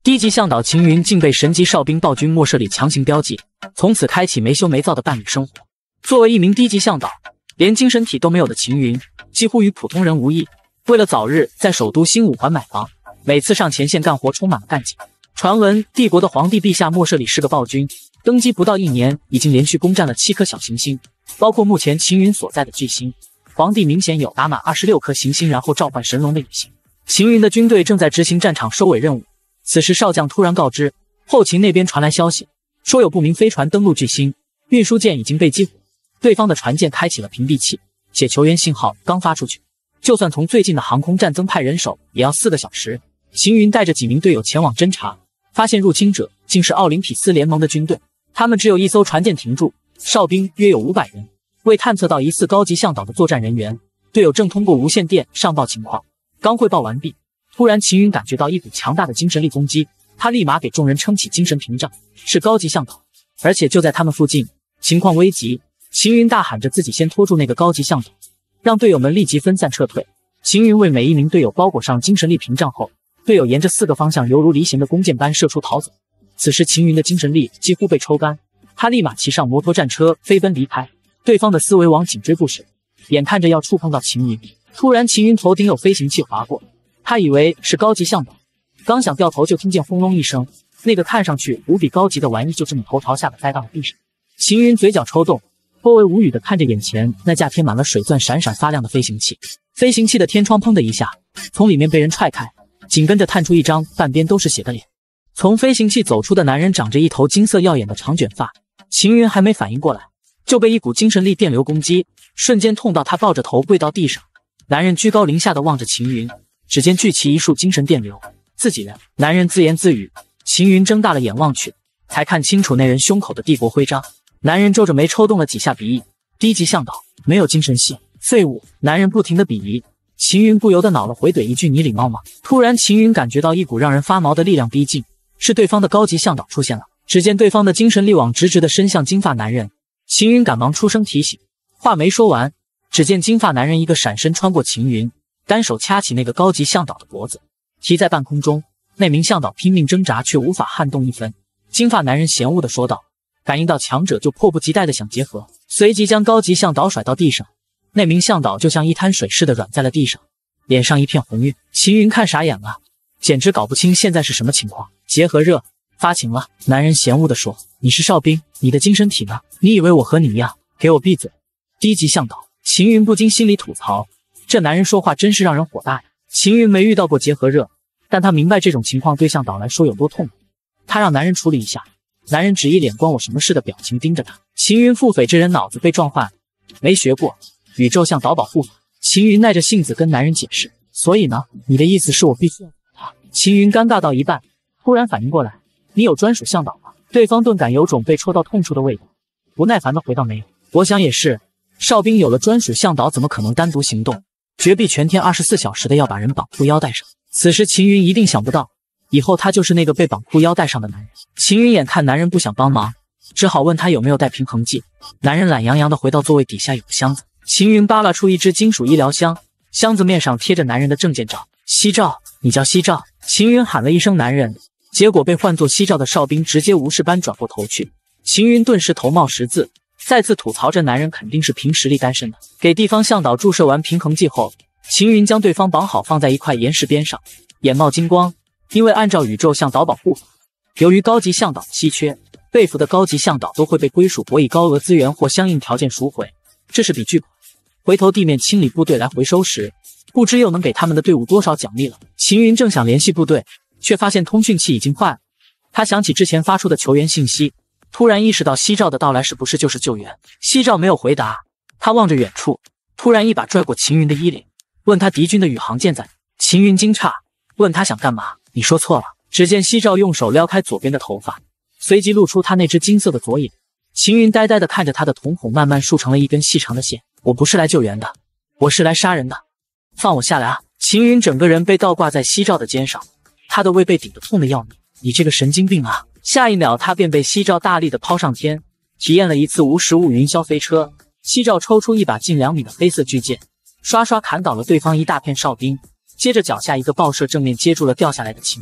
低级向导秦云竟被神级哨兵暴君莫舍里强行标记，从此开启没羞没臊的伴侣生活。作为一名低级向导，连精神体都没有的秦云，几乎与普通人无异。为了早日在首都新五环买房，每次上前线干活充满了干劲。传闻帝国的皇帝陛下莫舍里是个暴君，登基不到1年，已经连续攻占了7颗小行星，包括目前秦云所在的巨星。皇帝明显有打满26颗行星然后召唤神龙的野心。秦云的军队正在执行战场收尾任务，此时少将突然告知，后勤那边传来消息，说有不明飞船登陆巨星，运输舰已经被击毁。对方的船舰开启了屏蔽器，且求援信号刚发出去，就算从最近的航空站增派人手，也要4个小时。秦云带着几名队友前往侦查，发现入侵者竟是奥林匹斯联盟的军队，他们只有1艘船舰停驻，哨兵约有500人。为探测到疑似高级向导的作战人员，队友正通过无线电上报情况。刚汇报完毕，突然秦云感觉到一股强大的精神力攻击，他立马给众人撑起精神屏障，是高级向导，而且就在他们附近，情况危急。秦云大喊着自己先拖住那个高级向导，让队友们立即分散撤退。秦云为每一名队友包裹上精神力屏障后，队友沿着4个方向犹如离弦的弓箭般射出逃走。此时秦云的精神力几乎被抽干，他立马骑上摩托战车飞奔离开。对方的思维网紧追不舍，眼看着要触碰到秦云，突然秦云头顶有飞行器划过，他以为是高级向导，刚想掉头就听见轰隆一声，那个看上去无比高级的玩意就这么头朝下的栽到了地上。秦云嘴角抽动，颇为无语的看着眼前那架贴满了水钻闪闪发亮的飞行器。飞行器的天窗砰的一下从里面被人踹开，紧跟着探出一张半边都是血的脸。从飞行器走出的男人长着一头金色耀眼的长卷发，秦云还没反应过来，就被一股精神力电流攻击，瞬间痛到他抱着头跪到地上。男人居高临下的望着秦云，指尖聚起一束精神电流，自己人。男人自言自语，秦云睁大了眼望去，才看清楚那人胸口的帝国徽章。男人皱着眉抽动了几下鼻翼，低级向导，没有精神系，废物。男人不停的鄙夷，秦云不由得恼了，回怼一句你礼貌吗？突然秦云感觉到一股让人发毛的力量逼近，是对方的高级向导出现了。只见对方的精神力网直直的伸向金发男人，秦云赶忙出声提醒，话没说完，只见金发男人一个闪身穿过秦云，单手掐起那个高级向导的脖子，提在半空中。那名向导拼命挣扎，却无法撼动一分。金发男人嫌恶地说道，感应到强者就迫不及待地想结合，随即将高级向导甩到地上。那名向导就像一滩水似的软在了地上，脸上一片红晕。秦云看傻眼了，简直搞不清现在是什么情况。结合热发情了，男人嫌恶地说，你是哨兵，你的精神体呢？你以为我和你一样？给我闭嘴！低级向导。秦云不禁心里吐槽，这男人说话真是让人火大呀。秦云没遇到过结合热，但他明白这种情况对向导来说有多痛苦，他让男人处理一下。男人只一脸关我什么事的表情盯着他。秦云腹诽这人脑子被撞坏，没学过宇宙向导保护法。秦云耐着性子跟男人解释，所以呢，你的意思是我必须要他？秦云尴尬到一半，突然反应过来，你有专属向导吗？对方顿感有种被戳到痛处的味道，不耐烦的回道没有。我想也是，哨兵有了专属向导怎么可能单独行动，绝壁全天24小时的要把人绑裤腰带上。此时秦云一定想不到，以后他就是那个被绑裤腰带上的男人。秦云眼看男人不想帮忙，只好问他有没有带平衡剂。男人懒洋洋的回到座位底下有个箱子，秦云扒拉出一只金属医疗箱，箱子面上贴着男人的证件照。西照，你叫西照？秦云喊了一声男人，结果被唤作西照的哨兵直接无视般转过头去。秦云顿时头冒十字，再次吐槽这男人肯定是凭实力单身的。给地方向导注射完平衡剂后，秦云将对方绑好放在一块岩石边上，眼冒金光，因为按照宇宙向导保护法，由于高级向导稀缺，被俘的高级向导都会被归属国以高额资源或相应条件赎回，这是笔巨款。回头地面清理部队来回收时，不知又能给他们的队伍多少奖励了。秦云正想联系部队，却发现通讯器已经坏了。他想起之前发出的求援信息，突然意识到西照的到来是不是就是救援。西照没有回答，他望着远处，突然一把拽过秦云的衣领，问他敌军的宇航舰在哪。秦云惊诧，问他想干嘛？你说错了。只见西照用手撩开左边的头发，随即露出他那只金色的左眼。秦云呆呆地看着他的瞳孔慢慢竖成了一根细长的线。我不是来救援的，我是来杀人的，放我下来啊！秦云整个人被倒挂在西照的肩上，他的胃被顶得痛得要命。你这个神经病啊！下一秒他便被西照大力地抛上天，体验了一次无实物云霄飞车。西照抽出一把近2米的黑色巨剑，刷刷砍倒了对方一大片哨兵，接着脚下一个爆射正面接住了掉下来的秦云。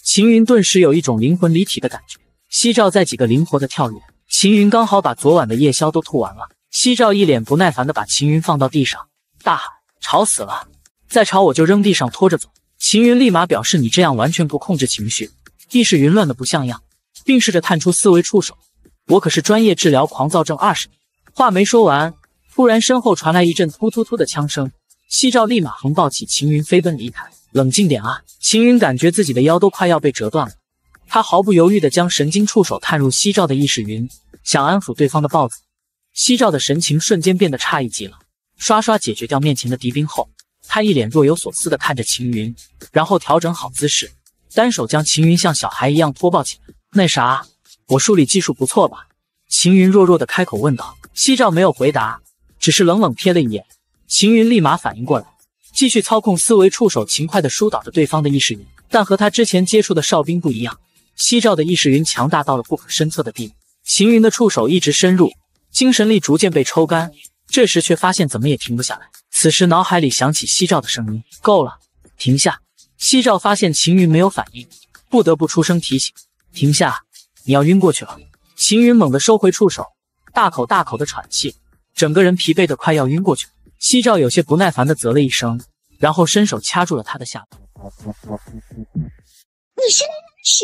秦云顿时有一种灵魂离体的感觉。夕照在几个灵活的跳跃，秦云刚好把昨晚的夜宵都吐完了。夕照一脸不耐烦地把秦云放到地上，大喊：吵死了！再吵我就扔地上拖着走。秦云立马表示你这样完全不控制情绪，意识云乱的不像样，并试着探出思维触手。我可是专业治疗狂躁症20年。话没说完，突然身后传来一阵突突突的枪声，夕照立马横抱起秦云飞奔离开。冷静点啊！秦云感觉自己的腰都快要被折断了，他毫不犹豫地将神经触手探入夕照的意识云，想安抚对方的暴走。夕照的神情瞬间变得诧异极了，刷刷解决掉面前的敌兵后，他一脸若有所思地看着秦云，然后调整好姿势，单手将秦云像小孩一样托抱起来。那啥，我数理技术不错吧？秦云弱弱地开口问道。夕照没有回答，只是冷冷瞥了一眼。秦云立马反应过来，继续操控思维触手勤快地疏导着对方的意识云，但和他之前接触的哨兵不一样，夕照的意识云强大到了不可侦测的地步。秦云的触手一直深入，精神力逐渐被抽干，这时却发现怎么也停不下来。此时脑海里响起夕照的声音：够了，停下。夕照发现秦云没有反应，不得不出声提醒：停下，你要晕过去了。秦云猛地收回触手，大口大口的喘气，整个人疲惫的快要晕过去了。夕照有些不耐烦的啧了一声，然后伸手掐住了他的下巴。 你是来使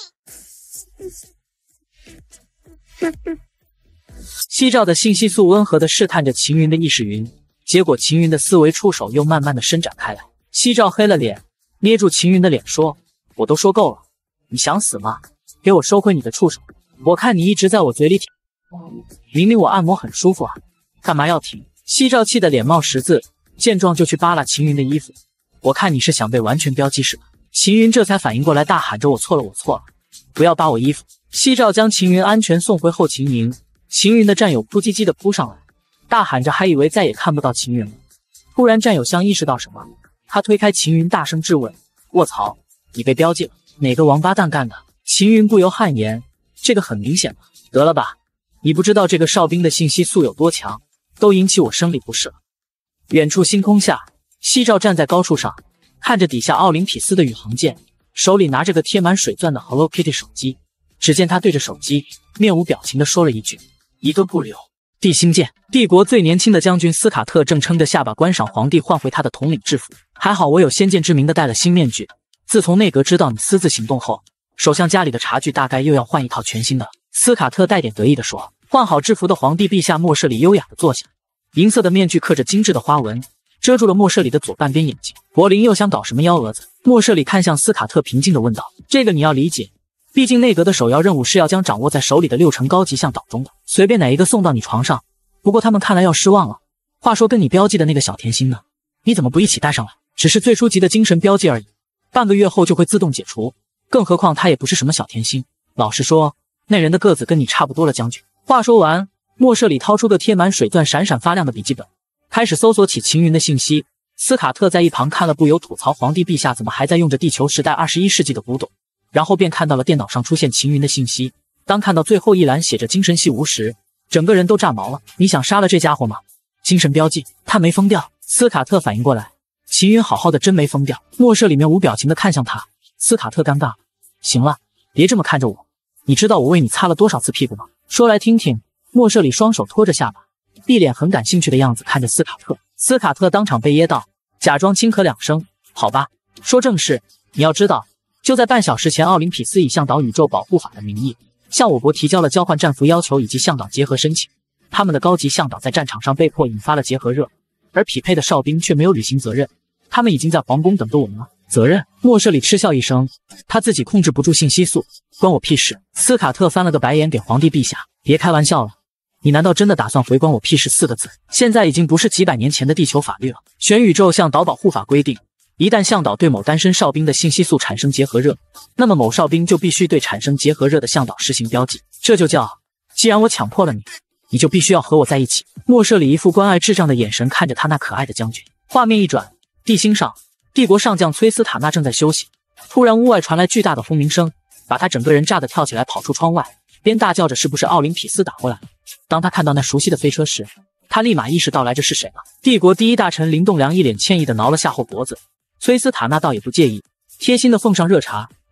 的吧？ 夕照的信息素温和的试探着秦云的意识云，结果秦云的思维触手又慢慢的伸展开来。夕照黑了脸，捏住秦云的脸说：我都说够了，你想死吗？给我收回你的触手，我看你一直在我嘴里舔，明明我按摩很舒服啊，干嘛要停？夕照气得脸冒十字，见状就去扒拉秦云的衣服。我看你是想被完全标记是吧？秦云这才反应过来，大喊着：我错了，我错了，不要扒我衣服。夕照将秦云安全送回后勤营，秦云的战友扑叽叽的扑上来，大喊着还以为再也看不到秦云了。突然战友像意识到什么，他推开秦云大声质问：卧槽，你被标记了，哪个王八蛋干的？秦云不由汗颜，这个很明显了，得了吧，你不知道这个哨兵的信息素有多强，都引起我生理不适了。远处星空下，夕照站在高处上，看着底下奥林匹斯的宇航舰，手里拿着个贴满水钻的 Hello Kitty 手机。只见他对着手机面无表情地说了一句：一个不留。地心舰，帝国最年轻的将军斯卡特正撑着下巴观赏皇帝换回他的统领制服。还好我有先见之明的戴了新面具，自从内阁知道你私自行动后，首相家里的茶具大概又要换一套全新的了。斯卡特带点得意地说。换好制服的皇帝陛下莫舍里优雅地坐下，银色的面具刻着精致的花纹，遮住了莫舍里的左半边眼睛。柏林又想搞什么幺蛾子？莫舍里看向斯卡特，平静地问道。这个你要理解，毕竟内阁的首要任务是要将掌握在手里的6成高级向导中的随便哪一个送到你床上。不过他们看来要失望了。话说跟你标记的那个小甜心呢？你怎么不一起带上来？只是最初级的精神标记而已，半个月后就会自动解除，更何况他也不是什么小甜心。老实说，那人的个子跟你差不多了，将军。话说完，莫舍里掏出个贴满水钻闪闪发亮的笔记本，开始搜索起秦云的信息。斯卡特在一旁看了不由吐槽皇帝陛下怎么还在用着地球时代21世纪的古董，然后便看到了电脑上出现秦云的信息。当看到最后一栏写着精神系无时，整个人都炸毛了。你想杀了这家伙吗？精神标记，他没疯掉。斯卡特反应过来，秦云好好的真没疯掉。莫舍里面无表情的看向他，斯卡特尴尬了。行了，别这么看着我，你知道我为你擦了多少次屁股吗？说来听听。莫舍里双手托着下巴，一脸很感兴趣的样子看着斯卡特。斯卡特当场被噎到，假装轻咳2声。好吧，说正事。你要知道，就在半小时前，奥林匹斯以向导宇宙保护法的名义，向我国提交了交换战俘要求以及向导结合申请。他们的高级向导在战场上被迫引发了结合热，而匹配的哨兵却没有履行责任。他们已经在皇宫等着我们了。责任？莫舍里嗤笑一声，他自己控制不住信息素，关我屁事。斯卡特翻了个白眼给皇帝陛下，别开玩笑了，你难道真的打算回关我屁事4个字？现在已经不是几百年前的地球法律了。全宇宙向导保护法规定，一旦向导对某单身哨兵的信息素产生结合热，那么某哨兵就必须对产生结合热的向导实行标记。这就叫，既然我强迫了你，你就必须要和我在一起。莫舍里一副关爱智障的眼神看着他那可爱的将军。画面一转，地心上，帝国上将崔斯塔纳正在休息。突然屋外传来巨大的轰鸣声，把他整个人炸得跳起来，跑出窗外，边大叫着是不是奥林匹斯打过来了。当他看到那熟悉的飞车时，他立马意识到来这是谁了。帝国第一大臣林栋梁一脸歉意地挠了下后脖子。崔斯塔纳倒也不介意，贴心地奉上热茶，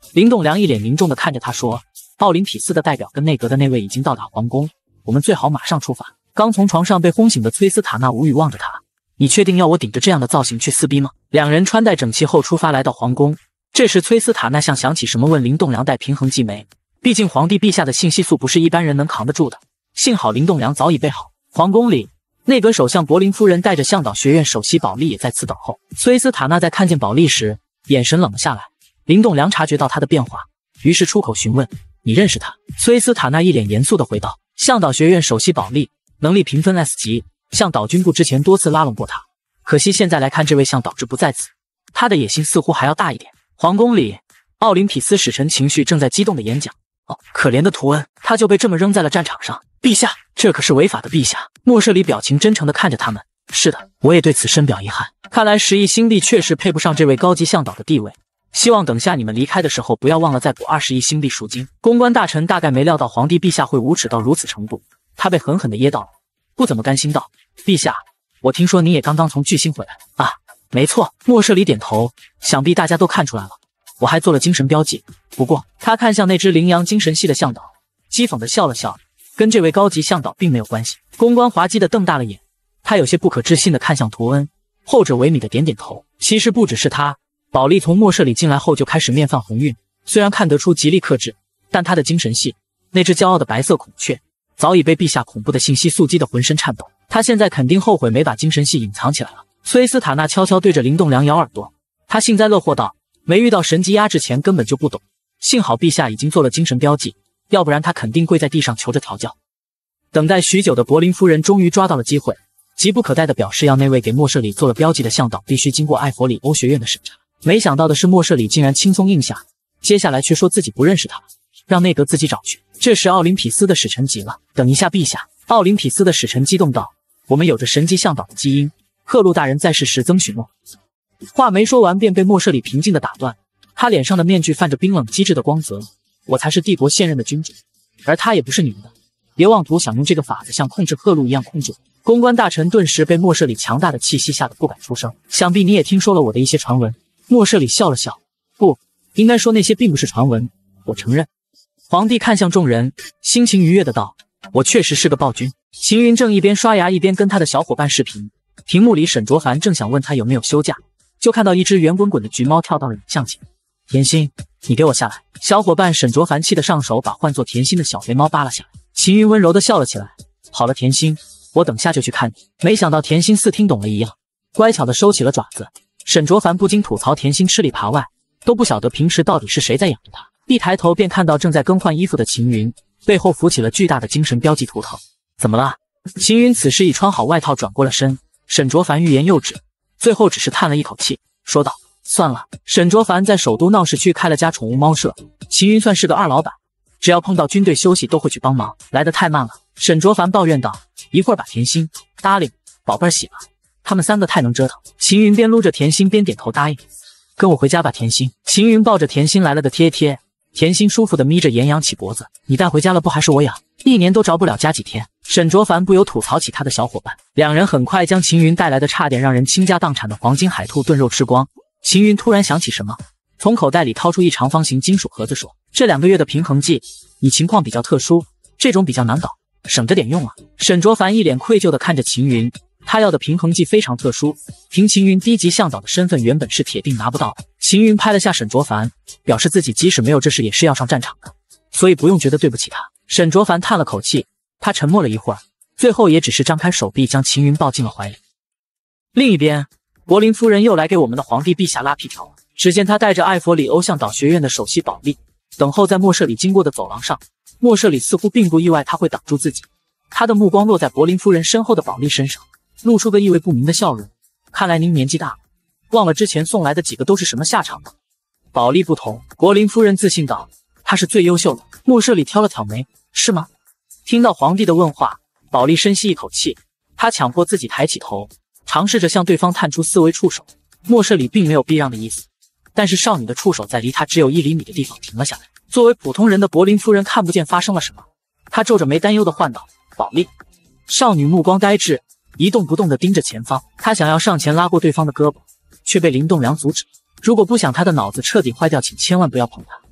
林栋梁一脸凝重地看着他说：“奥林匹斯的代表跟内阁的那位已经到达皇宫，我们最好马上出发。”刚从床上被轰醒的崔斯塔纳无语望着他：“你确定要我顶着这样的造型去撕逼吗？”两人穿戴整齐后出发，来到皇宫。这时崔斯塔纳像想起什么，问林栋梁带平衡剂没？毕竟皇帝陛下的信息素不是一般人能扛得住的。幸好林栋梁早已备好。皇宫里，内阁首相柏林夫人带着向导学院首席保利也在此等候。崔斯塔纳在看见保利时，眼神冷了下来。林栋梁察觉到他的变化，于是出口询问：“你认识他？”崔斯塔纳一脸严肃地回道：“向导学院首席保利，能力评分 S 级，向导军部之前多次拉拢过他，可惜现在来看，这位向导之不在此，他的野心似乎还要大一点。”皇宫里，奥林匹斯使臣情绪正在激动地演讲：“哦，可怜的图恩，他就被这么扔在了战场上。陛下，这可是违法的。”陛下，莫舍里表情真诚地看着他们：“是的，我也对此深表遗憾。看来10亿星币确实配不上这位高级向导的地位。希望等下你们离开的时候，不要忘了再补20亿星币赎金。”公关大臣大概没料到皇帝陛下会无耻到如此程度，他被狠狠地噎到了，不怎么甘心道：“陛下，我听说你也刚刚从巨星回来啊？”“没错。”莫舍里点头，想必大家都看出来了，我还做了精神标记。不过他看向那只羚羊精神系的向导，讥讽地笑了笑，跟这位高级向导并没有关系。公关滑稽地瞪大了眼，他有些不可置信地看向图恩，后者萎靡地点点头。其实不只是他，保利从莫舍里进来后就开始面泛红晕，虽然看得出极力克制，但他的精神系那只骄傲的白色孔雀早已被陛下恐怖的信息素激得浑身颤抖，他现在肯定后悔没把精神系隐藏起来了。崔斯塔纳悄悄对着林栋梁摇耳朵，他幸灾乐祸道：“没遇到神级压制前根本就不懂，幸好陛下已经做了精神标记，要不然他肯定跪在地上求着调教。”等待许久的柏林夫人终于抓到了机会，急不可待地表示要那位给莫舍里做了标记的向导必须经过艾佛里欧学院的审查。没想到的是，莫舍里竟然轻松应下，接下来却说自己不认识他了，让内阁自己找去。这时奥林匹斯的使臣急了：“等一下，陛下！”奥林匹斯的使臣激动道：“我们有着神级向导的基因，赫鲁大人在世时曾许诺。”话没说完便被莫舍里平静地打断，他脸上的面具泛着冰冷机智的光泽：“我才是帝国现任的君主，而他也不是你们的，别妄图想用这个法子像控制赫鲁一样控制我。”公关大臣顿时被莫舍里强大的气息吓得不敢出声。想必你也听说了我的一些传闻。莫舍里笑了笑：“不，应该说那些并不是传闻，我承认。”皇帝看向众人，心情愉悦的道：“我确实是个暴君。”秦云正一边刷牙一边跟他的小伙伴视频，屏幕里沈卓凡正想问他有没有休假，就看到一只圆滚滚的橘猫跳到了影像前。“甜心，你给我下来！”小伙伴沈卓凡气得上手把唤作甜心的小肥猫扒了下来。秦云温柔的笑了起来：“好了，甜心，我等下就去看你。”没想到甜心似听懂了一样，乖巧的收起了爪子。沈卓凡不禁吐槽甜心吃里扒外，都不晓得平时到底是谁在养着他。一抬头便看到正在更换衣服的秦云，背后浮起了巨大的精神标记图腾。“怎么了？”秦云此时已穿好外套转过了身，沈卓凡欲言又止，最后只是叹了一口气，说道：“算了。”沈卓凡在首都闹市区开了家宠物猫舍，秦云算是个二老板，只要碰到军队休息都会去帮忙，来得太慢了。沈卓凡抱怨道：“一会儿把甜心、Darling、宝贝儿洗了，他们3个太能折腾。”秦云边撸着甜心边点头答应：“跟我回家吧，甜心。”秦云抱着甜心来了个贴贴，甜心舒服的眯着眼仰起脖子：“你带回家了不还是我养？一年都着不了家几天。”沈卓凡不由吐槽起他的小伙伴。两人很快将秦云带来的差点让人倾家荡产的黄金海兔炖肉吃光。秦云突然想起什么，从口袋里掏出一长方形金属盒子说：“这2个月的平衡剂，你情况比较特殊，这种比较难搞，省着点用啊。”沈卓凡一脸愧疚地看着秦云，他要的平衡剂非常特殊，凭秦云低级向导的身份原本是铁定拿不到的。秦云拍了下沈卓凡，表示自己即使没有这事也是要上战场的，所以不用觉得对不起他。沈卓凡叹了口气，他沉默了一会儿，最后也只是张开手臂将秦云抱进了怀里。另一边，柏林夫人又来给我们的皇帝陛下拉皮条了。只见他带着艾佛里欧向导学院的首席保利等候在莫舍里经过的走廊上，莫舍里似乎并不意外他会挡住自己，他的目光落在柏林夫人身后的保利身上，露出个意味不明的笑容：“看来您年纪大了，忘了之前送来的几个都是什么下场了。”保利不同，柏林夫人自信道：“他是最优秀的。”莫舍里挑了挑眉：“是吗？”听到皇帝的问话，保利深吸一口气，他强迫自己抬起头，尝试着向对方探出4微触手。莫舍里并没有避让的意思，但是少女的触手在离他只有1厘米的地方停了下来。作为普通人的柏林夫人看不见发生了什么，她皱着眉担忧地唤道：“保利！”少女目光呆滞，一动不动地盯着前方。她想要上前拉过对方的胳膊，却被林栋梁阻止。如果不想她的脑子彻底坏掉，请千万不要碰她。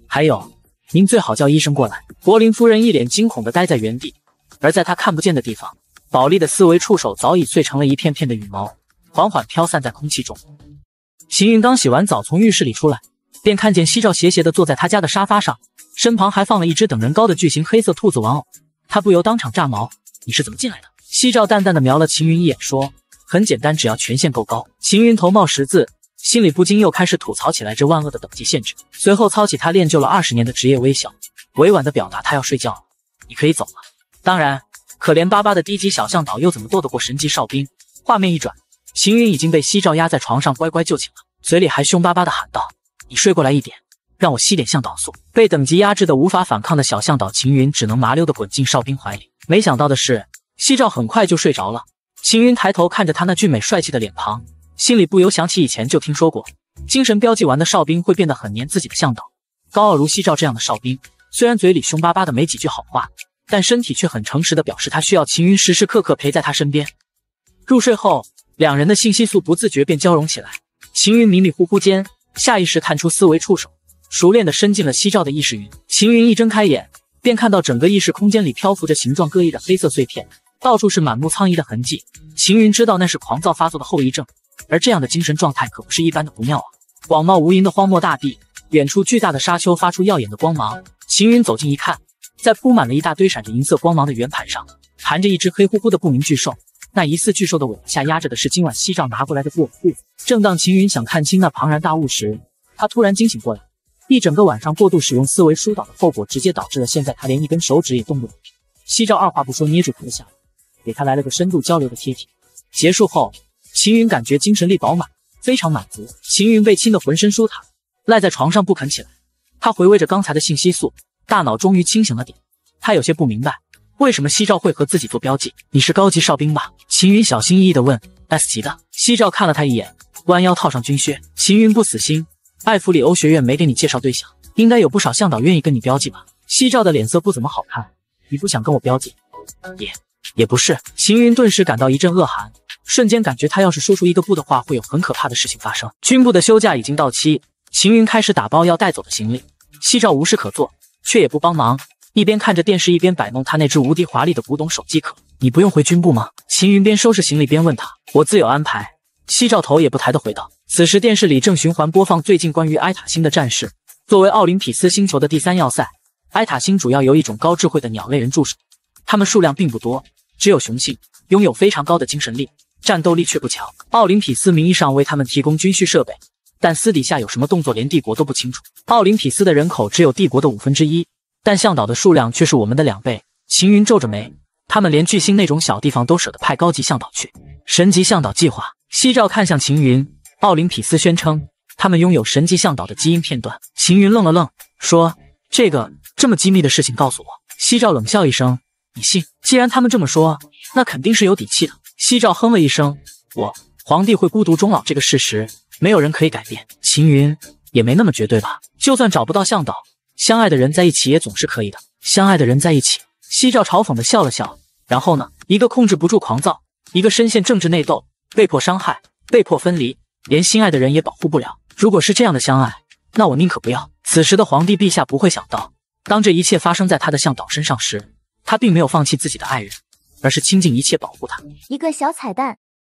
还有，您最好叫医生过来。柏林夫人一脸惊恐地待在原地，而在她看不见的地方，保利的思维触手早已碎成了一片片的羽毛，缓缓飘散在空气中。秦云刚洗完澡从浴室里出来，便看见西照斜斜地坐在他家的沙发上，身旁还放了一只等人高的巨型黑色兔子玩偶。他不由当场炸毛：“你是怎么进来的？”西照淡淡地瞄了秦云一眼，说：“很简单，只要权限够高。”秦云头冒十字，心里不禁又开始吐槽起来这万恶的等级限制。随后操起他练就了20年的职业微笑，委婉地表达他要睡觉了，你可以走了。当然，可怜巴巴的低级小向导又怎么斗得过神级哨兵？画面一转，秦云已经被西照压在床上乖乖就寝了，嘴里还凶巴巴地喊道：“你睡过来一点，让我吸点向导素。”被等级压制的无法反抗的小向导秦云只能麻溜地滚进哨兵怀里。没想到的是，西照很快就睡着了。秦云抬头看着他那俊美帅气的脸庞，心里不由想起以前就听说过，精神标记完的哨兵会变得很黏自己的向导。高傲如西照这样的哨兵，虽然嘴里凶巴巴的没几句好话，但身体却很诚实地表示他需要秦云时时刻刻陪在他身边。入睡后，两人的信息素不自觉便交融起来。秦云迷迷糊糊间，下意识探出思维触手，熟练地伸进了西照的意识云。秦云一睁开眼，便看到整个意识空间里漂浮着形状各异的黑色碎片，到处是满目苍夷的痕迹。秦云知道那是狂躁发作的后遗症，而这样的精神状态可不是一般的不妙啊！广袤无垠的荒漠大地，远处巨大的沙丘发出耀眼的光芒。秦云走近一看，在铺满了一大堆闪着银色光芒的圆盘上，盘着一只黑乎乎的不明巨兽。那疑似巨兽的尾巴下压着的是今晚西照拿过来的布偶兔子。正当秦云想看清那庞然大物时，他突然惊醒过来。一整个晚上过度使用思维疏导的后果，直接导致了现在他连一根手指也动不了。西照二话不说捏住他的下巴，给他来了个深度交流的贴体。结束后，秦云感觉精神力饱满，非常满足。秦云被亲得浑身舒坦，赖在床上不肯起来。他回味着刚才的信息素，大脑终于清醒了点。他有些不明白，为什么西照会和自己做标记？你是高级哨兵吧？秦云小心翼翼地问。S 级的。西照看了他一眼，弯腰套上军靴。秦云不死心，艾弗里欧学院没给你介绍对象，应该有不少向导愿意跟你标记吧？西照的脸色不怎么好看。你不想跟我标记？也不是。秦云顿时感到一阵恶寒，瞬间感觉他要是说出一个不的话，会有很可怕的事情发生。军部的休假已经到期，秦云开始打包要带走的行李。西照无事可做，却也不帮忙，一边看着电视一边摆弄他那只无敌华丽的古董手机壳。你不用回军部吗？秦云边收拾行李边问他。我自有安排。西照头也不抬地回道。此时电视里正循环播放最近关于埃塔星的战事。作为奥林匹斯星球的第3要塞，埃塔星主要由一种高智慧的鸟类人驻守，他们数量并不多，只有雄性，拥有非常高的精神力，战斗力却不强。奥林匹斯名义上为他们提供军需设备，但私底下有什么动作连帝国都不清楚。奥林匹斯的人口只有帝国的1/5，但向导的数量却是我们的2倍。秦云皱着眉，他们连巨星那种小地方都舍得派高级向导去。神级向导计划。西照看向秦云，奥林匹斯宣称他们拥有神级向导的基因片段。秦云愣了愣，说：这么机密的事情告诉我。西照冷笑一声：你信？既然他们这么说，那肯定是有底气的。西照哼了一声：皇帝会孤独终老这个事实，没有人可以改变。秦云也没那么绝对吧，就算找不到向导，相爱的人在一起也总是可以的。相爱的人在一起。西照嘲讽地笑了笑，然后呢？一个控制不住狂躁，一个深陷政治内斗，被迫伤害，被迫分离，连心爱的人也保护不了。如果是这样的相爱，那我宁可不要。此时的皇帝陛下不会想到，当这一切发生在他的向导身上时，他并没有放弃自己的爱人，而是倾尽一切保护他。 一个小彩蛋。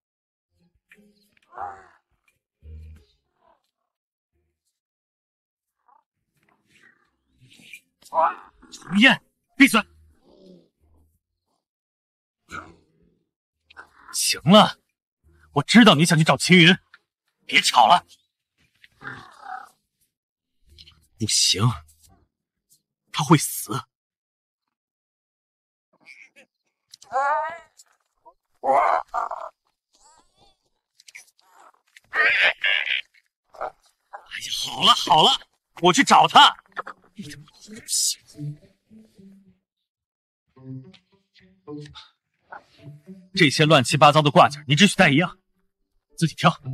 吴燕，闭嘴！行了，我知道你想去找秦云，别吵了。不行，他会死。哎呀，好了，我去找他。你他妈不行！这些乱七八糟的挂件，你只许带一样，自己挑。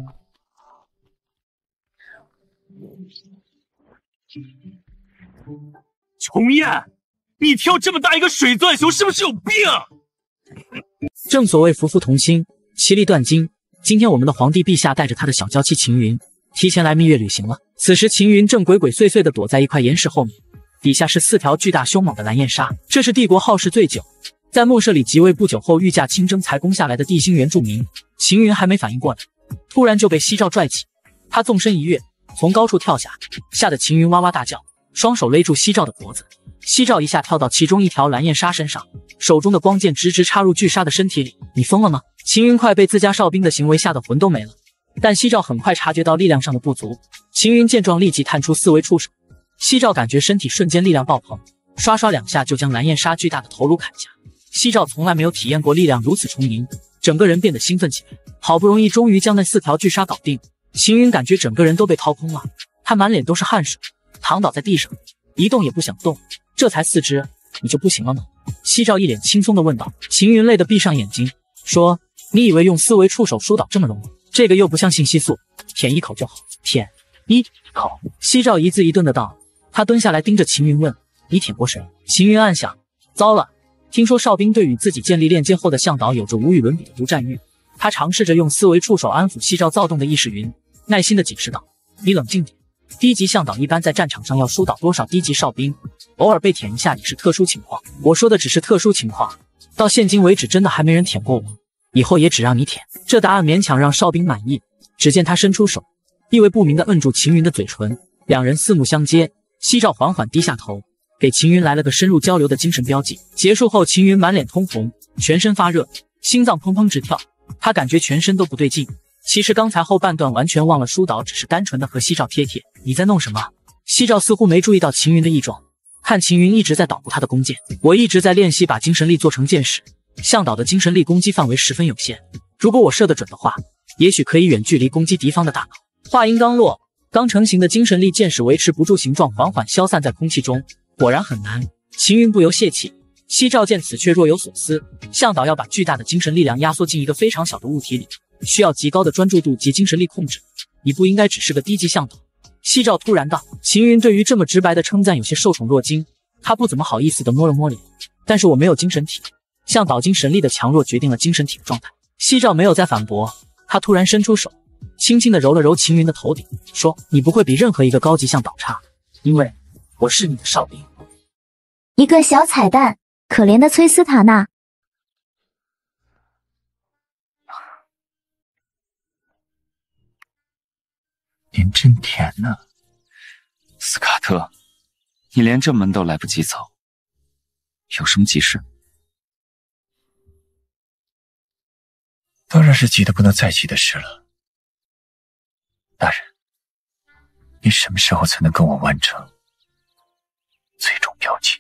琼燕，你挑这么大一个水钻熊，是不是有病？ 正所谓夫妇同心，其利断金。今天我们的皇帝陛下带着他的小娇妻秦云， 提前来蜜月旅行了。此时秦云正鬼鬼祟祟地躲在一块岩石后面，底下是4条巨大凶猛的蓝焰鲨。这是帝国好事最久，在末世里即位不久后御驾亲征才攻下来的地心原住民。秦云还没反应过来，突然就被夕照拽起，他纵身一跃，从高处跳下，吓得秦云哇哇大叫，双手勒住夕照的脖子。夕照一下跳到其中一条蓝焰鲨身上，手中的光剑直直插入巨鲨的身体里。你疯了吗？秦云快被自家哨兵的行为吓得魂都没了。但夕照很快察觉到力量上的不足，秦云见状立即探出四维触手，夕照感觉身体瞬间力量爆棚，刷刷2下就将蓝焰鲨巨大的头颅砍下。夕照从来没有体验过力量如此充盈，整个人变得兴奋起来。好不容易终于将那4条巨鲨搞定，秦云感觉整个人都被掏空了，他满脸都是汗水，躺倒在地上，一动也不想动。这才4只，你就不行了吗？夕照一脸轻松地问道。秦云累得闭上眼睛，说：你以为用4维触手疏导这么容易？这个又不像信息素，舔1口就好。舔1口。夕照一字一顿的道。他蹲下来盯着秦云问：你舔过谁？秦云暗想：糟了，听说哨兵对与自己建立链接后的向导有着无与伦比的独占欲。他尝试着用4维触手安抚夕照躁动的意识云，耐心地解释道：你冷静点，低级向导一般在战场上要疏导多少低级哨兵，偶尔被舔一下也是特殊情况。我说的只是特殊情况，到现今为止真的还没人舔过我，以后也只让你舔。这答案勉强让哨兵满意。只见他伸出手，意味不明地摁住秦云的嘴唇，两人四目相接。夕照缓缓低下头，给秦云来了个深入交流的精神标记。结束后，秦云满脸通红，全身发热，心脏砰砰直跳，他感觉全身都不对劲。其实刚才后半段完全忘了疏导，只是单纯的和夕照贴贴。你在弄什么？夕照似乎没注意到秦云的异状，看秦云一直在捣鼓他的弓箭。我一直在练习把精神力做成箭矢，向导的精神力攻击范围十分有限，如果我射得准的话，也许可以远距离攻击敌方的大脑。话音刚落，刚成型的精神力箭矢维持不住形状，缓缓消散在空气中。果然很难。秦云不由泄气。夕照见此却若有所思，向导要把巨大的精神力量压缩进一个非常小的物体里，需要极高的专注度及精神力控制，你不应该只是个低级向导。夕照突然道。秦云对于这么直白的称赞有些受宠若惊，他不怎么好意思地摸了摸脸。但是我没有精神体，向导精神力的强弱决定了精神体的状态。夕照没有再反驳，他突然伸出手，轻轻地揉了揉秦云的头顶，说：你不会比任何一个高级向导差，因为我是你的哨兵。 一个小彩蛋，可怜的崔斯塔纳。 您真甜呢，斯卡特，你连这门都来不及走，有什么急事？ 当然是急得不能再急的事了。大人，你什么时候才能跟我完成最终标记？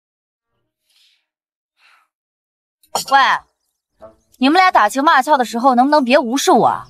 喂，你们俩打情骂俏的时候能不能别无视我啊？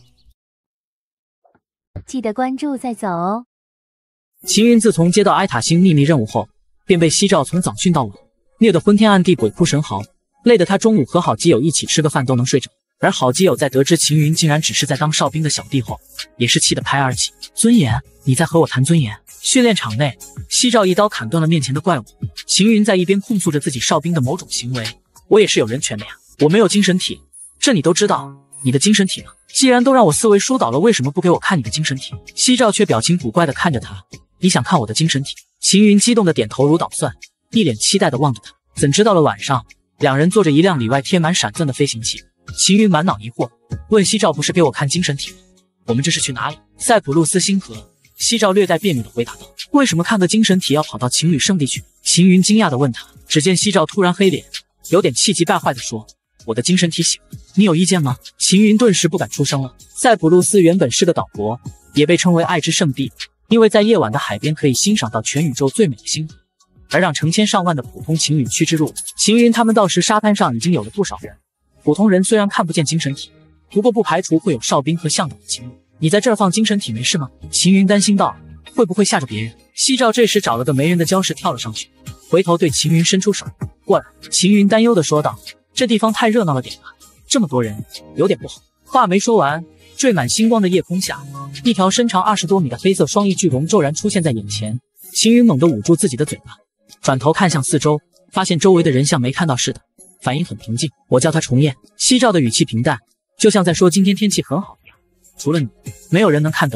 记得关注再走哦。 秦云自从接到埃塔星秘密任务后，便被夕照从早训到晚，虐得昏天暗地鬼哭神嚎，累得他中午和好基友一起吃个饭都能睡着。而好基友在得知秦云竟然只是在当哨兵的小弟后，也是气得拍2起。尊严？你在和我谈尊严？训练场内，夕照一刀砍断了面前的怪物。秦云在一边控诉着自己哨兵的某种行为。我也是有人权的呀，我没有精神体，这你都知道。你的精神体呢？既然都让我4维疏导了，为什么不给我看你的精神体？夕照却表情古怪地看着他。你想看我的精神体？秦云激动地点头如捣蒜，一脸期待地望着他。怎知到了晚上，两人坐着一辆里外贴满闪钻的飞行器。秦云满脑疑惑，问夕照：不是给我看精神体吗？我们这是去哪里？塞浦路斯星河。夕照略带别扭地回答道。为什么看个精神体要跑到情侣圣地去？秦云惊讶地问他。只见夕照突然黑脸，有点气急败坏地说：我的精神体醒了，你有意见吗？秦云顿时不敢出声了。塞浦路斯原本是个岛国，也被称为爱之圣地，因为在夜晚的海边可以欣赏到全宇宙最美的星河，而让成千上万的普通情侣趋之若鹜。秦云他们到时沙滩上已经有了不少人，普通人虽然看不见精神体，不过不排除会有哨兵和向导的情侣。你在这儿放精神体没事吗？秦云担心道，会不会吓着别人？夕照这时找了个没人的礁石跳了上去，回头对秦云伸出手，过来。秦云担忧地说道，这地方太热闹了点吧，这么多人有点不好。话没说完，缀满星光的夜空下，一条身长20多米的黑色双翼巨龙骤然出现在眼前。秦云猛地捂住自己的嘴巴，转头看向四周，发现周围的人像没看到似的，反应很平静。我叫他重彦。夕照的语气平淡，就像在说今天天气很好一样，除了你，没有人能看得到他。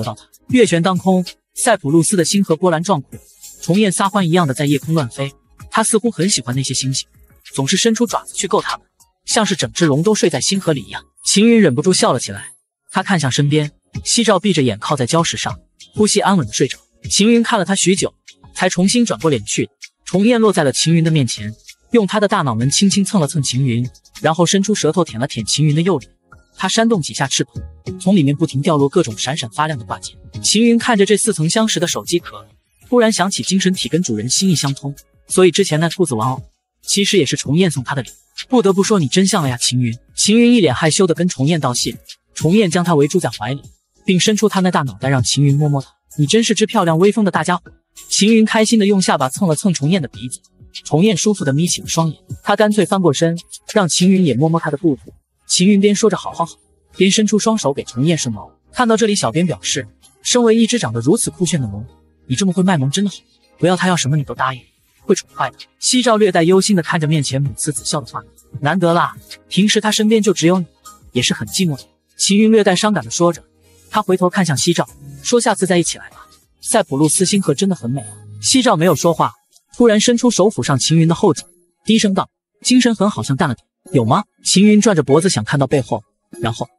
月悬当空，塞浦路斯的星河波澜壮阔，虫燕撒欢一样的在夜空乱飞。它似乎很喜欢那些星星，总是伸出爪子去够它们，像是整只龙都睡在星河里一样。秦云忍不住笑了起来，他看向身边，夕照闭着眼靠在礁石上，呼吸安稳的睡着。秦云看了他许久，才重新转过脸去。虫燕落在了秦云的面前，用他的大脑门轻轻蹭了蹭秦云，然后伸出舌头舔了舔秦云的右脸。他扇动几下翅膀，从里面不停掉落各种闪闪发亮的挂件。秦云看着这似曾相识的手机壳，突然想起精神体跟主人心意相通，所以之前那兔子玩偶其实也是虫燕送他的礼物。不得不说你真像了呀，秦云。秦云一脸害羞的跟虫燕道谢，虫燕将他围住在怀里，并伸出他那大脑袋让秦云摸摸他。你真是只漂亮威风的大家伙。秦云开心的用下巴蹭了蹭虫燕的鼻子，虫燕舒服的眯起了双眼，他干脆翻过身，让秦云也摸摸他的肚子。秦云边说着好好好，边伸出双手给虫燕顺毛。看到这里，小编表示，身为一只长得如此酷炫的龙，你这么会卖萌真的好，不要他要什么你都答应，会宠坏的。夕照略带忧心的看着面前母慈子孝的画面，难得啦，平时他身边就只有你，也是很寂寞的。秦云略带伤感的说着，他回头看向夕照，说下次再一起来吧，塞浦路斯星河真的很美啊。夕照没有说话，突然伸出手抚上秦云的后颈，低声道，精神痕好像淡了点，有吗？秦云转着脖子想看到背后，然后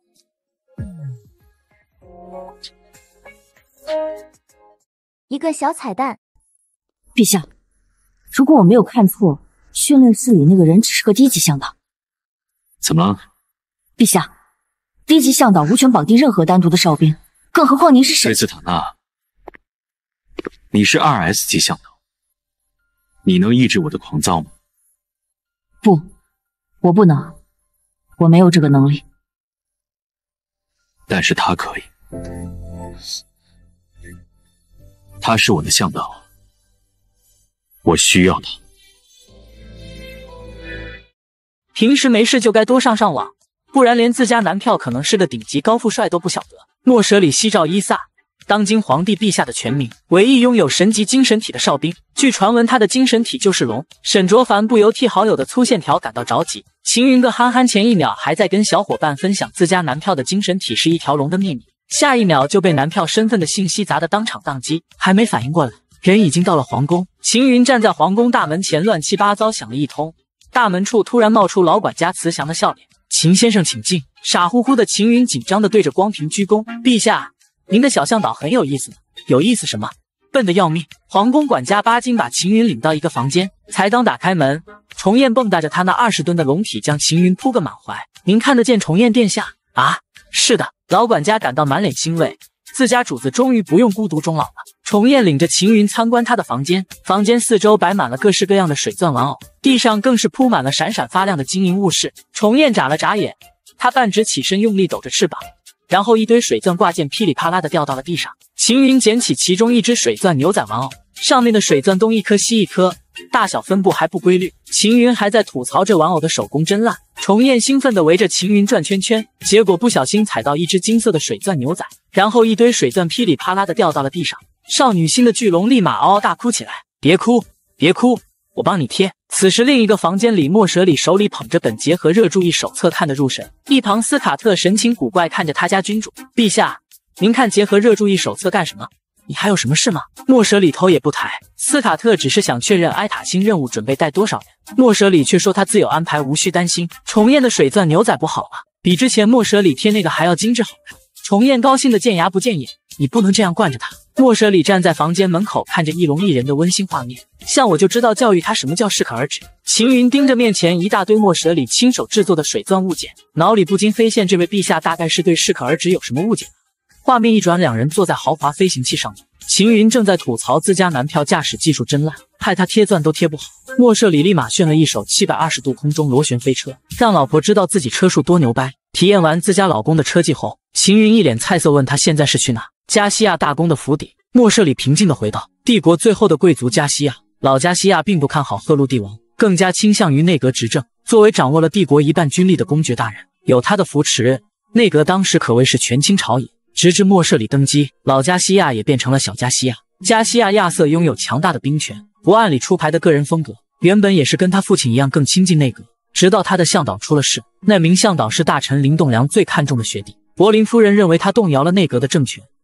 一个小彩蛋。 陛下，如果我没有看错，训练室里那个人只是个低级向导。 怎么了？ 陛下，低级向导无权绑定任何单独的哨兵，更何况您是菲斯塔纳，你是 2S 级向导，你能抑制我的狂躁吗？ 不，我不能，我没有这个能力。 但是他可以，他是我的向导，我需要他。 平时没事就该多上上网，不然连自家男票可能是个顶级高富帅都不晓得。墨舍里夕照伊萨，当今皇帝陛下的全名，唯一拥有神级精神体的哨兵。据传闻，他的精神体就是龙。沈卓凡不由替好友的粗线条感到着急。秦云个憨憨前一秒还在跟小伙伴分享自家男票的精神体是一条龙的秘密，下一秒就被男票身份的信息砸得当场宕机，还没反应过来，人已经到了皇宫。秦云站在皇宫大门前，乱七八糟想了一通。大门处突然冒出老管家慈祥的笑脸，秦先生请进。傻乎乎的秦云紧张地对着光屏鞠躬，陛下，您的小向导很有意思呢。有意思什么？笨得要命。皇宫管家巴金把秦云领到一个房间，才刚打开门，虫燕蹦跶着他那20吨的龙体将秦云扑个满怀。您看得见虫燕殿下啊？是的。老管家感到满脸欣慰，自家主子终于不用孤独终老了。虫燕领着秦云参观他的房间，房间四周摆满了各式各样的水钻玩偶，地上更是铺满了闪闪发亮的金银物饰。虫燕眨了眨眼，他半直起身用力抖着翅膀，然后一堆水钻挂件噼里啪啦的掉到了地上。秦云捡起其中一只水钻牛仔玩偶，上面的水钻东一颗西一颗，大小分布还不规律。秦云还在吐槽这玩偶的手工真烂。虫燕兴奋地围着秦云转圈圈，结果不小心踩到一只金色的水钻牛仔，然后一堆水钻噼里啪啦的掉到了地上。少女心的巨龙立马嗷嗷大哭起来，别哭别哭，我帮你贴。此时另一个房间里，墨舍里手里捧着本结合热注意手册看得入神，一旁斯卡特神情古怪看着他家君主。陛下，您看结合热注意手册干什么？你还有什么事吗？墨舍里头也不抬，斯卡特只是想确认埃塔星任务准备带多少人，墨舍里却说他自有安排，无需担心。虫燕的水钻牛仔不好了，比之前墨舍里贴那个还要精致好看。虫燕高兴的见牙不见眼，你不能这样惯着他。墨舍里站在房间门口看着一龙一人的温馨画面，像我就知道教育他什么叫适可而止。秦云盯着面前一大堆墨舍里亲手制作的水钻物件，脑里不禁飞现这位陛下大概是对适可而止有什么误解。画面一转，两人坐在豪华飞行器上面，秦云正在吐槽自家男票驾驶技术真烂，害他贴钻都贴不好。墨舍里立马炫了一手720度空中螺旋飞车，让老婆知道自己车术多牛掰。体验完自家老公的车技后，秦云一脸菜色问他现在是去哪？加西亚大公的府邸。墨舍里平静地回道，帝国最后的贵族加西亚。老加西亚并不看好赫鲁帝王，更加倾向于内阁执政。作为掌握了帝国一半军力的公爵大人，有他的扶持，内阁当时可谓是权倾朝野。直至墨舍里登基，老加西亚也变成了小加西亚。加西亚亚瑟拥有强大的兵权，不按理出牌的个人风格，原本也是跟他父亲一样更亲近内阁。直到他的向导出了事，那名向导是大臣林栋梁最看重的学弟，柏林夫人认为他动摇了内阁的政权，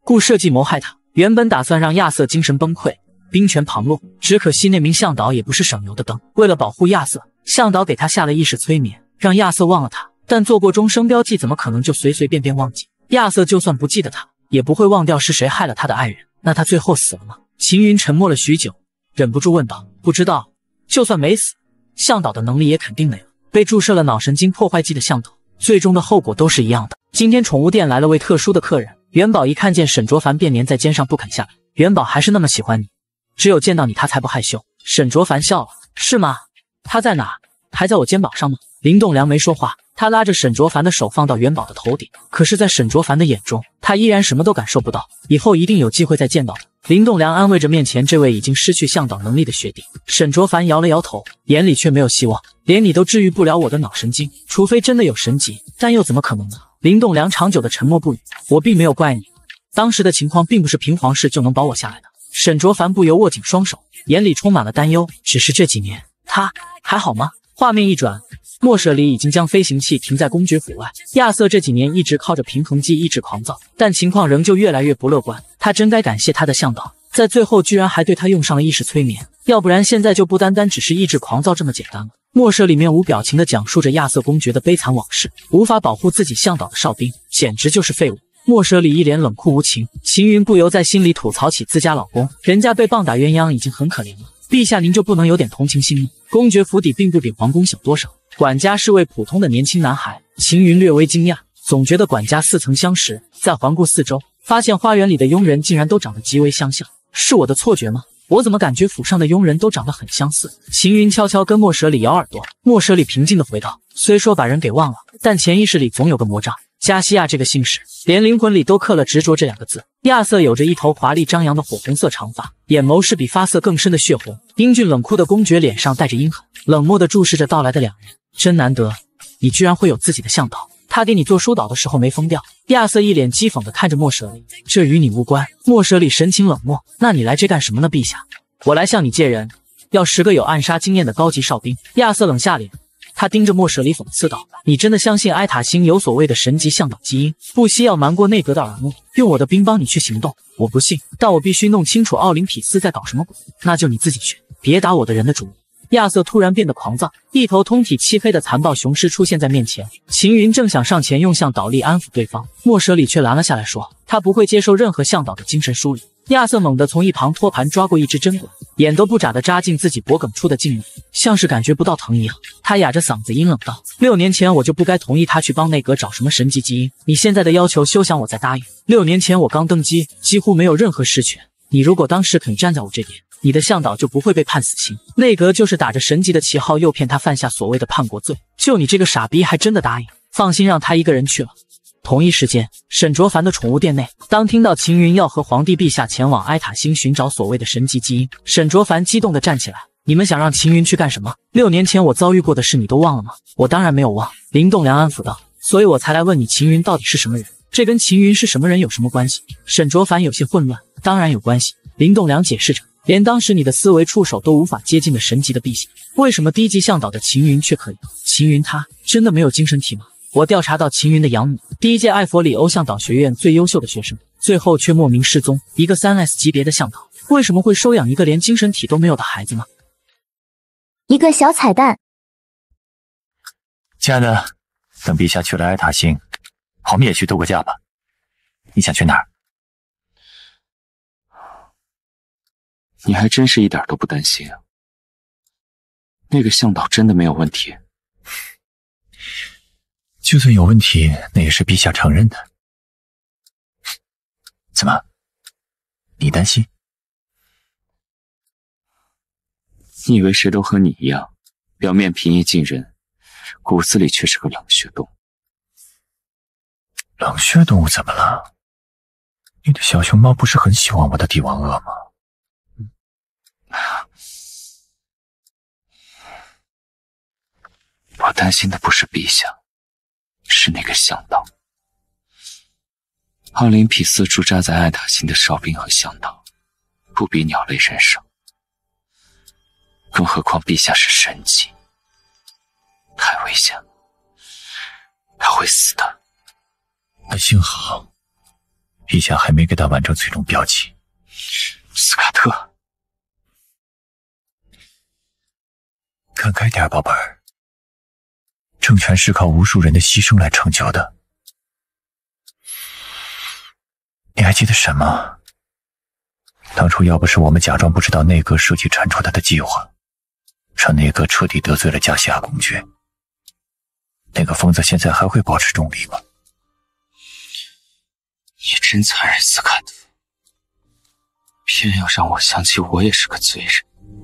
故设计谋害他。原本打算让亚瑟精神崩溃，兵权旁落，只可惜那名向导也不是省油的灯。为了保护亚瑟，向导给他下了意识催眠，让亚瑟忘了他。但做过终生标记，怎么可能就随随便便忘记？亚瑟就算不记得他，也不会忘掉是谁害了他的爱人。那他最后死了吗？秦云沉默了许久，忍不住问道：“不知道。就算没死，向导的能力也肯定没了。被注射了脑神经破坏剂的向导，最终的后果都是一样的。”今天宠物店来了位特殊的客人，元宝一看见沈卓凡便粘在肩上不肯下来。元宝还是那么喜欢你，只有见到你他才不害羞。沈卓凡笑了：“是吗？他在哪？还在我肩膀上吗？”林栋梁没说话，他拉着沈卓凡的手放到元宝的头顶。可是，在沈卓凡的眼中，他依然什么都感受不到。以后一定有机会再见到的。林栋梁安慰着面前这位已经失去向导能力的学弟。沈卓凡摇了摇头，眼里却没有希望。连你都治愈不了我的脑神经，除非真的有神迹，但又怎么可能呢？林栋梁长久的沉默不语。我并没有怪你，当时的情况并不是平皇室就能保我下来的。沈卓凡不由握紧双手，眼里充满了担忧。只是这几年，他还好吗？画面一转，莫舍里已经将飞行器停在公爵府外。亚瑟这几年一直靠着平衡机抑制狂躁，但情况仍旧越来越不乐观。他真该感谢他的向导，在最后居然还对他用上了意识催眠，要不然现在就不单单只是抑制狂躁这么简单了。莫舍里面无表情地讲述着亚瑟公爵的悲惨往事，无法保护自己向导的哨兵简直就是废物。莫舍里一脸冷酷无情，秦云不由在心里吐槽起自家老公，人家被棒打鸳鸯已经很可怜了，陛下您就不能有点同情心吗？公爵府邸并不比皇宫小多少，管家是位普通的年轻男孩。秦云略微惊讶，总觉得管家似曾相识。再环顾四周，发现花园里的佣人竟然都长得极为相像，是我的错觉吗？我怎么感觉府上的佣人都长得很相似？秦云悄悄跟莫舍里摇耳朵，莫舍里平静地回道：“虽说把人给忘了，但潜意识里总有个魔杖。加西亚这个姓氏，连灵魂里都刻了执着这两个字。”亚瑟有着一头华丽张扬的火红色长发，眼眸是比发色更深的血红。英俊冷酷的公爵脸上带着阴狠，冷漠地注视着到来的两人。真难得，你居然会有自己的向导。他给你做疏导的时候没疯掉？亚瑟一脸讥讽地看着莫舍里，这与你无关。莫舍里神情冷漠，那你来这干什么呢？陛下，我来向你借人，要10个有暗杀经验的高级哨兵。亚瑟冷下脸，他盯着莫舍里讽刺道：“你真的相信埃塔星有所谓的神级向导基因，不惜要瞒过内阁的耳目，用我的兵帮你去行动？我不信，但我必须弄清楚奥林匹斯在搞什么鬼。那就你自己去，别打我的人的主意。”亚瑟突然变得狂躁，一头通体漆黑的残暴雄狮出现在面前。秦云正想上前用向导力安抚对方，莫舍里却拦了下来，说：“他不会接受任何向导的精神梳理。”亚瑟猛地从一旁托盘抓过一只针管，眼都不眨地扎进自己脖梗处的静脉，像是感觉不到疼一样。他哑着嗓子阴冷道：“6年前我就不该同意他去帮内阁找什么神级基因，你现在的要求休想我再答应。6年前我刚登基，几乎没有任何实权，你如果当时肯站在我这边，你的向导就不会被判死刑。内阁就是打着神级的旗号诱骗他犯下所谓的叛国罪，就你这个傻逼还真的答应。放心，让他一个人去了。”同一时间，沈卓凡的宠物店内，当听到秦云要和皇帝陛下前往埃塔星寻找所谓的神级基因，沈卓凡激动地站起来：“你们想让秦云去干什么？6年前我遭遇过的事你都忘了吗？”“我当然没有忘。”林栋梁安抚道，“所以我才来问你，秦云到底是什么人？这跟秦云是什么人有什么关系？”沈卓凡有些混乱：“当然有关系。”林栋梁解释着，连当时你的思维触手都无法接近的神级的陛下，为什么低级向导的秦云却可以？秦云他真的没有精神体吗？我调查到秦云的养母，第一届艾佛里欧向导学院最优秀的学生，最后却莫名失踪。一个3S 级别的向导，为什么会收养一个连精神体都没有的孩子呢？ 一个小彩蛋。 亲爱的，等陛下去了埃塔星，我们也去度个假吧。你想去哪儿？ 你还真是一点都不担心啊。那个向导真的没有问题？ 就算有问题，那也是陛下承认的。怎么，你担心？ 你以为谁都和你一样，表面平易近人，骨子里却是个冷血动物？ 冷血动物怎么了？你的小熊猫不是很喜欢我的帝王鳄吗？ 我担心的不是陛下，是那个向导。奥林匹斯驻扎在艾塔星的哨兵和向导，不比鸟类人少，更何况陛下是神级，太危险了，他会死的。 幸好陛下还没给他完成最终标记。 斯卡特， 看开点，宝贝儿。政权是靠无数人的牺牲来成就的。你还记得什么？当初要不是我们假装不知道内阁设计铲除他的计划，让内阁彻底得罪了加西亚公爵，那个疯子现在还会保持中立吗？ 你真残忍，斯卡特，偏要让我想起我也是个罪人。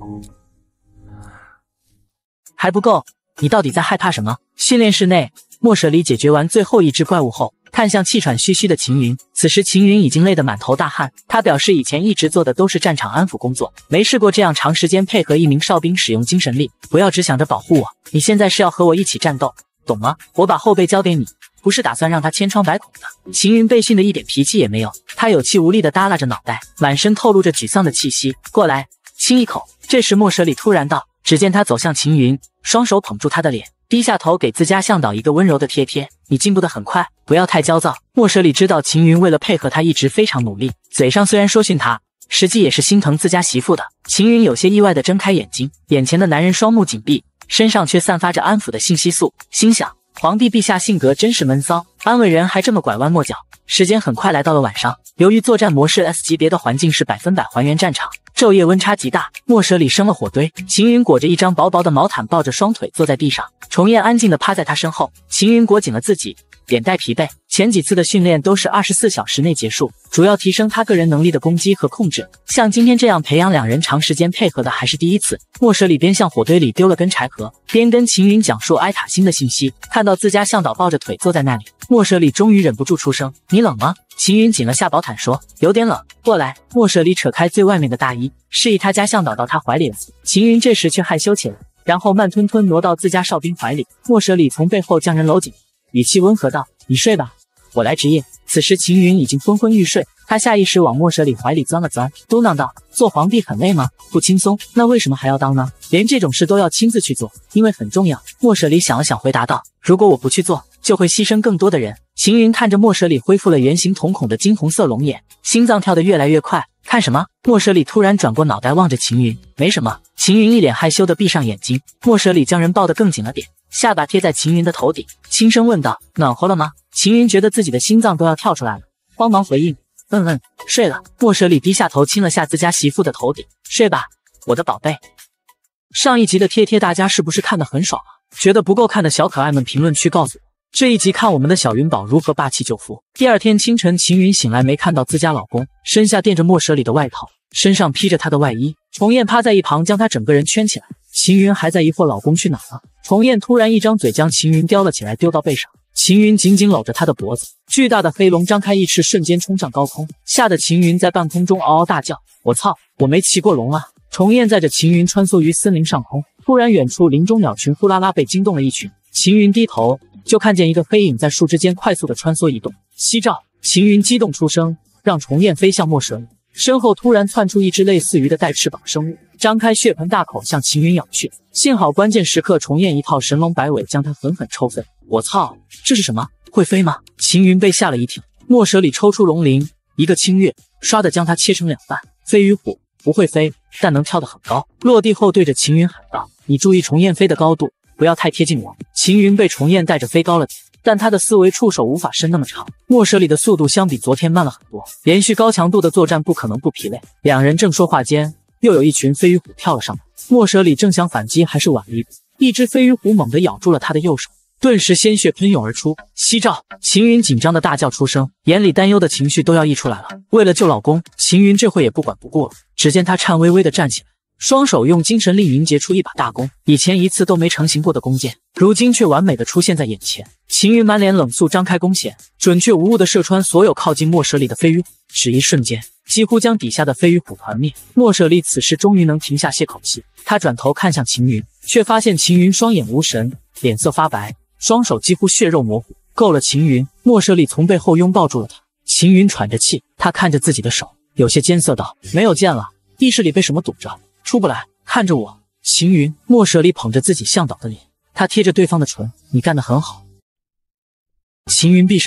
还不够，你到底在害怕什么？训练室内，莫舍里解决完最后一只怪物后，看向气喘吁吁的秦云。此时秦云已经累得满头大汗，他表示以前一直做的都是战场安抚工作，没试过这样长时间配合一名哨兵使用精神力。不要只想着保护我，你现在是要和我一起战斗，懂吗？我把后背交给你，不是打算让他千疮百孔的。秦云被训的一点脾气也没有，他有气无力地耷拉着脑袋，满身透露着沮丧的气息。过来，亲一口。这时莫舍里突然道，只见他走向秦云，双手捧住他的脸，低下头给自家向导一个温柔的贴贴。你进步得很快，不要太焦躁。莫舍里知道秦云为了配合他一直非常努力，嘴上虽然说训他，实际也是心疼自家媳妇的。秦云有些意外地睁开眼睛，眼前的男人双目紧闭，身上却散发着安抚的信息素，心想皇帝陛下性格真是闷骚，安慰人还这么拐弯抹角。时间很快来到了晚上，由于作战模式 S 级别的环境是100%还原战场，昼夜温差极大。莫舍里生了火堆，秦云裹着一张薄薄的毛毯，抱着双腿坐在地上，重燕安静地趴在他身后。秦云裹紧了自己，脸带疲惫。前几次的训练都是24小时内结束，主要提升他个人能力的攻击和控制。像今天这样培养两人长时间配合的还是第一次。莫舍里边向火堆里丢了根柴禾，边跟秦云讲述埃塔星的信息。看到自家向导抱着腿坐在那里，莫舍里终于忍不住出声：你冷吗？秦云紧了下薄毯说：有点冷，过来。莫舍里扯开最外面的大衣，示意他家向导到他怀里来。秦云这时却害羞起来，然后慢吞吞挪到自家哨兵怀里。莫舍里从背后将人搂紧，语气温和道：你睡吧，我来值夜。此时秦云已经昏昏欲睡，他下意识往莫舍里怀里钻了钻，嘟囔道：做皇帝很累吗？不轻松，那为什么还要当呢？连这种事都要亲自去做，因为很重要。莫舍里想了想回答道：如果我不去做，就会牺牲更多的人。秦云看着莫舍里恢复了圆形瞳孔的金红色龙眼，心脏跳得越来越快。看什么？莫舍里突然转过脑袋望着秦云。没什么。秦云一脸害羞地闭上眼睛。莫舍里将人抱得更紧了点，下巴贴在秦云的头顶，轻声问道：暖和了吗？秦云觉得自己的心脏都要跳出来了，慌忙回应：睡了。莫舍里低下头亲了下自家媳妇的头顶：睡吧，我的宝贝。上一集的贴贴大家是不是看得很爽啊？觉得不够看的小可爱们评论区告诉我。这一集看我们的小云宝如何霸气救夫。第二天清晨，秦云醒来没看到自家老公，身下垫着莫舍里的外套，身上披着他的外衣。重燕趴在一旁将他整个人圈起来。秦云还在疑惑老公去哪了，重燕突然一张嘴将秦云叼了起来，丢到背上。秦云紧紧搂着他的脖子，巨大的黑龙张开翼翅，瞬间冲上高空，吓得秦云在半空中嗷嗷大叫：我操，我没骑过龙啊！重燕载着秦云穿梭于森林上空，突然远处林中鸟群呼啦啦被惊动了一群。秦云低头就看见一个黑影在树枝间快速的穿梭移动。夕照！秦云激动出声，让重燕飞向莫舍里。身后突然窜出一只类似鱼的带翅膀生物，张开血盆大口向秦云咬去。幸好关键时刻重燕一套神龙摆尾将它狠狠抽飞。我操，这是什么？会飞吗？秦云被吓了一跳。莫舍里抽出龙鳞，一个轻跃，唰的将它切成两半。飞鱼虎不会飞，但能跳得很高。落地后对着秦云喊道：你注意重燕飞的高度，不要太贴近我。秦云被重燕带着飞高了点，但他的思维触手无法伸那么长。莫舍里的速度相比昨天慢了很多，连续高强度的作战不可能不疲累。两人正说话间，又有一群飞鱼虎跳了上来。莫舍里正想反击，还是晚了一步，一只飞鱼虎猛地咬住了他的右手，顿时鲜血喷涌而出。夕照！秦云紧张的大叫出声，眼里担忧的情绪都要溢出来了。为了救老公，秦云这会也不管不顾了。只见他颤巍巍地站起来，双手用精神力凝结出一把大弓，以前一次都没成型过的弓箭，如今却完美的出现在眼前。秦云满脸冷肃，张开弓弦，准确无误地射穿所有靠近莫舍里的飞鱼虎，只一瞬间，几乎将底下的飞鱼虎团灭。莫舍里此时终于能停下歇口气，他转头看向秦云，却发现秦云双眼无神，脸色发白，双手几乎血肉模糊。够了，秦云！莫舍里从背后拥抱住了他。秦云喘着气，他看着自己的手，有些艰涩道：没有剑了，地势里被什么堵着，出不来。看着我，秦云。莫舍里捧着自己向导的脸，他贴着对方的唇：你干得很好。秦云闭上眼，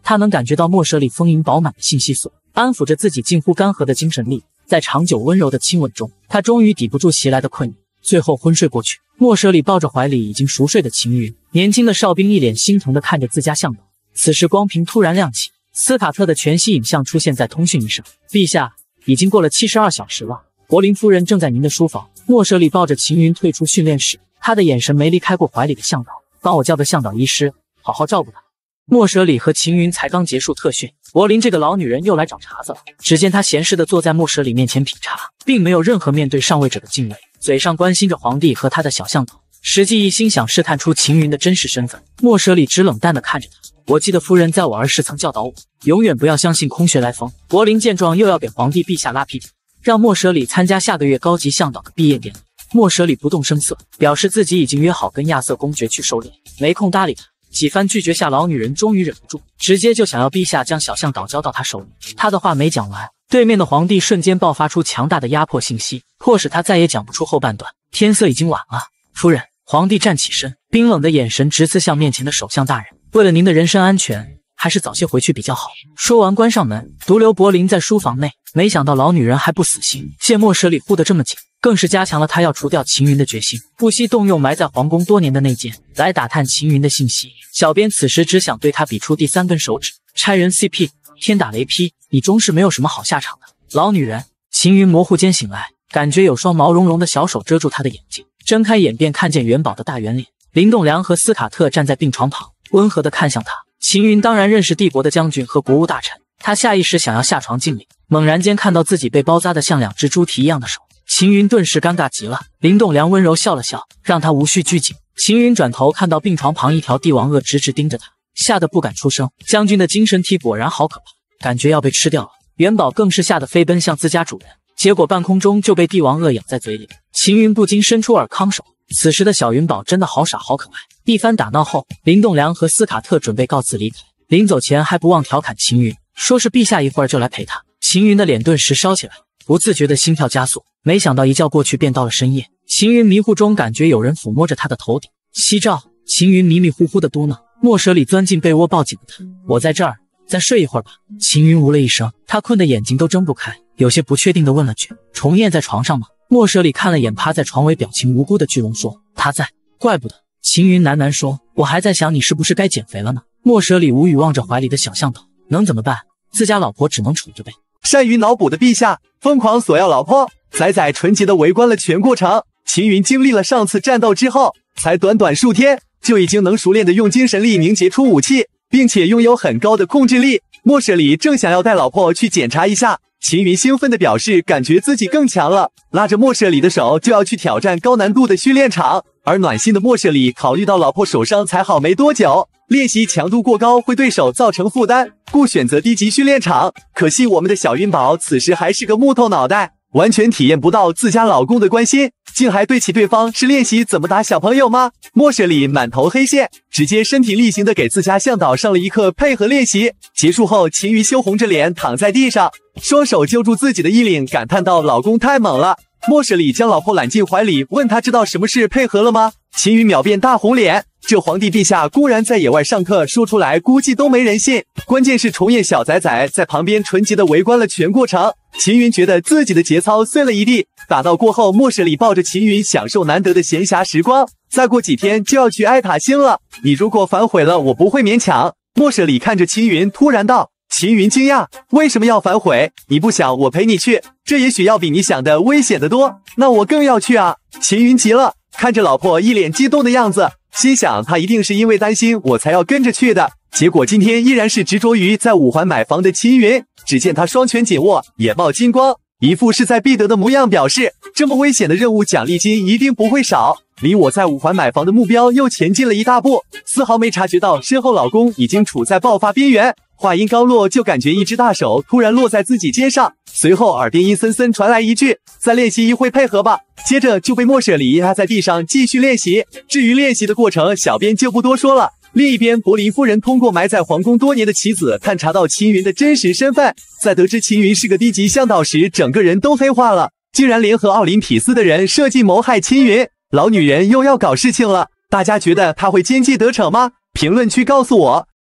他能感觉到墨舍里丰盈饱满的信息锁，安抚着自己近乎干涸的精神力。在长久温柔的亲吻中，他终于抵不住袭来的困意，最后昏睡过去。墨舍里抱着怀里已经熟睡的秦云，年轻的哨兵一脸心疼地看着自家向导。此时光屏突然亮起，斯卡特的全息影像出现在通讯仪上。陛下，已经过了72小时了，柏林夫人正在您的书房。墨舍里抱着秦云退出训练室，他的眼神没离开过怀里的向导。帮我叫个向导医师，好好照顾他。墨舍里和秦云才刚结束特训，柏林这个老女人又来找茬子了。只见她闲适地坐在墨舍里面前品茶，并没有任何面对上位者的敬畏，嘴上关心着皇帝和他的小向导，实际一心想试探出秦云的真实身份。墨舍里只冷淡地看着他。我记得夫人在我儿时曾教导我，永远不要相信空穴来风。柏林见状又要给皇帝陛下拉皮条，让墨舍里参加下个月高级向导的毕业典礼。墨舍里不动声色，表示自己已经约好跟亚瑟公爵去狩猎，没空搭理他。几番拒绝下，老女人终于忍不住，直接就想要陛下将小向导交到他手里。他的话没讲完，对面的皇帝瞬间爆发出强大的压迫信息，迫使他再也讲不出后半段。天色已经晚了，夫人。皇帝站起身，冰冷的眼神直刺向面前的首相大人。为了您的人身安全，还是早些回去比较好。说完关上门，独留柏林在书房内。没想到老女人还不死心，见墨舍里护得这么紧，更是加强了他要除掉秦云的决心，不惜动用埋在皇宫多年的内奸来打探秦云的信息。小编此时只想对他比出第3根手指，拆人 CP， 天打雷劈，你终是没有什么好下场的。老女人。秦云模糊间醒来，感觉有双毛茸茸的小手遮住他的眼睛，睁开眼便看见元宝的大圆脸。林栋梁和斯卡特站在病床旁，温和地看向他。秦云当然认识帝国的将军和国务大臣，他下意识想要下床敬礼，猛然间看到自己被包扎得像2只猪蹄一样的手，秦云顿时尴尬极了。林栋梁温柔笑了笑，让他无需拘谨。秦云转头看到病床旁一条帝王鳄直直盯着他，吓得不敢出声。将军的精神体果然好可怕，感觉要被吃掉了。元宝更是吓得飞奔向自家主人，结果半空中就被帝王鳄咬在嘴里。秦云不禁伸出尔康手，此时的小云宝真的好傻好可爱。一番打闹后，林栋梁和斯卡特准备告辞离开，临走前还不忘调侃秦云，说是陛下一会儿就来陪他。秦云的脸顿时烧起来，不自觉的心跳加速。没想到一觉过去便到了深夜，秦云迷糊中感觉有人抚摸着他的头顶。夕照，秦云迷迷糊糊的嘟囔。墨舍里钻进被窝抱紧了他，我在这儿，再睡一会儿吧。秦云呜了一声，他困得眼睛都睁不开，有些不确定的问了句：重燕在床上吗？墨舍里看了眼趴在床尾表情无辜的巨龙，说：他在。怪不得。秦云喃喃说：我还在想你是不是该减肥了呢。墨舍里无语望着怀里的小向导，能怎么办？自家老婆只能宠着呗。 善于脑补的陛下疯狂索要老婆，仔仔纯洁的围观了全过程。秦云经历了上次战斗之后，才短短数天就已经能熟练的用精神力凝结出武器，并且拥有很高的控制力。墨舍里正想要带老婆去检查一下，秦云兴奋地表示感觉自己更强了，拉着墨舍里的手就要去挑战高难度的训练场。而暖心的墨舍里考虑到老婆手伤才好没多久，练习强度过高会对手造成负担，故选择低级训练场。可惜我们的小云宝此时还是个木头脑袋，完全体验不到自家老公的关心，竟还对起对方是练习怎么打小朋友吗？墨舍里满头黑线，直接身体力行的给自家向导上了一课配合练习。结束后，秦云羞红着脸躺在地上，双手揪住自己的衣领，感叹道：老公太猛了。墨舍里将老婆揽进怀里，问他知道什么是配合了吗？秦云秒变大红脸，这皇帝陛下公然在野外上课，说出来估计都没人信。关键是重燕小崽崽在旁边纯洁的围观了全过程，秦云觉得自己的节操碎了一地。打闹过后，墨舍里抱着秦云享受难得的闲暇时光，再过几天就要去埃塔星了，你如果反悔了，我不会勉强。墨舍里看着秦云突然道。秦云惊讶，为什么要反悔？你不想我陪你去，这也许要比你想的危险得多，那我更要去啊。秦云急了，看着老婆一脸激动的样子，心想他一定是因为担心我才要跟着去的。结果今天依然是执着于在五环买房的秦云，只见他双拳紧握，眼冒金光，一副势在必得的模样，表示这么危险的任务奖励金一定不会少，离我在五环买房的目标又前进了一大步，丝毫没察觉到身后老公已经处在爆发边缘。话音刚落，就感觉一只大手突然落在自己肩上，随后耳边阴森森传来一句：再练习一会配合吧。接着就被墨舍里压在地上继续练习。至于练习的过程，小编就不多说了。另一边，柏林夫人通过埋在皇宫多年的棋子探查到秦云的真实身份，在得知秦云是个低级向导时，整个人都黑化了，竟然联合奥林匹斯的人设计谋害秦云。老女人又要搞事情了，大家觉得她会奸计得逞吗？评论区告诉我。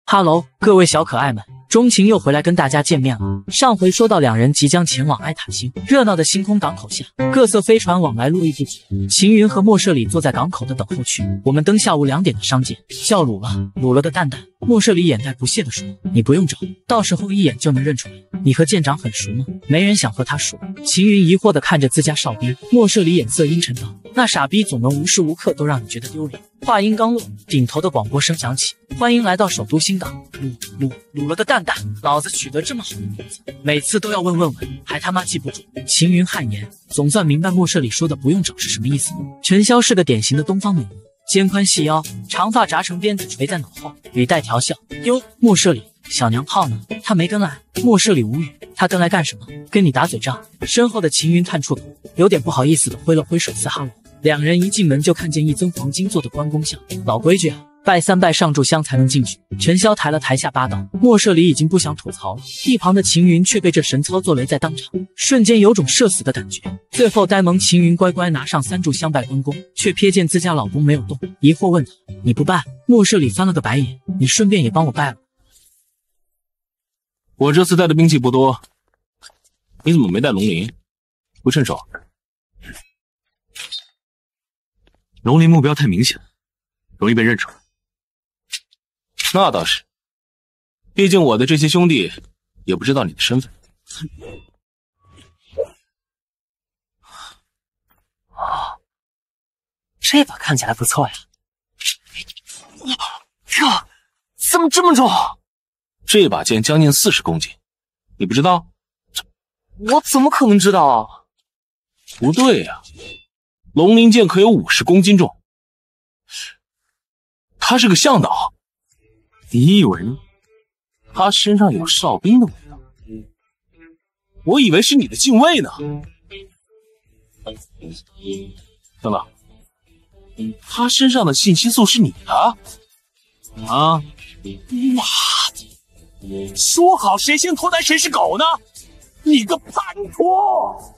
哈喽，各位小可爱们，钟情又回来跟大家见面了。上回说到两人即将前往埃塔星，热闹的星空港口下，各色飞船往来络绎不绝。秦云和莫舍里坐在港口的等候区。我们登下午2点的商舰，叫鲁了，鲁了的蛋蛋。莫舍里眼带不屑地说：“你不用找，到时候一眼就能认出来。你和舰长很熟吗？”没人想和他熟。秦云疑惑地看着自家哨兵，莫舍里眼色阴沉道：“那傻逼总能无时无刻都让你觉得丢脸。”话音刚落，顶头的广播声响起：“欢迎来到首都新港，鲁了的蛋蛋，老子取得这么好的名字，每次都要问，还他妈记不住。”秦云汗颜，总算明白莫舍里说的不用找是什么意思。陈潇是个典型的东方美女，肩宽细腰，长发扎成辫子垂在脑后，语带调笑。哟，莫舍里，小娘炮呢？他没跟来。莫舍里无语，他跟来干什么？跟你打嘴仗。身后的秦云探出头，有点不好意思的挥了挥手似哈喽。两人一进门就看见一尊黄金做的关公像，老规矩啊，拜3拜上炷香才能进去。陈潇抬了抬下巴道：“莫舍里已经不想吐槽了。”一旁的秦云却被这神操作雷在当场，瞬间有种社死的感觉。最后呆萌秦云乖乖拿上3炷香拜关公，却瞥见自家老公没有动，疑惑问他：“你不拜？”莫舍里翻了个白眼：“你顺便也帮我拜了。” 我这次带的兵器不多，你怎么没带龙鳞？不趁手？ 龙鳞目标太明显了，容易被认出来。 那倒是，毕竟我的这些兄弟也不知道你的身份。 这把看起来不错呀。 怎么这么重？ 这把剑将近40公斤，你不知道？ 我怎么可能知道啊？ 不对呀，龙鳞剑可有50公斤重。他是个向导， 你以为呢？ 他身上有哨兵的味道，我以为是你的禁卫呢。等等，他身上的信息素是你的？ 啊！妈的！说好谁先脱单谁是狗呢？你个叛徒！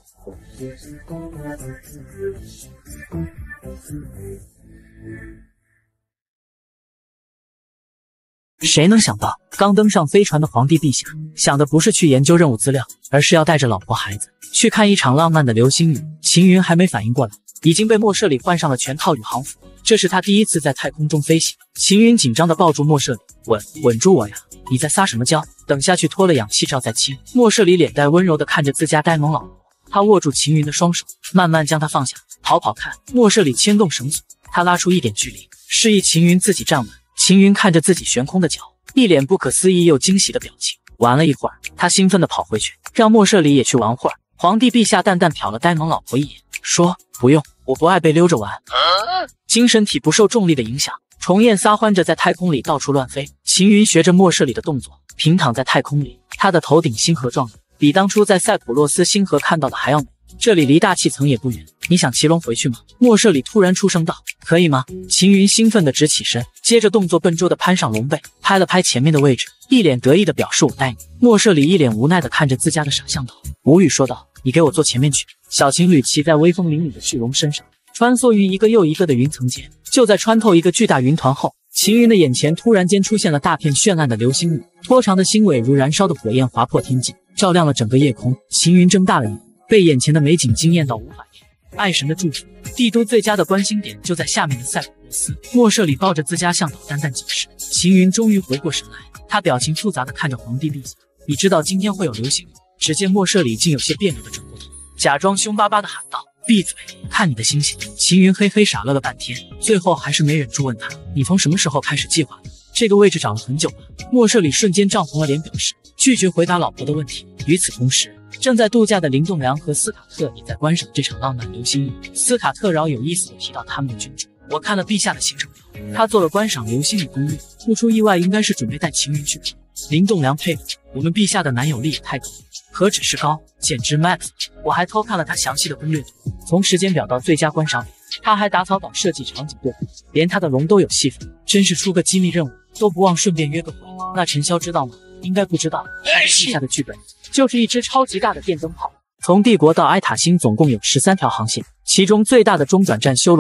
谁能想到，刚登上飞船的皇帝陛下，想的不是去研究任务资料，而是要带着老婆孩子去看一场浪漫的流星雨。秦云还没反应过来，已经被莫舍里换上了全套宇航服。这是他第一次在太空中飞行。秦云紧张地抱住莫舍里，稳住我呀！你在撒什么娇？等下去脱了氧气罩再亲。莫舍里脸带温柔地看着自家呆萌老婆，他握住秦云的双手，慢慢将她放下。跑看。莫舍里牵动绳索，他拉出一点距离，示意秦云自己站稳。秦云看着自己悬空的脚，一脸不可思议又惊喜的表情。玩了一会儿，他兴奋地跑回去，让莫舍里也去玩会儿。皇帝陛下淡淡瞟了呆萌老婆一眼，说：“不用，我不爱被溜着玩。”精神体不受重力的影响，重焰撒欢着在太空里到处乱飞。秦云学着莫舍里的动作，平躺在太空里，他的头顶星河状的，比当初在塞浦路斯星河看到的还要美。这里离大气层也不远，你想骑龙回去吗？莫舍里突然出声道：“可以吗？”秦云兴奋地直起身，接着动作笨拙地攀上龙背，拍了拍前面的位置，一脸得意地表示我带你。莫舍里一脸无奈地看着自家的傻向导，无语说道：“你给我坐前面去。”小情侣骑在威风凛凛的巨龙身上，穿梭于一个又一个的云层间。就在穿透一个巨大云团后，秦云的眼前突然间出现了大片绚烂的流星雨，拖长的星尾如燃烧的火焰划破天际，照亮了整个夜空。秦云睁大了眼，被眼前的美景惊艳到无法言语。爱神的祝福，帝都最佳的观星点就在下面的塞浦路斯。莫舍里抱着自家向导淡淡解释。秦云终于回过神来，他表情复杂地看着皇帝陛下：“你知道今天会有流星雨？”只见莫舍里竟有些别扭地转过头，假装凶巴巴地喊道：“闭嘴，看你的星星。”秦云嘿嘿傻乐了半天，最后还是没忍住问他：“你从什么时候开始计划的？这个位置找了很久了。”莫舍里瞬间涨红了脸，表示拒绝回答老婆的问题。与此同时，正在度假的林栋梁和斯卡特也在观赏这场浪漫流星雨。斯卡特饶有意思地提到他们的君主：“我看了陛下的行程表，他做了观赏流星雨攻略，不出意外应该是准备带秦云去看。”林栋梁佩服：“我们陛下的男友力也太高了，何止是高，简直 max！ 我还偷看了他详细的攻略图，从时间表到最佳观赏点，他还打草稿设计场景对比，连他的龙都有戏份，真是出个机密任务都不忘顺便约个会。那陈潇知道吗？应该不知道，陛下的剧本就是一支超级大的电灯泡。从帝国到埃塔星总共有13条航线，其中最大的中转站修罗门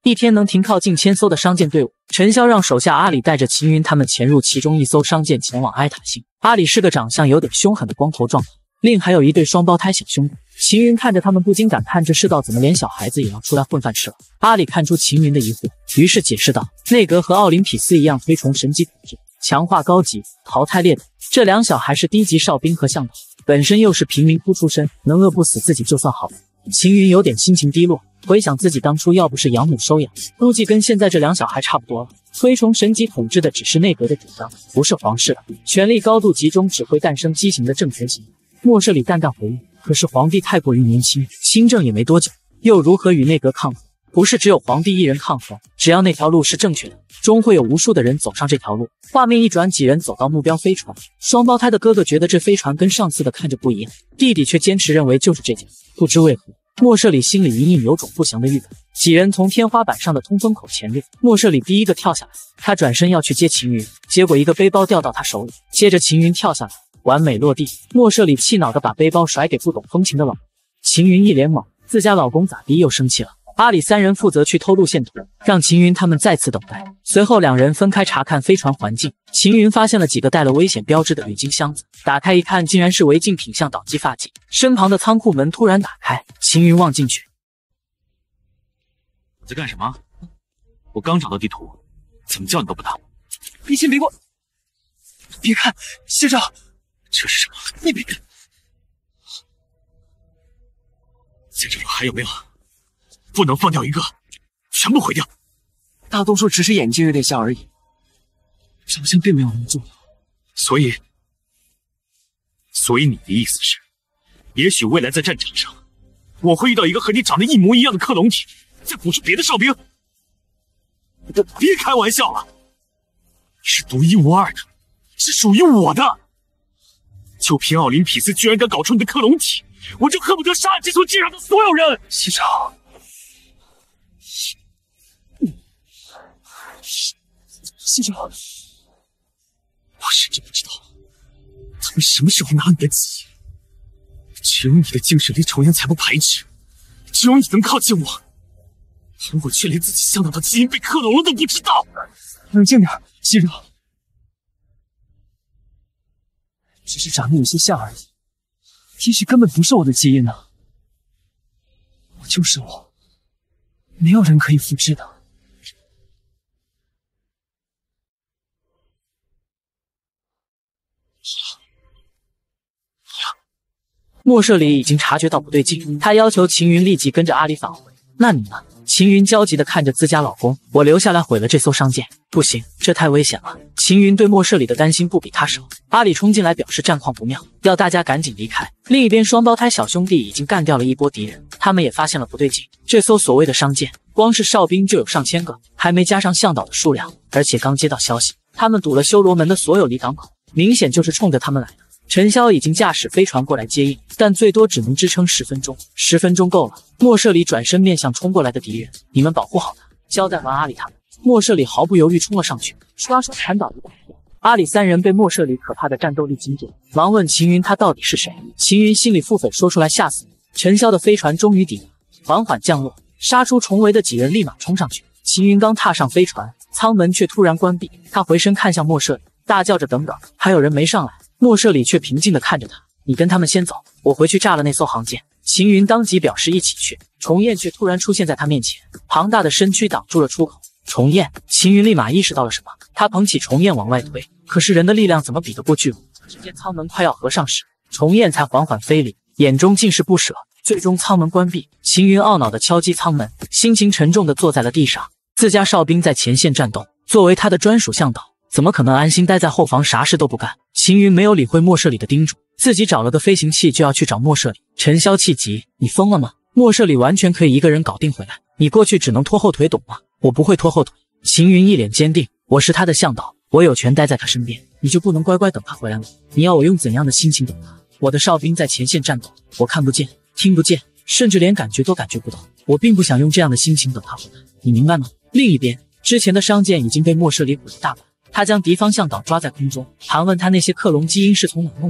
一天能停靠近1000艘的商舰队伍。陈潇让手下阿里带着秦云他们潜入其中一艘商舰，前往埃塔星。阿里是个长相有点凶狠的光头壮头，另还有一对双胞胎小兄弟。秦云看着他们，不禁感叹这世道怎么连小孩子也要出来混饭吃了。阿里看出秦云的疑惑，于是解释道：内阁和奥林匹斯一样推崇神级统治，强化高级，淘汰劣等。这两小孩是低级哨兵和向导，本身又是贫民窟出身，能饿不死自己就算好了。秦云有点心情低落，回想自己当初要不是养母收养，估计跟现在这两小孩差不多了。推崇神级统治的只是内阁的主张，不是皇室的。权力高度集中只会诞生畸形的政权行为。莫舍里淡淡回应：可是皇帝太过于年轻，新政也没多久，又如何与内阁抗衡？不是只有皇帝一人抗衡，只要那条路是正确的，终会有无数的人走上这条路。画面一转，几人走到目标飞船，双胞胎的哥哥觉得这飞船跟上次的看着不一样，弟弟却坚持认为就是这件。不知为何，莫舍里心里隐隐有种不祥的预感。几人从天花板上的通风口潜入，莫舍里第一个跳下来，他转身要去接秦云，结果一个背包掉到他手里，接着秦云跳下来，完美落地。莫舍里气恼地把背包甩给不懂风情的老公。秦云一脸懵，自家老公咋地又生气了？阿里三人负责去偷路线图，让秦云他们再次等待。随后两人分开查看飞船环境。秦云发现了几个带了危险标志的铝金箱子，打开一看，竟然是违禁品向导机发髻。身旁的仓库门突然打开，秦云望进去， 你在干什么？我刚找到地图，怎么叫你都不答。别信别过，别看，先生，这是什么？你别看，在这里还有没有？不能放掉一个，全部毁掉。大多数只是眼睛有点像而已，长相并没有那么重要。所以你的意思是，也许未来在战场上，我会遇到一个和你长得一模一样的克隆体，再捕捉别的哨兵？别开玩笑了，是独一无二的，是属于我的。就凭奥林匹斯居然敢搞出你的克隆体，我就恨不得杀了这艘机上的所有人。西长。西长，我甚至不知道他们什么时候拿你的记忆。只有你的精神离重岩才不排斥，只有你能靠近我，而我却连自己向导的基因被克隆了都不知道。冷静点，西长，只是长得有些像而已，也许根本不是我的基因呢。我就是我，没有人可以复制的。 莫舍里已经察觉到不对劲，他要求秦云立即跟着阿里返回。那你呢？秦云焦急地看着自家老公，我留下来毁了这艘商舰。不行，这太危险了。秦云对莫舍里的担心不比他少。阿里冲进来表示战况不妙，要大家赶紧离开。另一边，双胞胎小兄弟已经干掉了一波敌人，他们也发现了不对劲。这艘所谓的商舰，光是哨兵就有上千个，还没加上向导的数量。而且刚接到消息，他们堵了修罗门的所有离港口，明显就是冲着他们来的。陈潇已经驾驶飞船过来接应，但最多只能支撑10分钟，10分钟够了。莫舍里转身面向冲过来的敌人，你们保护好他。交代完阿里他们，莫舍里毫不犹豫冲了上去，刷刷砍倒一个。阿里三人被莫舍里可怕的战斗力惊住，忙问秦云他到底是谁。秦云心里腹诽说出来吓死你。陈潇的飞船终于抵达，缓缓降落，杀出重围的几人立马冲上去。秦云刚踏上飞船，舱门却突然关闭，他回身看向莫舍里，大叫着等等，还有人没上来。莫舍里却平静地看着他，你跟他们先走，我回去炸了那艘航舰。秦云当即表示一起去，重燕却突然出现在他面前，庞大的身躯挡住了出口。重燕，秦云立马意识到了什么，他捧起重燕往外推，可是人的力量怎么比得过巨物？只见舱门快要合上时，重燕才缓缓飞离，眼中尽是不舍。最终舱门关闭，秦云懊恼地敲击舱门，心情沉重地坐在了地上。自家哨兵在前线战斗，作为他的专属向导，怎么可能安心待在后方啥事都不干？秦云没有理会莫舍里的叮嘱，自己找了个飞行器就要去找莫舍里。陈潇气急，你疯了吗？莫舍里完全可以一个人搞定回来，你过去只能拖后腿，懂吗？我不会拖后腿。秦云一脸坚定，我是他的向导，我有权待在他身边，你就不能乖乖等他回来吗？你要我用怎样的心情等他？我的哨兵在前线战斗，我看不见听不见，甚至连感觉都感觉不到，我并不想用这样的心情等他回来，你明白吗？另一边，之前的商舰已经被莫舍里毁了大半，他将敌方向导抓在空中，盘问他那些克隆基因是从哪弄到的。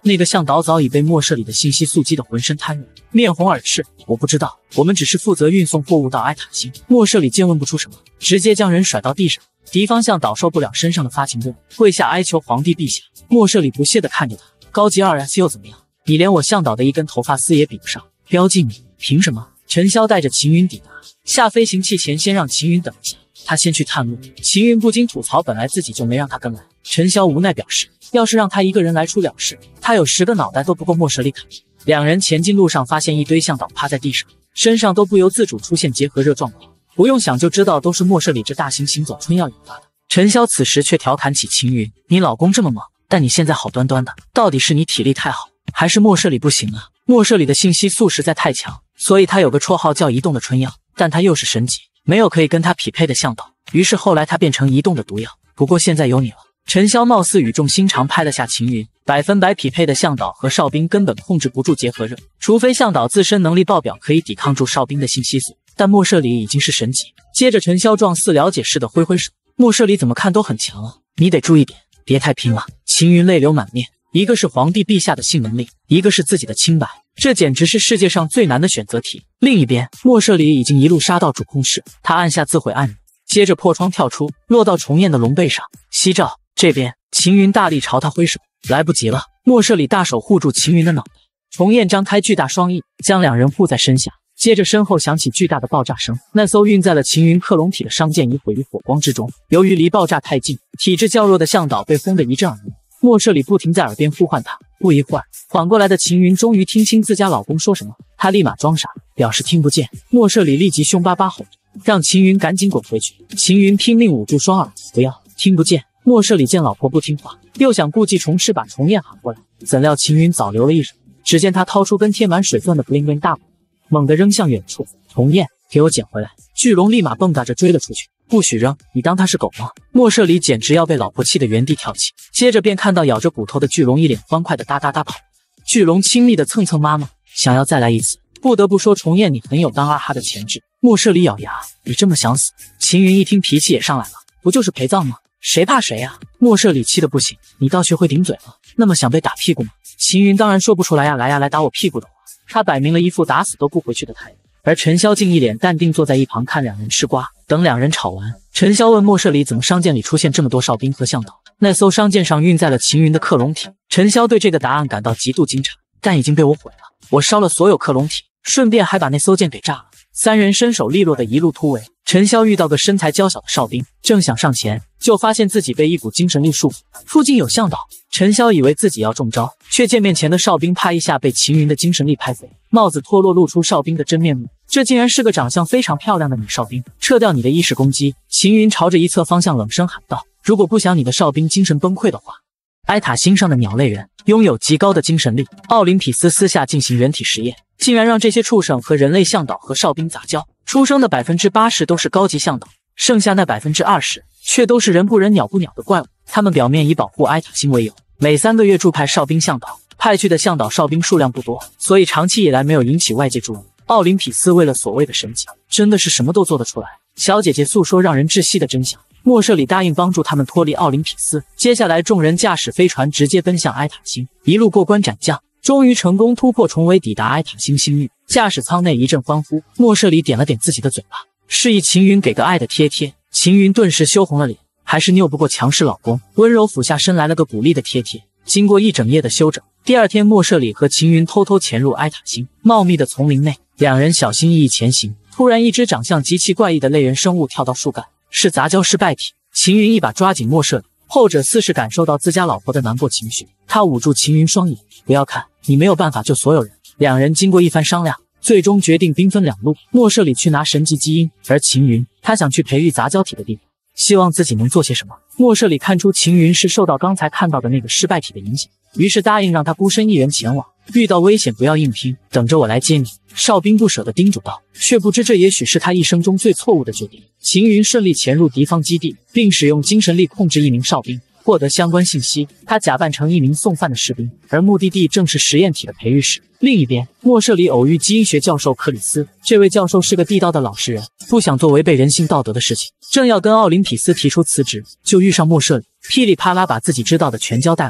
那个向导早已被莫舍里的信息速击得浑身瘫软，面红耳赤。我不知道，我们只是负责运送货物到埃塔星。莫舍里见问不出什么，直接将人甩到地上。敌方向导受不了身上的发情热，跪下哀求皇帝陛下。莫舍里不屑地看着他，高级 2S 又怎么样？你连我向导的一根头发丝也比不上，标记你凭什么？陈潇带着秦云抵达下飞行器前，先让秦云等一下，他先去探路。秦云不禁吐槽，本来自己就没让他跟来。陈潇无奈表示，要是让他一个人来出了事，他有10个脑袋都不够莫舍里砍。两人前进路上，发现一堆向导趴在地上，身上都不由自主出现结核热状况，不用想就知道都是莫舍里这大型行走春药引发的。陈潇此时却调侃起秦云，你老公这么猛，但你现在好端端的，到底是你体力太好，还是莫舍里不行啊？莫舍里的信息素实在太强，所以他有个绰号叫移动的春药，但他又是神级，没有可以跟他匹配的向导，于是后来他变成移动的毒药。不过现在有你了。陈潇貌似语重心长拍了下秦云，100%匹配的向导和哨兵根本控制不住结核热，除非向导自身能力爆表可以抵抗住哨兵的信息素，但莫舍里已经是神级。接着陈潇状似了解似的挥挥手，莫舍里怎么看都很强啊，你得注意点，别太拼了。秦云泪流满面，一个是皇帝陛下的性能力，一个是自己的清白，这简直是世界上最难的选择题。另一边，莫舍里已经一路杀到主控室，他按下自毁按钮，接着破窗跳出，落到重彦的龙背上。夕照这边，秦云大力朝他挥手，来不及了。莫舍里大手护住秦云的脑袋，重彦张开巨大双翼，将两人护在身下。接着身后响起巨大的爆炸声，那艘运载了秦云克隆体的商舰已毁于火光之中。由于离爆炸太近，体质较弱的向导被轰得一阵耳鸣。莫舍里不停在耳边呼唤他。不一会儿，缓过来的秦云终于听清自家老公说什么，他立马装傻，表示听不见。莫舍里立即凶巴巴吼着，让秦云赶紧滚回去。秦云拼命捂住双耳，不要，听不见。莫舍里见老婆不听话，又想故技重施把重彦喊过来，怎料秦云早留了一手。只见他掏出根贴满水钻的 bling bling 大鼓，猛地扔向远处。重彦，给我捡回来！巨龙立马蹦跶着追了出去。不许扔，你当他是狗吗？莫舍里简直要被老婆气得原地跳起。接着便看到咬着骨头的巨龙一脸欢快的哒哒哒跑。巨龙亲密的蹭蹭妈妈，想要再来一次。不得不说，重彦你很有当二哈的潜质。莫舍里咬牙，你这么想死？秦云一听脾气也上来了，不就是陪葬吗？谁怕谁啊！莫舍里气得不行，你倒学会顶嘴了，那么想被打屁股吗？秦云当然说不出来呀，来呀，来打我屁股的话，他摆明了一副打死都不回去的态度。而陈潇竟一脸淡定坐在一旁看两人吃瓜。等两人吵完，陈潇问莫舍里怎么商舰里出现这么多哨兵和向导，那艘商舰上运载了秦云的克隆体。陈潇对这个答案感到极度惊诧，但已经被我毁了，我烧了所有克隆体，顺便还把那艘舰给炸了。三人身手利落的一路突围。陈潇遇到个身材娇小的哨兵，正想上前，就发现自己被一股精神力束缚，附近有向导。陈潇以为自己要中招，却见面前的哨兵啪一下被秦云的精神力拍飞，帽子脱落露出哨兵的真面目，这竟然是个长相非常漂亮的女哨兵。撤掉你的意识攻击！秦云朝着一侧方向冷声喊道，如果不想你的哨兵精神崩溃的话。埃塔星上的鸟类人拥有极高的精神力，奥林匹斯私下进行人体实验，竟然让这些畜生和人类向导和哨兵杂交，出生的 80% 都是高级向导，剩下那 20% 却都是人不人鸟不鸟的怪物。他们表面以保护埃塔星为由，每3个月驻派哨兵向导，派去的向导哨兵数量不多，所以长期以来没有引起外界注意。奥林匹斯为了所谓的神级，真的是什么都做得出来。小姐姐诉说让人窒息的真相，莫舍里答应帮助他们脱离奥林匹斯。接下来众人驾驶飞船直接奔向埃塔星，一路过关斩将，终于成功突破重围，抵达埃塔星星域。驾驶舱内一阵欢呼，莫舍里点了点自己的嘴巴，示意秦云给个爱的贴贴。秦云顿时羞红了脸，还是拗不过强势老公，温柔俯下身来了个鼓励的贴贴。经过一整夜的休整，第二天莫舍里和秦云偷偷潜入埃塔星茂密的丛林内，两人小心翼翼前行。突然一只长相极其怪异的类人生物跳到树干，是杂交失败体。秦云一把抓紧莫舍里，后者似是感受到自家老婆的难过情绪，他捂住秦云双眼，不要看，你没有办法救所有人。两人经过一番商量，最终决定兵分两路，莫舍里去拿神级基因，而秦云他想去培育杂交体的地方，希望自己能做些什么。莫舍里看出秦云是受到刚才看到的那个失败体的影响，于是答应让他孤身一人前往，遇到危险不要硬拼，等着我来接你。哨兵不舍得叮嘱道，却不知这也许是他一生中最错误的决定。秦云顺利潜入敌方基地，并使用精神力控制一名哨兵，获得相关信息。他假扮成一名送饭的士兵，而目的地正是实验体的培育室。另一边，莫舍里偶遇基因学教授克里斯，这位教授是个地道的老实人，不想做违背人性道德的事情，正要跟奥林匹斯提出辞职，就遇上莫舍里，噼里啪啦把自己知道的全交代了。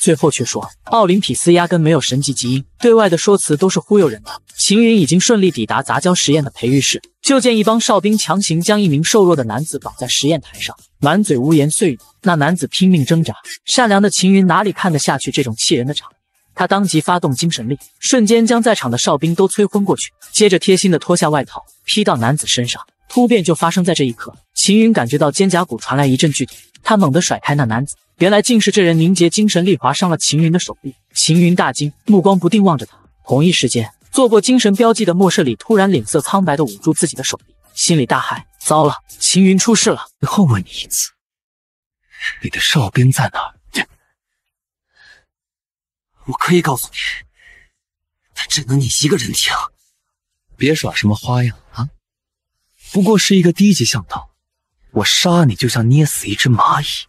最后却说奥林匹斯压根没有神级基因，对外的说辞都是忽悠人的。秦云已经顺利抵达杂交实验的培育室，就见一帮哨兵强行将一名瘦弱的男子绑在实验台上，满嘴污言碎语。那男子拼命挣扎，善良的秦云哪里看得下去这种气人的场面？他当即发动精神力，瞬间将在场的哨兵都催昏过去，接着贴心的脱下外套披到男子身上。突变就发生在这一刻，秦云感觉到肩胛骨传来一阵剧痛，他猛地甩开那男子，原来竟是这人凝结精神力划伤了秦云的手臂。秦云大惊，目光不定望着他。同一时间，做过精神标记的莫舍里突然脸色苍白的捂住自己的手臂，心里大骇：糟了，秦云出事了！ 最后问你一次，你的哨兵在哪儿？ 我可以告诉你，但只能你一个人听。 别耍什么花样啊！不过是一个低级向导，我杀你就像捏死一只蚂蚁。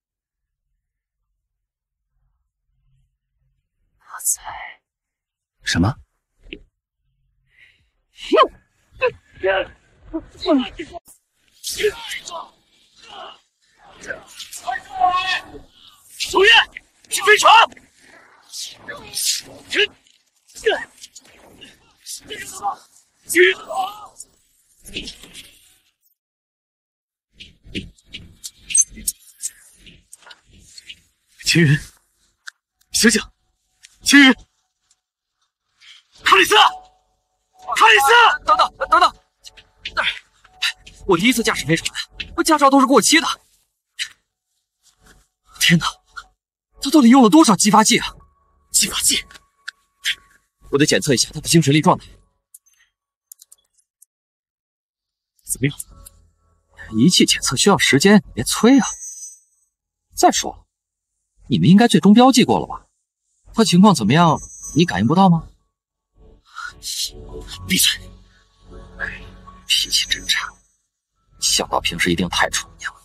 阿才， 什么？ 守夜，去飞船！秦云，醒醒！秦云，克里斯，克里斯， 等等！我第一次驾驶飞船，我驾照都是过期的。天哪，他到底用了多少激发剂啊？ 激发剂， 我得检测一下他的精神力状态。 怎么样？ 仪器检测需要时间，别催啊！再说了，你们应该最终标记过了吧？他情况怎么样？你感应不到吗？ 闭嘴！ 脾气真差，想到平时一定太宠你了。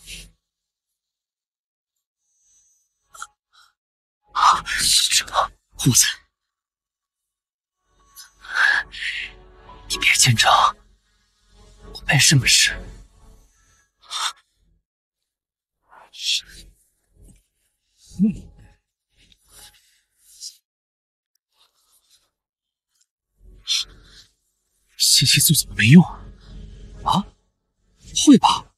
什么？虎子， 你别紧张，我没什么事。 信息素怎么没用啊？ 啊？会吧？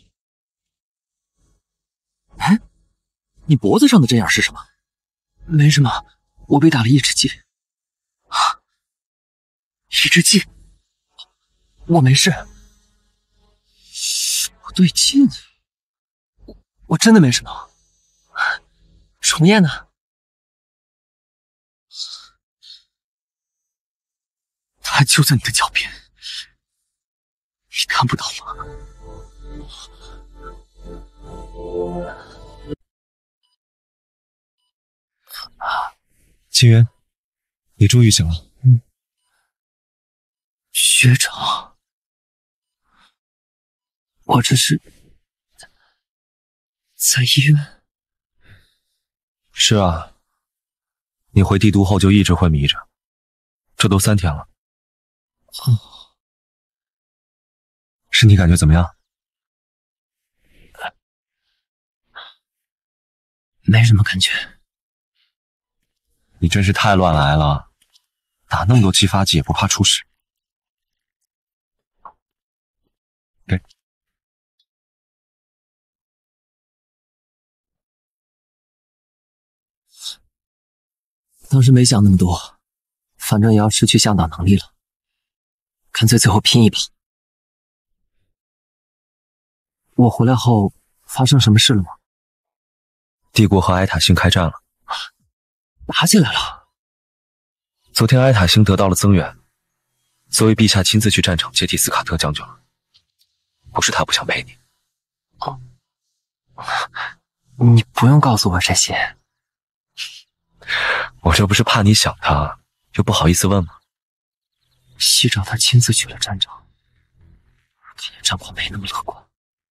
哎，你脖子上的针眼是什么？没什么，我被打了抑制剂。 啊？抑制剂？ 我没事。不对劲，我真的没什么。重验呢？ 他就在你的脚边，你看不到吗？ 秦源，你终于醒了。 学长，我这是在医院。 是啊，你回帝都后就一直昏迷着，这都3天了。 哦， 身体感觉怎么样？ 没什么感觉。 你真是太乱来了，打那么多激发剂也不怕出事。给。 当时没想那么多，反正也要失去向导能力了，干脆最后拼一把。我回来后发生什么事了吗？ 帝国和埃塔星开战了， 打起来了。 昨天埃塔星得到了增援，所以陛下亲自去战场接替斯卡特将军了。不是他不想陪你。 哦，你不用告诉我这些。 我这不是怕你想他，又不好意思问吗？ 西找他亲自去了战场，看来战况没那么乐观。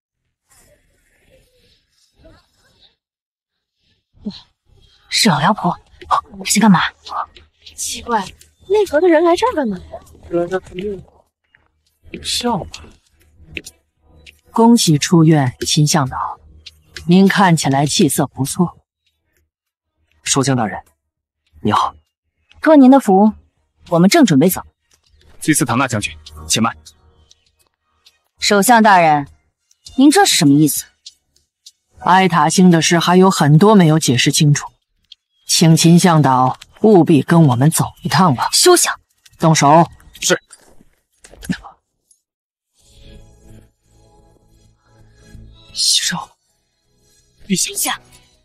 是老妖婆，他在干嘛？ 奇怪，内阁的人来这儿干嘛？ 来这看病。像吧？ 恭喜出院，秦向导，您看起来气色不错。 首相大人，你好。 托您的福，我们正准备走。 崔斯唐纳将军，且慢。 首相大人，您这是什么意思？ 埃塔星的事还有很多没有解释清楚，请秦向导务必跟我们走一趟吧。 休想！ 动手。 是。 息肉， 陛下。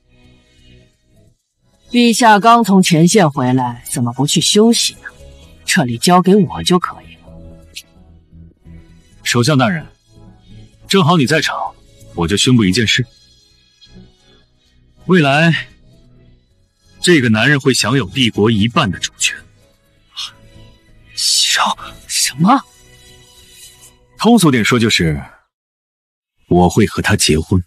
陛下刚从前线回来，怎么不去休息呢？这里交给我就可以了。 首相大人，正好你在场，我就宣布一件事：未来，这个男人会享有帝国一半的主权。 息肉，什么？ 通俗点说就是，我会和他结婚。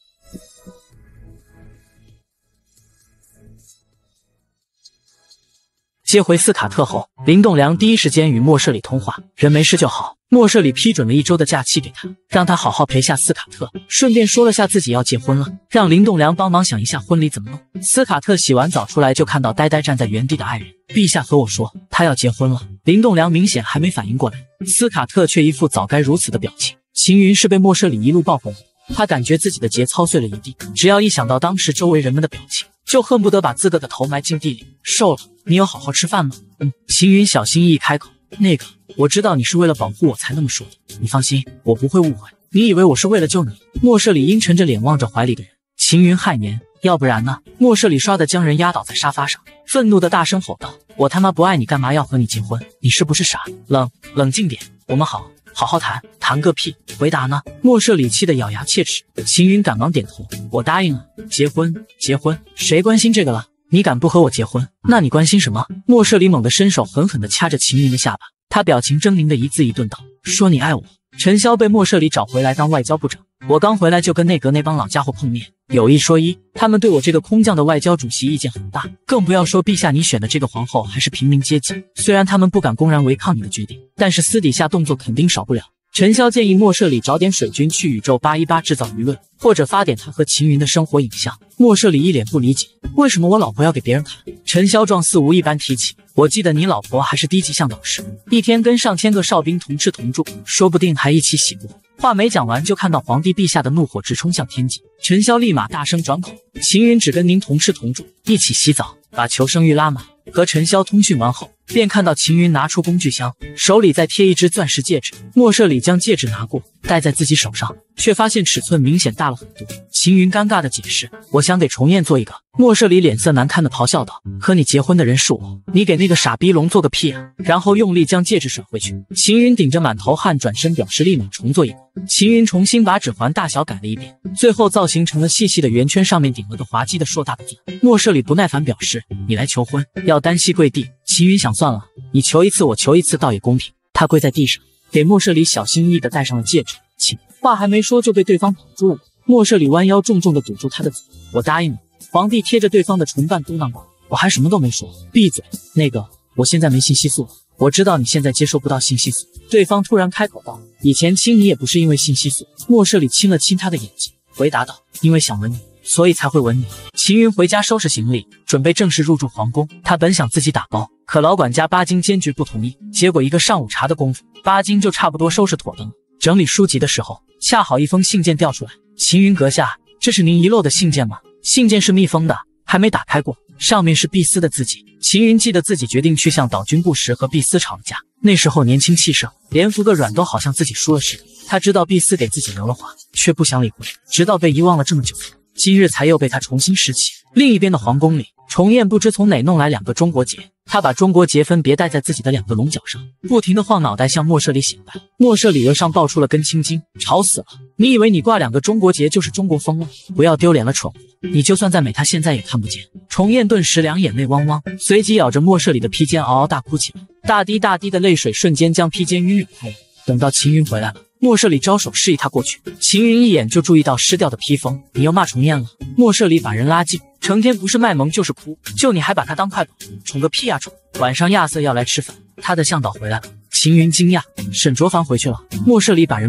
接回斯卡特后，林栋梁第一时间与莫舍里通话，人没事就好。莫舍里批准了1周的假期给他，让他好好陪下斯卡特，顺便说了下自己要结婚了，让林栋梁帮忙想一下婚礼怎么弄。斯卡特洗完澡出来就看到呆呆站在原地的爱人，陛下和我说他要结婚了。林栋梁明显还没反应过来，斯卡特却一副早该如此的表情。秦云是被莫舍里一路爆红，他感觉自己的节操碎了一地，只要一想到当时周围人们的表情，就恨不得把自个的头埋进地里。瘦了，你有好好吃饭吗？秦云小心翼翼开口，那个，我知道你是为了保护我才那么说的，你放心，我不会误会。你以为我是为了救你？莫舍里阴沉着脸望着怀里的人。秦云汗颜，要不然呢？莫舍里唰的将人压倒在沙发上，愤怒的大声吼道：我他妈不爱你，干嘛要和你结婚？你是不是傻？冷静点，我们好好谈，谈个屁！回答呢？莫舍里气得咬牙切齿。秦云赶忙点头，我答应了，结婚，谁关心这个了？你敢不和我结婚？那你关心什么？莫舍里猛地伸手狠狠地掐着秦云的下巴，他表情狰狞的一字一顿道：说你爱我。陈潇被莫舍里找回来当外交部长，我刚回来就跟内阁那帮老家伙碰面，有一说一，他们对我这个空降的外交主席意见很大，更不要说陛下你选的这个皇后还是平民阶级，虽然他们不敢公然违抗你的决定，但是私底下动作肯定少不了。陈潇建议莫舍里找点水军去宇宙818制造舆论，或者发点他和秦云的生活影像。莫舍里一脸不理解，为什么我老婆要给别人看？陈潇状似无一般提起，我记得你老婆还是低级向导师，一天跟上千个哨兵同吃同住，说不定还一起洗过。话没讲完，就看到皇帝陛下的怒火直冲向天际。陈潇立马大声转口，秦云只跟您同吃同住，一起洗澡，把求生欲拉满。和陈潇通讯完后，便看到秦云拿出工具箱，手里再贴一只钻石戒指。莫舍里将戒指拿过，戴在自己手上，却发现尺寸明显大了很多。秦云尴尬的解释，我想给重燕做一个。莫舍里脸色难看的咆哮道，和你结婚的人是我，你给那个傻逼龙做个屁啊！然后用力将戒指甩回去。秦云顶着满头汗转身表示立马重做一个。秦云重新把指环大小改了一遍，最后造型成了细细的圆圈，上面顶了个滑稽的硕大的钻。莫舍里不耐烦表示，你来求婚要单膝跪地。秦云想算了，你求一次我求一次倒也公平。他跪在地上，给莫舍里小心翼翼地戴上了戒指。请话还没说就被对方挡住了。莫舍里弯腰重重地堵住他的嘴，我答应了。皇帝贴着对方的唇瓣嘟囔道，我还什么都没说。闭嘴。那个，我现在没信息素了，我知道你现在接收不到信息素。对方突然开口道，以前亲你也不是因为信息素。莫舍里亲了亲他的眼睛，回答道，因为想吻你，所以才会吻你。秦云回家收拾行李，准备正式入住皇宫。他本想自己打包，可老管家巴金坚决不同意。结果一个上午茶的功夫，巴金就差不多收拾妥当了。整理书籍的时候，恰好一封信件掉出来。秦云阁下，这是您遗漏的信件吗？信件是密封的，还没打开过，上面是毕斯的字迹。秦云记得自己决定去向岛军部时和毕斯吵了架，那时候年轻气盛，连服个软都好像自己输了似的。他知道毕斯给自己留了话，却不想理会，直到被遗忘了这么久，今日才又被他重新拾起。另一边的皇宫里，重燕不知从哪弄来2个中国结，他把中国结分别戴在自己的2个龙角上，不停地晃脑袋向莫舍里显摆。莫舍里额上爆出了根青筋，吵死了！你以为你挂2个中国结就是中国风了？不要丢脸了，蠢货！你就算再美，他现在也看不见。重燕顿时2眼泪汪汪，随即咬着莫舍里的披肩嗷嗷大哭起来，大滴大滴的泪水瞬间将披肩晕染开来。等到秦云回来了，莫舍里招手示意他过去，秦云一眼就注意到湿掉的披风。你又骂重燕了？莫舍里把人拉近，成天不是卖萌就是哭，就你还把他当快宝，宠个屁啊宠！晚上亚瑟要来吃饭，他的向导回来了。秦云惊讶，沈卓凡回去了。莫舍里把人抱住，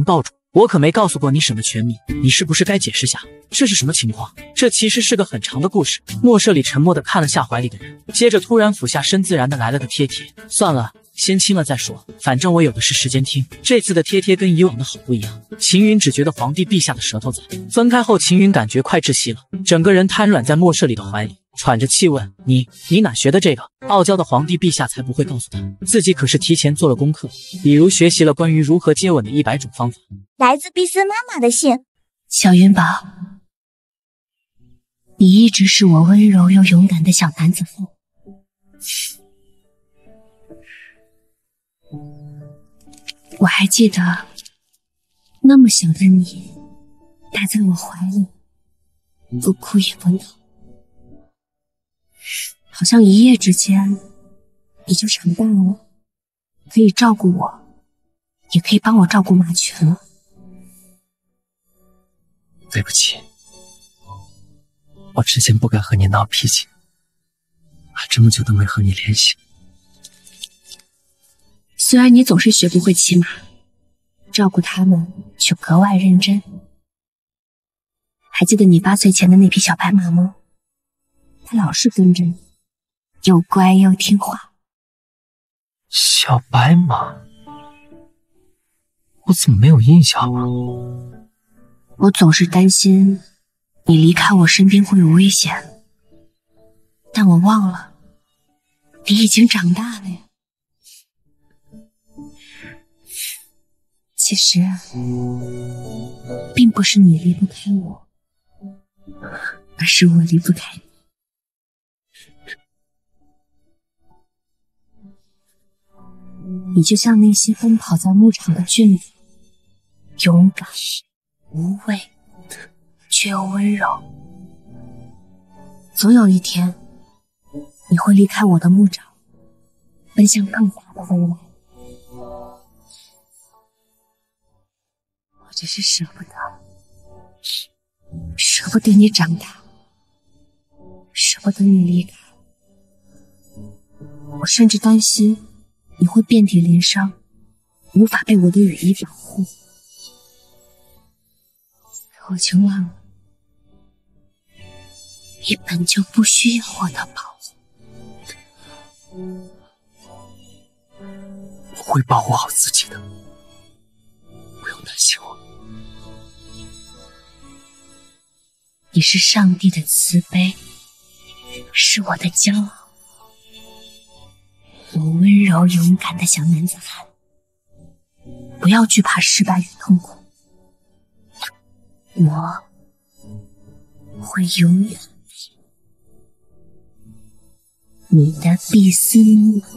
我可没告诉过你审的全谜，你是不是该解释下这是什么情况？这其实是个很长的故事。莫舍里沉默地看了下怀里的人，接着突然俯下身，自然的来了个贴贴。算了，先亲了再说，反正我有的是时间听。这次的贴贴跟以往的好不一样。秦云只觉得皇帝陛下的舌头在。分开后，秦云感觉快窒息了，整个人瘫软在莫舍里的怀里，喘着气问：“你哪学的这个？”傲娇的皇帝陛下才不会告诉他，自己可是提前做了功课，比如学习了关于如何接吻的100种方法。 来自碧丝妈妈的信。 小云宝，你一直是我温柔又勇敢的小男子汉。我还记得，那么小的你，待在我怀里，不哭也不闹，好像一夜之间你就长大了，可以照顾我，也可以帮我照顾马全了。 对不起，我之前不该和你闹脾气，还这么久都没和你联系。 虽然你总是学不会骑马，照顾他们却格外认真。还记得你8岁前的那匹小白马吗？它老是跟着你，又乖又听话。 小白马，我怎么没有印象啊？ 我总是担心你离开我身边会有危险，但我忘了，你已经长大了呀。其实，并不是你离不开我，而是我离不开你。你就像那些奔跑在牧场的骏子，勇敢、无畏，却又温柔。总有一天，你会离开我的牧场，奔向更大的未来。我只是舍不得，舍不得你长大，舍不得你离开。我甚至担心你会遍体鳞伤，无法被我的羽翼保护。我竟忘了，你本就不需要我的保护。 我会保护好自己的，不用担心我。 你是上帝的慈悲，是我的骄傲。我温柔勇敢的小男子汉，不要惧怕失败与痛苦。我会永远你的碧丝妈妈。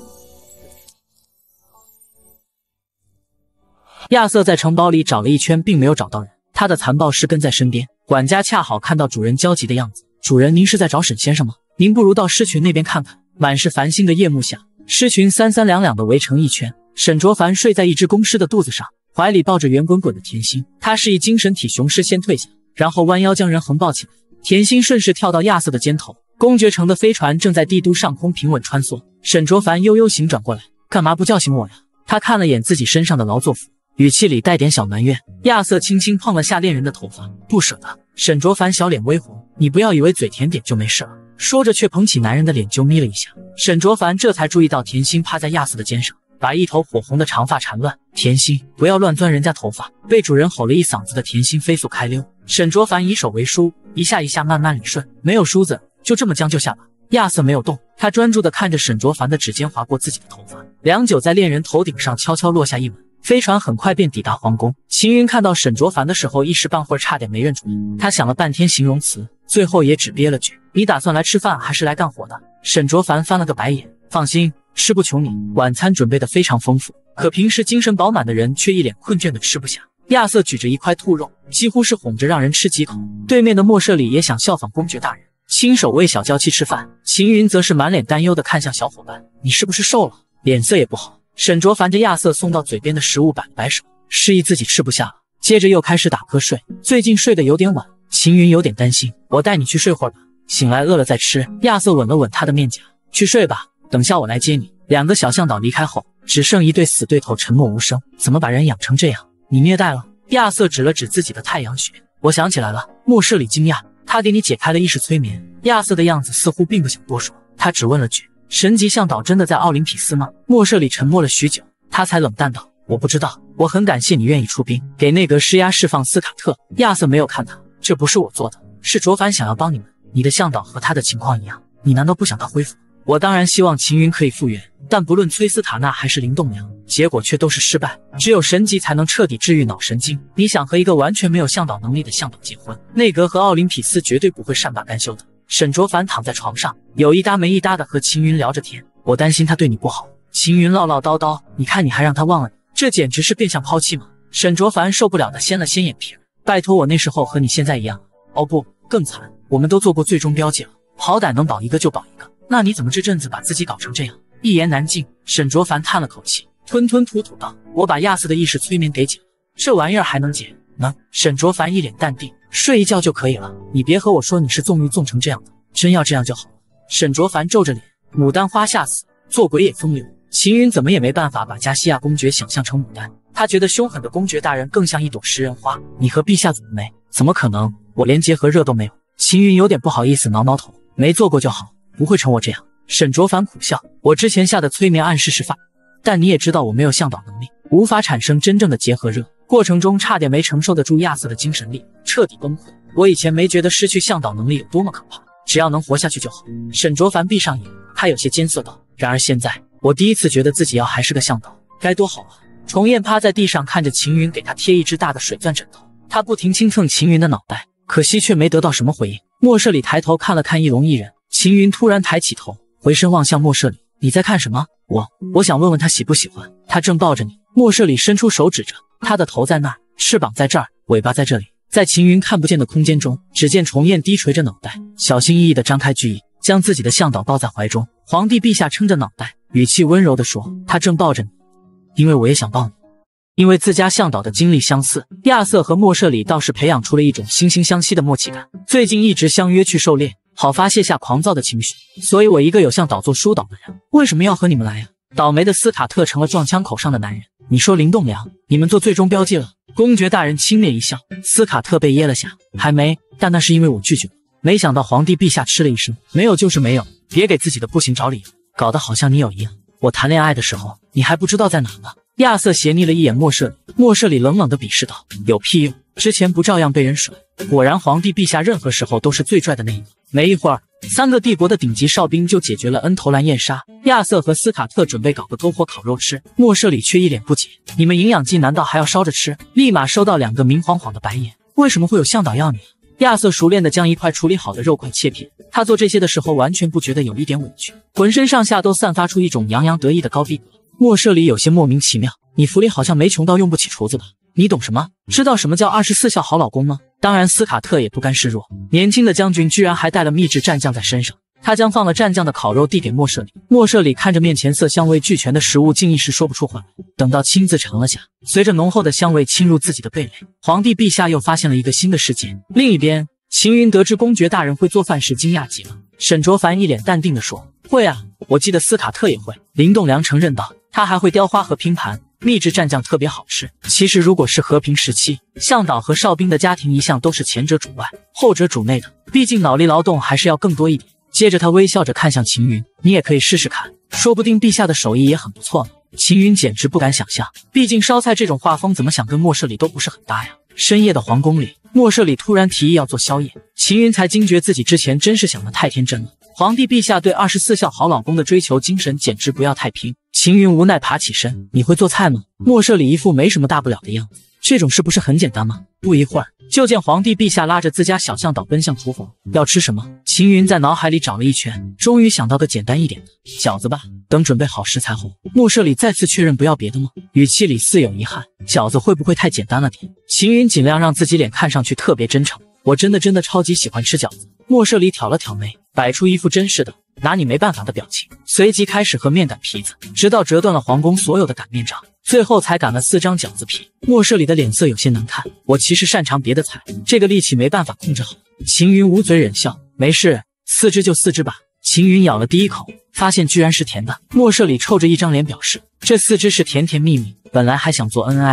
亚瑟在城堡里找了一圈，并没有找到人。他的残暴师跟在身边，管家恰好看到主人焦急的样子。主人，您是在找沈先生吗？您不如到狮群那边看看。满是繁星的夜幕下，狮群三三两两的围成一圈。沈卓凡睡在一只公狮的肚子上，怀里抱着圆滚滚的甜心。他示意精神体雄狮先退下，然后弯腰将人横抱起来。甜心顺势跳到亚瑟的肩头。公爵城的飞船正在帝都上空平稳穿梭。沈卓凡悠悠醒转过来，干嘛不叫醒我呀？他看了眼自己身上的劳作服，语气里带点小埋怨。亚瑟轻轻碰了下恋人的头发，不舍得。沈卓凡小脸微红，你不要以为嘴甜点就没事了。说着却捧起男人的脸就眯了一下。沈卓凡这才注意到甜心趴在亚瑟的肩上，把一头火红的长发缠乱。甜心，不要乱钻人家头发！被主人吼了一嗓子的甜心飞速开溜。沈卓凡以手为梳，一下一下慢慢理顺，没有梳子，就这么将就下吧。亚瑟没有动，他专注地看着沈卓凡的指尖划过自己的头发，良久在恋人头顶上悄悄落下一吻。飞船很快便抵达皇宫。秦云看到沈卓凡的时候，一时半会儿差点没认出来。他想了半天形容词，最后也只憋了句：“你打算来吃饭还是来干活的？”沈卓凡翻了个白眼：“放心，吃不穷你。”晚餐准备得非常丰富，可平时精神饱满的人却一脸困倦的吃不下。亚瑟举着一块兔肉，几乎是哄着让人吃几口。对面的莫舍里也想效仿公爵大人，亲手喂小娇妻吃饭。秦云则是满脸担忧地看向小伙伴：“你是不是瘦了？”脸色也不好。沈卓凡着亚瑟送到嘴边的食物摆了摆手，示意自己吃不下了，接着又开始打瞌睡。最近睡得有点晚，秦云有点担心：“我带你去睡会儿吧，醒来饿了再吃。”亚瑟吻了吻他的面颊：“去睡吧，等下我来接你。”2个小向导离开后，只剩一对死对头沉默无声。怎么把人养成这样？你虐待了？ 亚瑟指了指自己的太阳穴，我想起来了。莫舍里惊讶，他给你解开了意识催眠。亚瑟的样子似乎并不想多说，他只问了句：神级向导真的在奥林匹斯吗？莫舍里沉默了许久，他才冷淡道：我不知道。我很感谢你愿意出兵，给内阁施压释放斯卡特。亚瑟没有看他，这不是我做的，是卓凡想要帮你们。你的向导和他的情况一样，你难道不想他恢复？我当然希望秦云可以复原，但不论崔斯塔纳还是林栋梁，结果却都是失败。只有神级才能彻底治愈脑神经。你想和一个完全没有向导能力的向导结婚，内阁和奥林匹斯绝对不会善罢甘休的。沈卓凡躺在床上，有一搭没一搭的和秦云聊着天。我担心他对你不好。秦云唠唠叨叨，你看你还让他忘了你，这简直是变相抛弃吗？沈卓凡受不了的掀了掀眼皮，拜托，我那时候和你现在一样。哦不，更惨，我们都做过最终标记了，好歹能保一个就保一个。那你怎么这阵子把自己搞成这样？一言难尽。沈卓凡叹了口气，吞吞吐吐道：我把亚瑟的意识催眠给解了，这玩意儿还能解？能。沈卓凡一脸淡定，睡一觉就可以了。你别和我说你是纵欲纵成这样的，真要这样就好了。沈卓凡皱着脸，牡丹花下死，做鬼也风流。秦云怎么也没办法把加西亚公爵想象成牡丹，他觉得凶狠的公爵大人更像一朵食人花。你和陛下怎么没？怎么可能？我连结合热都没有。秦云有点不好意思，挠挠头，没做过就好，不会成我这样。沈卓凡苦笑，我之前下的催眠暗示是但你也知道我没有向导能力，无法产生真正的结合热，过程中差点没承受得住亚瑟的精神力，彻底崩溃。我以前没觉得失去向导能力有多么可怕，只要能活下去就好。沈卓凡闭上眼，他有些艰涩道，然而现在我第一次觉得自己要还是个向导，该多好啊！重燕趴在地上看着秦云给他贴一只大的水钻枕头，他不停轻蹭秦云的脑袋，可惜却没得到什么回应。莫舍里抬头看了看一龙一人，秦云突然抬起头，回身望向莫舍里，你在看什么？我想问问他喜不喜欢。他正抱着你。莫舍里伸出手指着，他的头在那儿，翅膀在这儿，尾巴在这里。在秦云看不见的空间中，只见重燕低垂着脑袋，小心翼翼地张开巨翼，将自己的向导抱在怀中。皇帝陛下撑着脑袋，语气温柔地说，他正抱着你，因为我也想抱你。因为自家向导的经历相似，亚瑟和莫舍里倒是培养出了一种惺惺相惜的默契感，最近一直相约去狩猎，好发泄下狂躁的情绪。所以我一个有向导做疏导的人，为什么要和你们来呀？倒霉的斯卡特成了撞枪口上的男人。你说林栋梁，你们做最终标记了？公爵大人轻蔑一笑，斯卡特被噎了下，还没，但那是因为我拒绝了。没想到皇帝陛下吃了一声，没有就是没有，别给自己的不行找理由，搞得好像你有一样。我谈恋爱的时候，你还不知道在哪呢。亚瑟斜睨了一眼莫舍里，莫舍里冷冷地鄙视道，有屁用，之前不照样被人甩？果然皇帝陛下任何时候都是最拽的那一个。没一会儿，3个帝国的顶级哨兵就解决了恩头兰燕杀。亚瑟和斯卡特准备搞个篝火烤肉吃，莫舍里却一脸不解，你们营养剂难道还要烧着吃？立马收到2个明晃晃的白眼，为什么会有向导要你？亚瑟熟练地将一块处理好的肉块切片，他做这些的时候完全不觉得有一点委屈，浑身上下都散发出一种洋洋得意的高逼格。莫舍里有些莫名其妙，你府里好像没穷到用不起厨子吧？你懂什么？知道什么叫24孝好老公吗？当然，斯卡特也不甘示弱，年轻的将军居然还带了秘制蘸酱在身上。他将放了蘸酱的烤肉递给莫舍里，莫舍里看着面前色香味俱全的食物，竟一时说不出话来。等到亲自尝了下，随着浓厚的香味侵入自己的味蕾，皇帝陛下又发现了一个新的事件。另一边，秦云得知公爵大人会做饭时惊讶极了。沈卓凡一脸淡定地说，会啊，我记得斯卡特也会。林栋梁承认道，他还会雕花和拼盘，秘制蘸酱特别好吃。其实如果是和平时期，向导和哨兵的家庭一向都是前者主外，后者主内的，毕竟脑力劳动还是要更多一点。接着他微笑着看向秦云，你也可以试试看，说不定陛下的手艺也很不错呢。秦云简直不敢想象，毕竟烧菜这种画风怎么想跟莫舍里都不是很搭呀。深夜的皇宫里，莫舍里突然提议要做宵夜，秦云才惊觉自己之前真是想得太天真了。皇帝陛下对24孝好老公的追求精神简直不要太拼。秦云无奈爬起身，你会做菜吗？莫舍里一副没什么大不了的样子，这种事不是很简单吗？不一会儿，就见皇帝陛下拉着自家小向导奔向厨房，要吃什么？秦云在脑海里找了一圈，终于想到个简单一点的，饺子吧。等准备好食材后，莫舍里再次确认不要别的吗？语气里似有遗憾，饺子会不会太简单了点？秦云尽量让自己脸看上去特别真诚，我真的超级喜欢吃饺子。莫舍里挑了挑眉，摆出一副真是的拿你没办法的表情，随即开始和面擀皮子，直到折断了皇宫所有的擀面杖，最后才擀了4张饺子皮。莫舍里的脸色有些难看，我其实擅长别的菜，这个力气没办法控制好。秦云捂嘴忍笑，没事，4只就4只吧。秦云咬了第一口，发现居然是甜的。莫舍里臭着一张脸表示，这4只是甜甜蜜蜜，本来还想做恩恩爱爱的，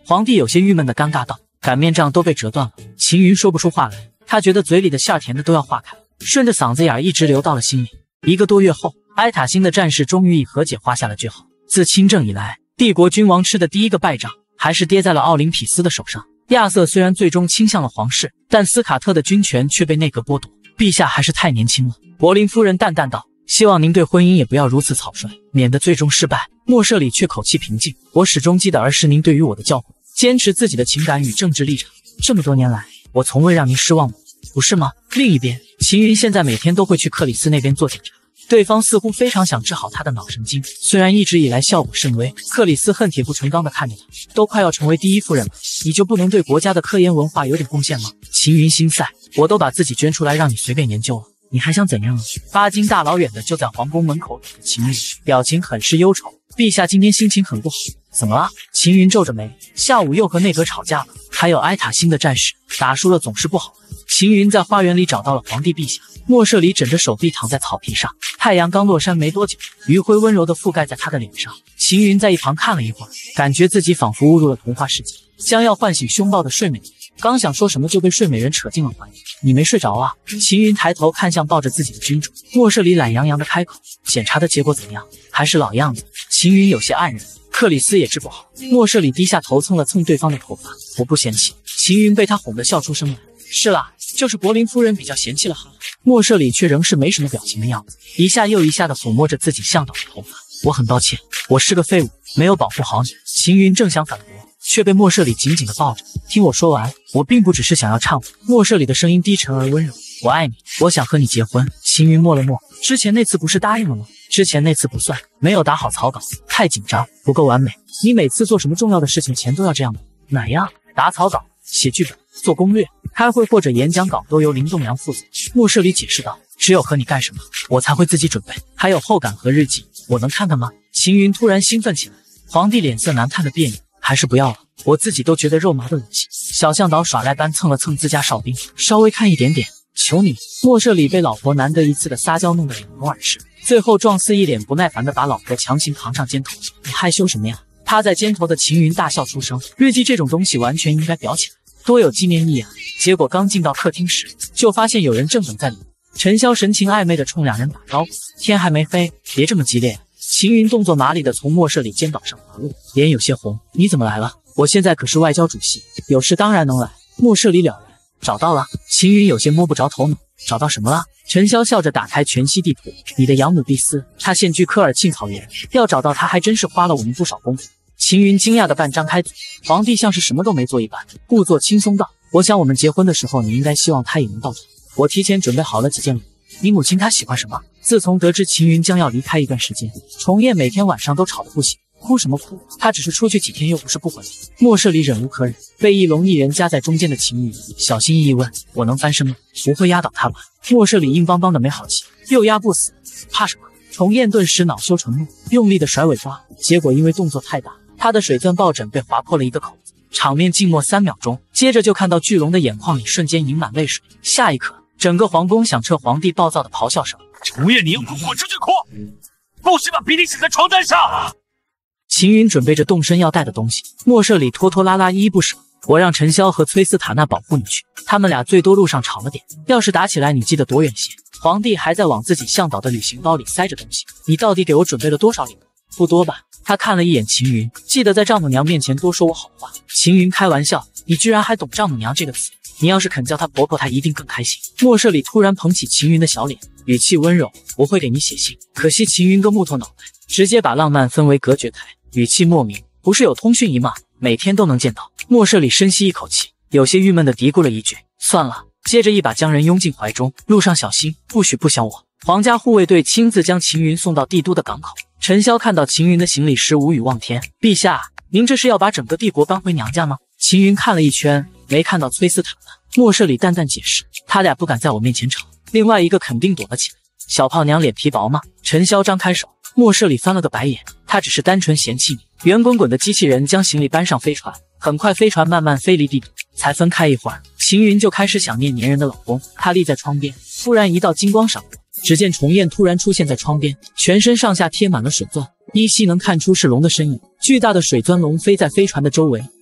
皇帝有些郁闷的尴尬道：“擀面杖都被折断了。”秦云说不出话来，他觉得嘴里的馅儿甜的都要化开，顺着嗓子眼一直流到了心里。1个多月后，埃塔星的战事终于以和解画下了句号。自亲政以来，帝国君王吃的第一个败仗，还是跌在了奥林匹斯的手上。亚瑟虽然最终倾向了皇室，但斯卡特的军权却被内阁剥夺。陛下还是太年轻了。柏林夫人淡淡道：“希望您对婚姻也不要如此草率，免得最终失败。”莫舍里却口气平静：“我始终记得儿时您对于我的教诲，坚持自己的情感与政治立场。这么多年来，我从未让您失望过，不是吗？”另一边，秦云现在每天都会去克里斯那边做检查，对方似乎非常想治好他的脑神经，虽然一直以来效果甚微。克里斯恨铁不成钢地看着他，都快要成为第一夫人了，你就不能对国家的科研文化有点贡献吗？秦云心塞，我都把自己捐出来让你随便研究了，你还想怎样啊？巴金大老远的就在皇宫门口等着秦云，表情很是忧愁。陛下今天心情很不好，怎么了？秦云皱着眉，下午又和内阁吵架了，还有埃塔星的战事，打输了总是不好的。秦云在花园里找到了皇帝陛下，莫舍里枕着手臂躺在草皮上，太阳刚落山没多久，余晖温柔地覆盖在他的脸上。秦云在一旁看了一会儿，感觉自己仿佛误入了童话世界，将要唤醒凶暴的睡美人，刚想说什么就被睡美人扯进了怀里。你没睡着啊？秦云抬头看向抱着自己的君主，莫舍里懒洋洋地开口：检查的结果怎么样？还是老样子。秦云有些黯然，克里斯也治不好。莫舍里低下头蹭了蹭对方的头发，我不嫌弃。秦云被他哄得笑出声来。是啦，就是柏林夫人比较嫌弃了哈。莫舍里却仍是没什么表情的样子，一下又一下地抚摸着自己向导的头发。我很抱歉，我是个废物，没有保护好你。秦云正想反驳，却被莫舍里紧紧地抱着。听我说完，我并不只是想要忏悔。莫舍里的声音低沉而温柔，我爱你，我想和你结婚。秦云默了默，之前那次不是答应了吗？之前那次不算，没有打好草稿，太紧张，不够完美。你每次做什么重要的事情前都要这样的。哪样？打草稿、写剧本、做攻略、开会或者演讲稿都由林栋梁负责。莫舍里解释道：只有和你干什么，我才会自己准备，还有后感和日记，我能看看吗？秦云突然兴奋起来，皇帝脸色难看的别扭，还是不要了，我自己都觉得肉麻的恶心。小向导耍赖般蹭了蹭自家哨兵，稍微看一点点，求你。莫舍里被老婆难得一次的撒娇弄得脸红耳赤，最后状似一脸不耐烦的把老婆强行扛上肩头。你害羞什么呀？趴在肩头的秦云大笑出声，日记这种东西完全应该裱起来，多有纪念意义啊。结果刚进到客厅时，就发现有人正等在里面。陈潇神情暧昧的冲两人打招呼，天还没黑，别这么激烈。秦云动作麻利的从莫舍里肩膀上滑落，脸有些红。你怎么来了？我现在可是外交主席，有事当然能来。莫舍里了然，找到了。秦云有些摸不着头脑，找到什么了？陈潇笑着打开全息地图，你的养母碧丝，她现居科尔沁草原，要找到她还真是花了我们不少功夫。秦云惊讶的半张开嘴，皇帝像是什么都没做一般，故作轻松道：我想我们结婚的时候，你应该希望她也能到场。我提前准备好了几件礼物。你母亲她喜欢什么？自从得知秦云将要离开一段时间，重燕每天晚上都吵得不行，哭什么哭？她只是出去几天，又不是不回来。莫舍里忍无可忍，被一聋一人夹在中间的秦云小心翼翼问：我能翻身吗？不会压倒她吧？莫舍里硬邦邦的没好气，又压不死，怕什么？重燕顿时恼羞成怒，用力的甩尾巴，结果因为动作太大，他的水钻抱枕被划破了一个口子，场面静默3秒钟，接着就看到巨龙的眼眶里瞬间盈满泪水。下一刻，整个皇宫响彻皇帝暴躁的咆哮声： 重燕，你要哭滚出去哭，不许把鼻涕写在床单上！ 秦云准备着动身要带的东西，莫舍里拖拖拉拉依依不舍。我让陈潇和崔斯塔纳保护你去，他们俩最多路上吵了点，要是打起来你记得躲远些。皇帝还在往自己向导的旅行包里塞着东西，你到底给我准备了多少礼物？不多吧？他看了一眼秦云，记得在丈母娘面前多说我好话。秦云开玩笑，你居然还懂丈母娘这个词，你要是肯叫她婆婆，她一定更开心。莫舍里突然捧起秦云的小脸，语气温柔，我会给你写信。可惜秦云个木头脑袋，直接把浪漫氛围隔绝开，语气莫名，不是有通讯仪吗？每天都能见到。莫舍里深吸一口气，有些郁闷的嘀咕了一句：算了。接着一把将人拥进怀中，路上小心，不许不想我。皇家护卫队亲自将秦云送到帝都的港口。陈潇看到秦云的行李时无语望天，陛下，您这是要把整个帝国搬回娘家吗？秦云看了一圈，没看到崔斯塔纳。莫舍里淡淡解释，他俩不敢在我面前吵，另外一个肯定躲了起来。小胖娘脸皮薄吗？陈潇张开手，莫舍里翻了个白眼，他只是单纯嫌弃你。圆滚滚的机器人将行李搬上飞船，很快飞船慢慢飞离地图，才分开一会儿，秦云就开始想念粘人的老公。他立在窗边，突然一道金光闪过，只见重燕突然出现在窗边，全身上下贴满了水钻，依稀能看出是龙的身影。巨大的水钻龙飞在飞船的周围，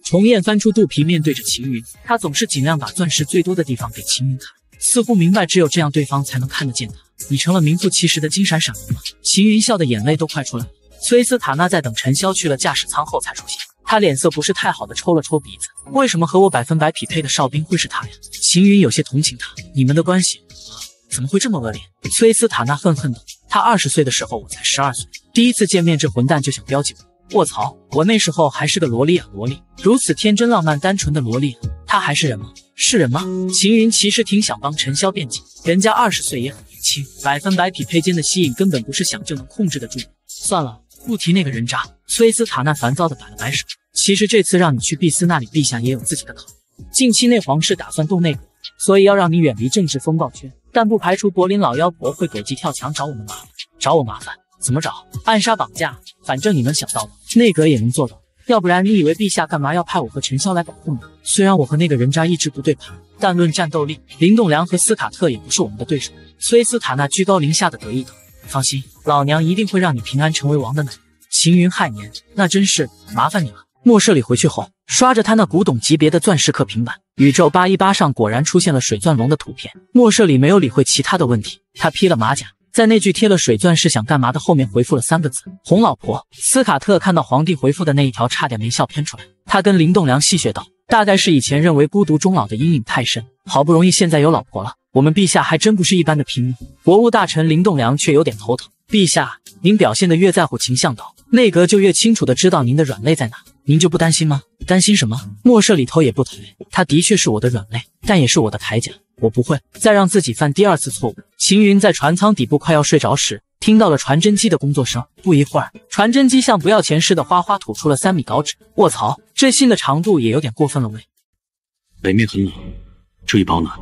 重燕翻出肚皮，面对着秦云，他总是尽量把钻石最多的地方给秦云看，似乎明白只有这样对方才能看得见他。你成了名副其实的金闪闪了吗？秦云笑得眼泪都快出来了。崔斯塔纳在等陈潇去了驾驶舱后才出现，他脸色不是太好的抽了抽鼻子。为什么和我100%匹配的哨兵会是他呀？秦云有些同情他，你们的关系怎么会这么恶劣？崔斯塔纳恨恨的，他20岁的时候我才12岁，第一次见面这混蛋就想标记我。卧槽！我那时候还是个萝莉啊，萝莉，如此天真浪漫单纯的萝莉，她还是人吗？是人吗？秦云其实挺想帮陈潇辩解，人家20岁也很年轻，100%匹配间的吸引根本不是想就能控制得住。算了，不提那个人渣。崔斯塔纳烦躁地摆了摆手，其实这次让你去毕斯那里，陛下也有自己的考虑。近期内皇室打算动内阁，所以要让你远离政治风暴圈，但不排除柏林老妖婆会诡计跳墙找我们麻烦。找我麻烦？怎么找？暗杀绑架，反正你们想到的，内阁也能做到。要不然你以为陛下干嘛要派我和陈潇来保护你？虽然我和那个人渣一直不对盘，但论战斗力，林栋梁和斯卡特也不是我们的对手。崔斯塔纳居高临下的得意道：“放心，老娘一定会让你平安成为王的奶奶。”秦云亥年，那真是麻烦你了。莫舍里回去后，刷着他那古董级别的钻石刻平板，宇宙818上果然出现了水钻龙的图片。莫舍里没有理会其他的问题，他披了马甲，在那句贴了水钻是想干嘛的后面回复了3个字：红老婆。斯卡特看到皇帝回复的那一条，差点没笑喷出来。他跟林栋梁戏谑道：“大概是以前认为孤独终老的阴影太深，好不容易现在有老婆了，我们陛下还真不是一般的拼命。”国务大臣林栋梁却有点头疼：“陛下，您表现得越在乎秦向导，内阁就越清楚的知道您的软肋在哪。您就不担心吗？担心什么？”莫舍里头也不抬，他的确是我的软肋，但也是我的铠甲。我不会再让自己犯第2次错误。秦云在船舱底部快要睡着时，听到了传真机的工作声。不一会儿，传真机像不要钱似的哗哗吐出了3米稿纸。卧槽，这信的长度也有点过分了喂。 北面很冷，注意保暖。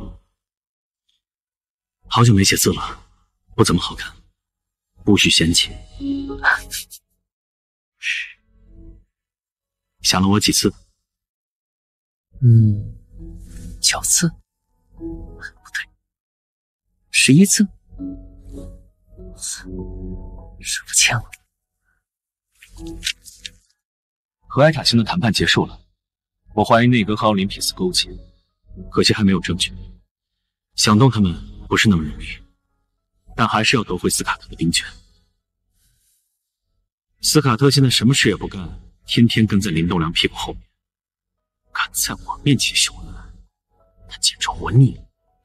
好久没写字了，不怎么好看，不许嫌弃。想了我几次？ 9次？不对，11次？数不清了。 和埃塔星的谈判结束了，我怀疑内阁和奥林匹斯勾结， 可惜还没有证据。想动他们不是那么容易，但还是要夺回斯卡特的兵权。斯卡特现在什么事也不干，天天跟在林栋梁屁股后面，敢在我面前秀恩爱，他简直活腻了。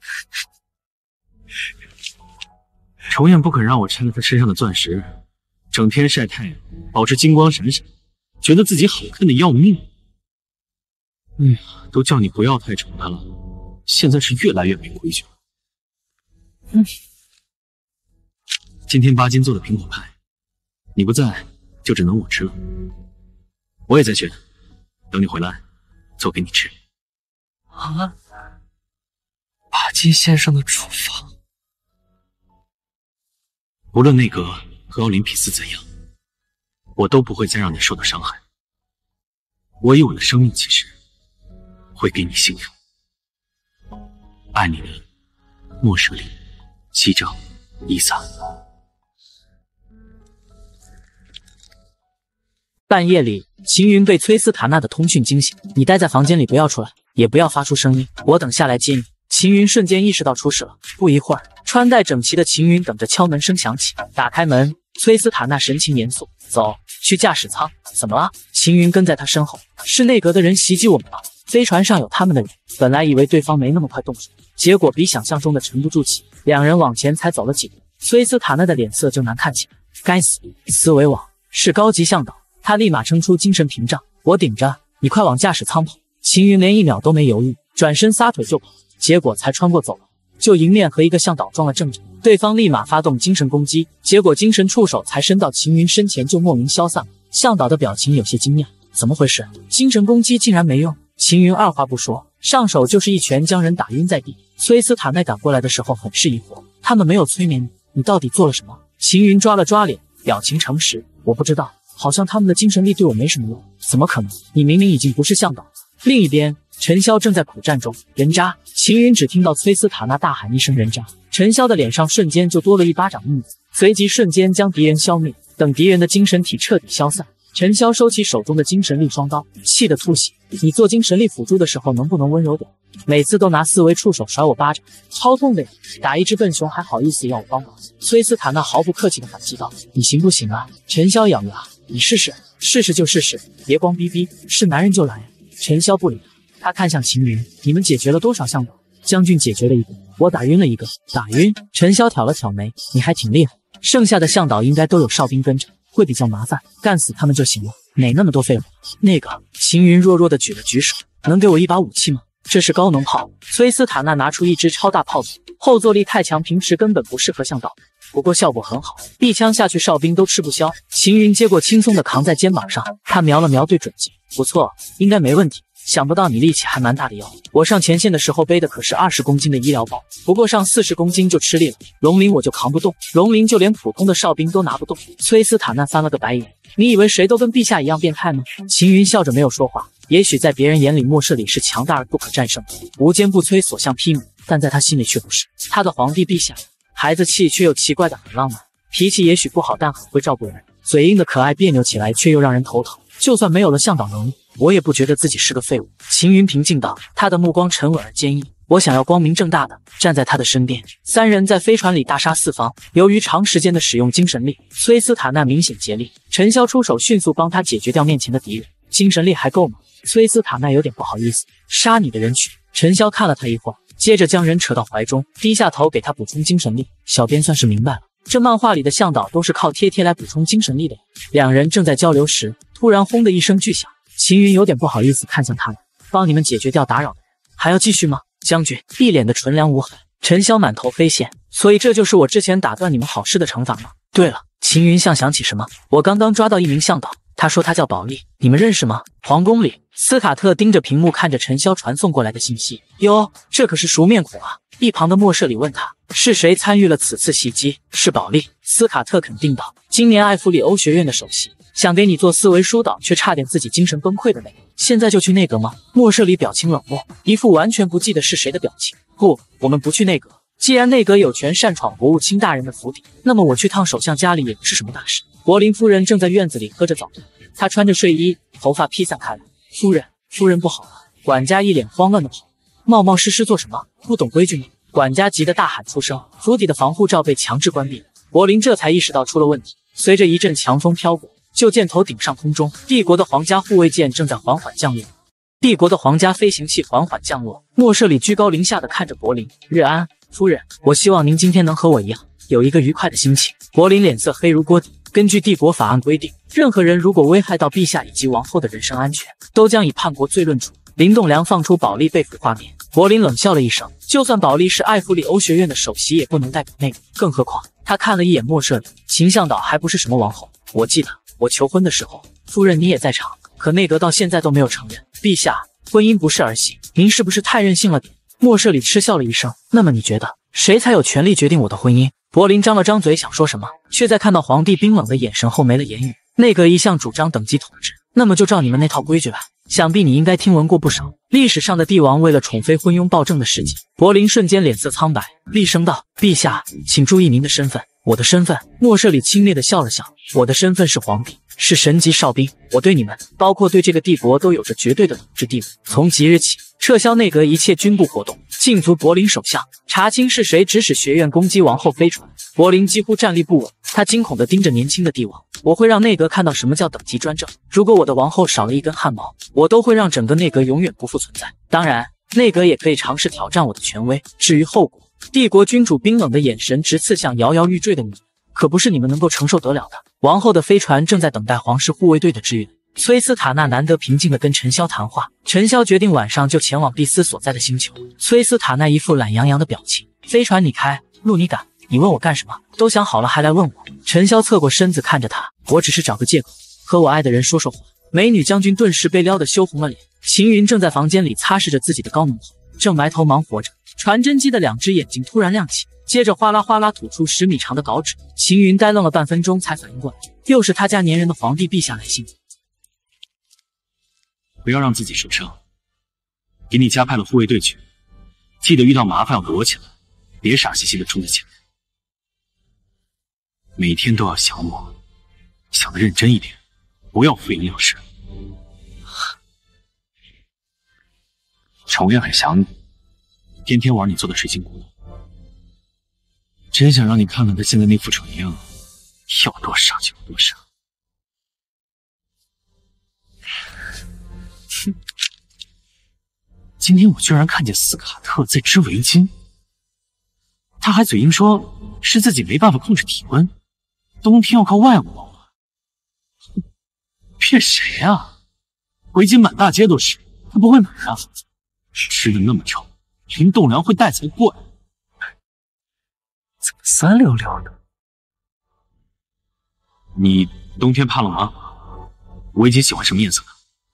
重燕不肯让我拆了他身上的钻石，整天晒太阳，保持金光闪闪，觉得自己好看的要命。哎呀，都叫你不要太宠他了，现在是越来越没规矩了。今天巴金做的苹果派，你不在就只能我吃了。我也在学，等你回来做给你吃。 啊，巴金先生的厨房。 无论内阁和奥林匹斯怎样，我都不会再让你受到伤害。我以我的生命起誓，会给你幸福。爱你的莫舍里、西照、伊萨。 半夜里，秦云被崔斯塔纳的通讯惊醒：“你待在房间里，不要出来，也不要发出声音，我等下来接你。”秦云瞬间意识到出事了。不一会儿，穿戴整齐的秦云等着敲门声响起。打开门，崔斯塔纳神情严肃：“走，去驾驶舱。”怎么了？秦云跟在他身后。是内阁的人袭击我们了，飞船上有他们的人。本来以为对方没那么快动手，结果比想象中的沉不住气。两人往前才走了几步，崔斯塔纳的脸色就难看起来。该死，思维网是高级向导。他立马撑出精神屏障，我顶着，你快往驾驶舱跑。秦云连1秒都没犹豫，转身撒腿就跑，结果才穿过走廊，就迎面和一个向导撞了正着，对方立马发动精神攻击，结果精神触手才伸到秦云身前就莫名消散了。向导的表情有些惊讶，怎么回事？精神攻击竟然没用？秦云二话不说，上手就是一拳将人打晕在地。崔斯塔奈赶过来的时候很是疑惑，他们没有催眠你，你到底做了什么？秦云抓了抓脸，表情诚实，我不知道。好像他们的精神力对我没什么用。怎么可能？你明明已经不是向导了。另一边，陈潇正在苦战中。人渣！秦云只听到崔斯塔纳大喊一声人渣，陈潇的脸上瞬间就多了一巴掌印子，随即瞬间将敌人消灭。等敌人的精神体彻底消散， 陈潇收起手中的精神力双刀，气得吐血。你做精神力辅助的时候能不能温柔点？每次都拿四维触手甩我巴掌，超痛的呀！打一只笨熊还好意思要我帮忙？崔斯塔纳毫不客气地反击道：“你行不行啊？”陈潇咬牙：“你试试，试试就试试，别光逼逼，是男人就来呀！”陈潇不理他看向秦云：“你们解决了多少向导？”将军解决了一个，我打晕了一个。打晕？陈潇挑了挑眉：“你还挺厉害。剩下的向导应该都有哨兵跟着，会比较麻烦，干死他们就行了。哪那么多废话？”那个秦云弱弱的举了举手：“能给我一把武器吗？”这是高能炮。崔斯塔纳拿出一支超大炮组，后坐力太强，平时根本不适合向导，不过效果很好，一枪下去哨兵都吃不消。秦云接过，轻松的扛在肩膀上，他瞄了瞄对准机，不错，应该没问题。想不到你力气还蛮大的哟！我上前线的时候背的可是20公斤的医疗包，不过上40公斤就吃力了。龙鳞我就扛不动，龙鳞就连普通的哨兵都拿不动。崔斯塔纳翻了个白眼，你以为谁都跟陛下一样变态吗？秦云笑着没有说话。也许在别人眼里，莫舍里是强大而不可战胜的，无坚不摧，所向披靡，但在他心里却不是。他的皇帝陛下，孩子气却又奇怪的很浪漫，脾气也许不好，但很会照顾人，嘴硬的可爱，别扭起来却又让人头疼。就算没有了向导能力，我也不觉得自己是个废物。秦云平静道，他的目光沉稳而坚毅。我想要光明正大的站在他的身边。三人在飞船里大杀四方。由于长时间的使用精神力，崔斯塔纳明显竭力。陈潇出手迅速帮他解决掉面前的敌人。精神力还够吗？崔斯塔纳有点不好意思。杀你的人去。陈潇看了他一会儿，接着将人扯到怀中，低下头给他补充精神力。小编算是明白了，这漫画里的向导都是靠贴贴来补充精神力的。两人正在交流时，突然轰的一声巨响，秦云有点不好意思看向他们，帮你们解决掉打扰的人，还要继续吗？将军一脸的纯良无害。陈潇满头飞线，所以这就是我之前打断你们好事的惩罚吗？对了，秦云像想起什么，我刚刚抓到一名向导，他说他叫保利，你们认识吗？皇宫里，斯卡特盯着屏幕看着陈潇传送过来的信息，哟，这可是熟面孔啊！一旁的莫舍里问他是谁参与了此次袭击，是保利。斯卡特肯定道，今年艾弗里欧学院的首席，想给你做思维疏导，却差点自己精神崩溃的那个，现在就去内阁吗？莫舍里表情冷漠，一副完全不记得是谁的表情。不，我们不去内阁。既然内阁有权擅闯国务卿大人的府邸，那么我去趟首相家里也不是什么大事。柏林夫人正在院子里喝着早茶，她穿着睡衣，头发披散开来。夫人不好了！管家一脸慌乱的跑，冒冒失失做什么？不懂规矩吗？管家急得大喊出声，府邸的防护罩被强制关闭。柏林这才意识到出了问题，随着一阵强风飘过，就见头顶上空中，帝国的皇家护卫舰正在缓缓降落。帝国的皇家飞行器缓缓降落，莫舍里居高临下的看着柏林。日安，夫人，我希望您今天能和我一样，有一个愉快的心情。柏林脸色黑如锅底。根据帝国法案规定，任何人如果危害到陛下以及王后的人身安全，都将以叛国罪论处。林栋梁放出保利被俘画面，柏林冷笑了一声，就算保利是艾弗里欧学院的首席，也不能代表内阁，更何况他看了一眼莫舍里，秦向导还不是什么王后。我记得我求婚的时候，夫人你也在场，可内阁到现在都没有承认。陛下，婚姻不是儿戏，您是不是太任性了点？莫舍里嗤笑了一声，那么你觉得谁才有权利决定我的婚姻？柏林张了张嘴想说什么，却在看到皇帝冰冷的眼神后没了言语。内阁一向主张等级统治，那么就照你们那套规矩来。想必你应该听闻过不少历史上的帝王为了宠妃昏庸暴政的事迹。柏林瞬间脸色苍白，厉声道：“陛下，请注意您的身份。”我的身份？莫舍里轻蔑地笑了笑，我的身份是皇帝，是神级哨兵。我对你们，包括对这个帝国，都有着绝对的统治地位。从即日起，撤销内阁一切军部活动，禁足柏林首相，查清是谁指使学院攻击王后飞船。柏林几乎站立不稳，他惊恐地盯着年轻的帝王。我会让内阁看到什么叫等级专政。如果我的王后少了一根汗毛，我都会让整个内阁永远不复存在。当然，内阁也可以尝试挑战我的权威。至于后果，帝国君主冰冷的眼神直刺向摇摇欲坠的你们，可不是你们能够承受得了的。王后的飞船正在等待皇室护卫队的支援。崔斯塔纳难得平静地跟陈潇谈话，陈潇决定晚上就前往蒂斯所在的星球。崔斯塔纳一副懒洋洋的表情，飞船你开，路你赶，你问我干什么？都想好了还来问我？陈潇侧过身子看着他，我只是找个借口和我爱的人说说话。美女将军顿时被撩得羞红了脸。秦云正在房间里擦拭着自己的高能炮，正埋头忙活着。传真机的两只眼睛突然亮起，接着哗啦哗啦吐出10米长的稿纸。秦云呆愣了半分钟才反应过来，又是他家粘人的皇帝陛下来信。 不要让自己受伤，给你加派了护卫队去，记得遇到麻烦要躲起来，别傻兮兮的冲在前面。每天都要想我，想得认真一点。 不要敷衍了事。 程院很想你， 天天玩你做的水晶骨头，真想让你看看他现在那副蠢样，要多傻就有多傻。哼，今天我居然看见斯卡特在织围巾，他还嘴硬说是自己没办法控制体温，冬天要靠外物保暖。骗谁啊？围巾满大街都是，他不会买啊？吃的那么撑，连栋梁会带才怪。 怎么酸溜溜的？ 你冬天怕冷吗？围巾喜欢什么颜色的？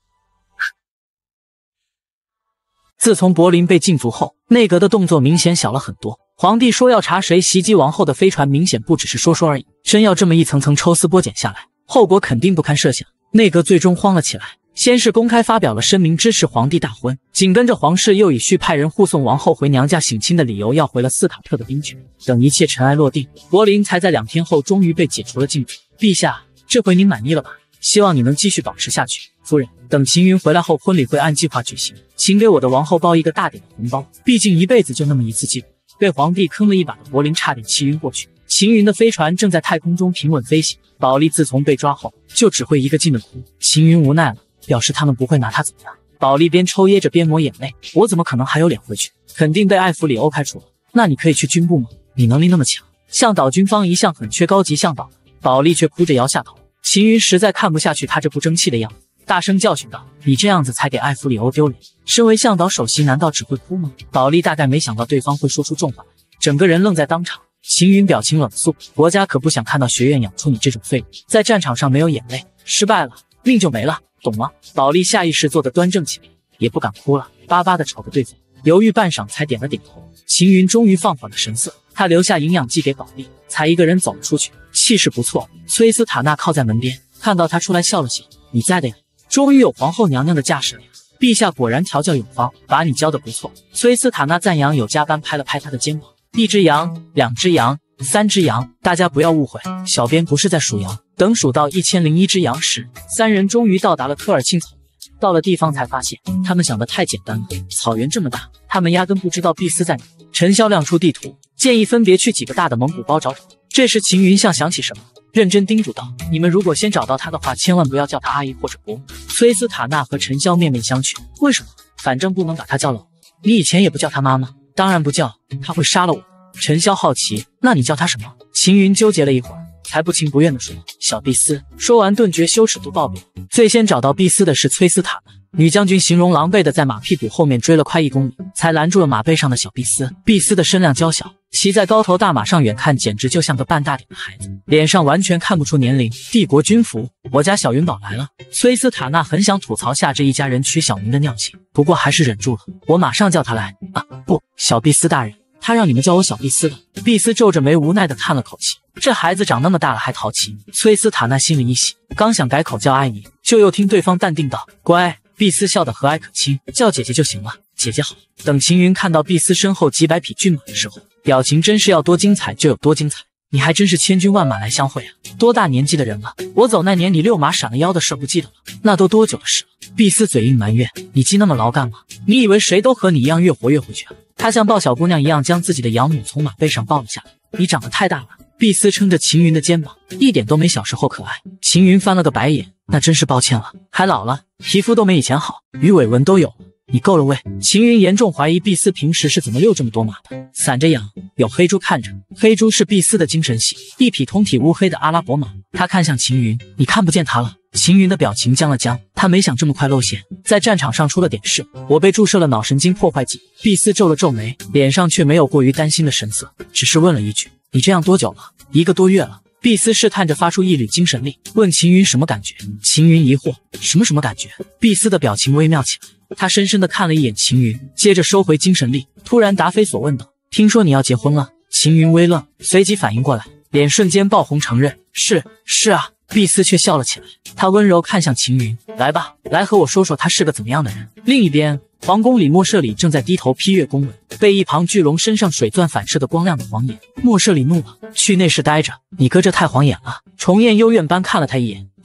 自从柏林被禁足后，内阁的动作明显小了很多。皇帝说要查谁袭击王后的飞船，明显不只是说说而已。真要这么一层层抽丝剥茧下来，后果肯定不堪设想。内阁最终慌了起来，先是公开发表了声明支持皇帝大婚，紧跟着皇室又以续派人护送王后回娘家省亲的理由要回了斯卡特的兵权。等一切尘埃落定，柏林才在2天后终于被解除了禁足。陛下，这回您满意了吧？希望你能继续保持下去。夫人，等秦云回来后，婚礼会按计划举行，请给我的王后包一个大点的红包，毕竟一辈子就那么一次机会。被皇帝坑了一把的柏林差点气晕过去。秦云的飞船正在太空中平稳飞行，保利自从被抓后就只会一个劲的哭。秦云无奈了，表示他们不会拿他怎么样。保利边抽噎着边抹眼泪，我怎么可能还有脸回去？肯定被艾弗里欧开除了。那你可以去军部吗？你能力那么强。向导军方一向很缺高级向导，保利却哭着摇下头。秦云实在看不下去他这不争气的样子，大声教训道：“你这样子才给艾弗里欧丢脸。身为向导首席，难道只会哭吗？”保利大概没想到对方会说出重话，整个人愣在当场。秦云表情冷肃，国家可不想看到学院养出你这种废物。在战场上没有眼泪，失败了命就没了，懂吗？保利下意识坐得端正起来，也不敢哭了，巴巴地瞅着对方，犹豫半晌才点了点头。秦云终于放缓了神色，他留下营养剂给保利，才一个人走了出去，气势不错。崔斯塔纳靠在门边，看到他出来笑了笑：“你在的呀，终于有皇后娘娘的架势了呀。陛下果然调教有方，把你教得不错。”崔斯塔纳赞扬有加般拍了拍他的肩膀。1只羊，2只羊，3只羊，大家不要误会，小编不是在数羊。等数到1001只羊时，3人终于到达了科尔沁草原。到了地方才发现，他们想的太简单了，草原这么大，他们压根不知道碧丝在哪。陈潇亮出地图，建议分别去几个大的蒙古包找找。这时秦云像想起什么，认真叮嘱道：“你们如果先找到他的话，千万不要叫他阿姨或者伯母。”崔斯塔纳和陈潇面面相觑，为什么？反正不能把他叫老婆。你以前也不叫他妈妈？当然不叫，他会杀了我。陈潇好奇，那你叫他什么？秦云纠结了一会儿，才不情不愿地说：“小碧丝。”说完顿觉羞耻度爆表。最先找到碧丝的是崔斯塔纳，女将军形容狼狈地在马屁股后面追了快1公里，才拦住了马背上的小碧丝。碧丝的身量娇小，骑在高头大马上，远看简直就像个半大点的孩子，脸上完全看不出年龄。帝国军服，我家小云宝来了。崔斯塔纳很想吐槽下这一家人取小名的尿性，不过还是忍住了。我马上叫他来。啊，不，小碧丝大人，他让你们叫我小碧丝的。碧丝皱着眉无奈地叹了口气，这孩子长那么大了还淘气。崔斯塔纳心里一喜，刚想改口叫阿姨，就又听对方淡定道：“乖。”碧丝笑得和蔼可亲，叫姐姐就行了，姐姐好。等秦云看到碧丝身后几百匹骏马的时候，表情真是要多精彩就有多精彩。你还真是千军万马来相会啊！多大年纪的人了？我走那年你遛马闪了腰的事不记得了？那都多久的事了？碧丝嘴硬埋怨：“你记那么牢干嘛？你以为谁都和你一样越活越回去啊？”他像抱小姑娘一样将自己的养母从马背上抱了下来。你长得太大了。碧丝撑着秦云的肩膀，一点都没小时候可爱。秦云翻了个白眼，那真是抱歉了，还老了，皮肤都没以前好，鱼尾纹都有了。你够了喂！秦云严重怀疑碧丝平时是怎么遛这么多马的，散着养。有黑猪看着，黑猪是碧丝的精神系，一匹通体乌黑的阿拉伯马。他看向秦云，你看不见他了。秦云的表情僵了僵，他没想这么快露馅，在战场上出了点事，我被注射了脑神经破坏剂。碧丝皱了皱眉，脸上却没有过于担心的神色，只是问了一句：“你这样多久了？”1个多月了。碧丝试探着发出一缕精神力，问秦云什么感觉。秦云疑惑：什么感觉？碧丝的表情微妙起来，他深深地看了一眼秦云，接着收回精神力，突然答非所问道：“听说你要结婚了？”秦云微愣，随即反应过来，脸瞬间爆红，承认：“是啊。”碧丝却笑了起来，他温柔看向秦云：“来吧，来和我说说他是个怎么样的人。”另一边，皇宫里莫舍里正在低头批阅公文，被一旁巨龙身上水钻反射的光亮的晃眼。莫舍里怒了：“去内室待着，你哥这太晃眼了。”重艳幽怨般看了他一眼，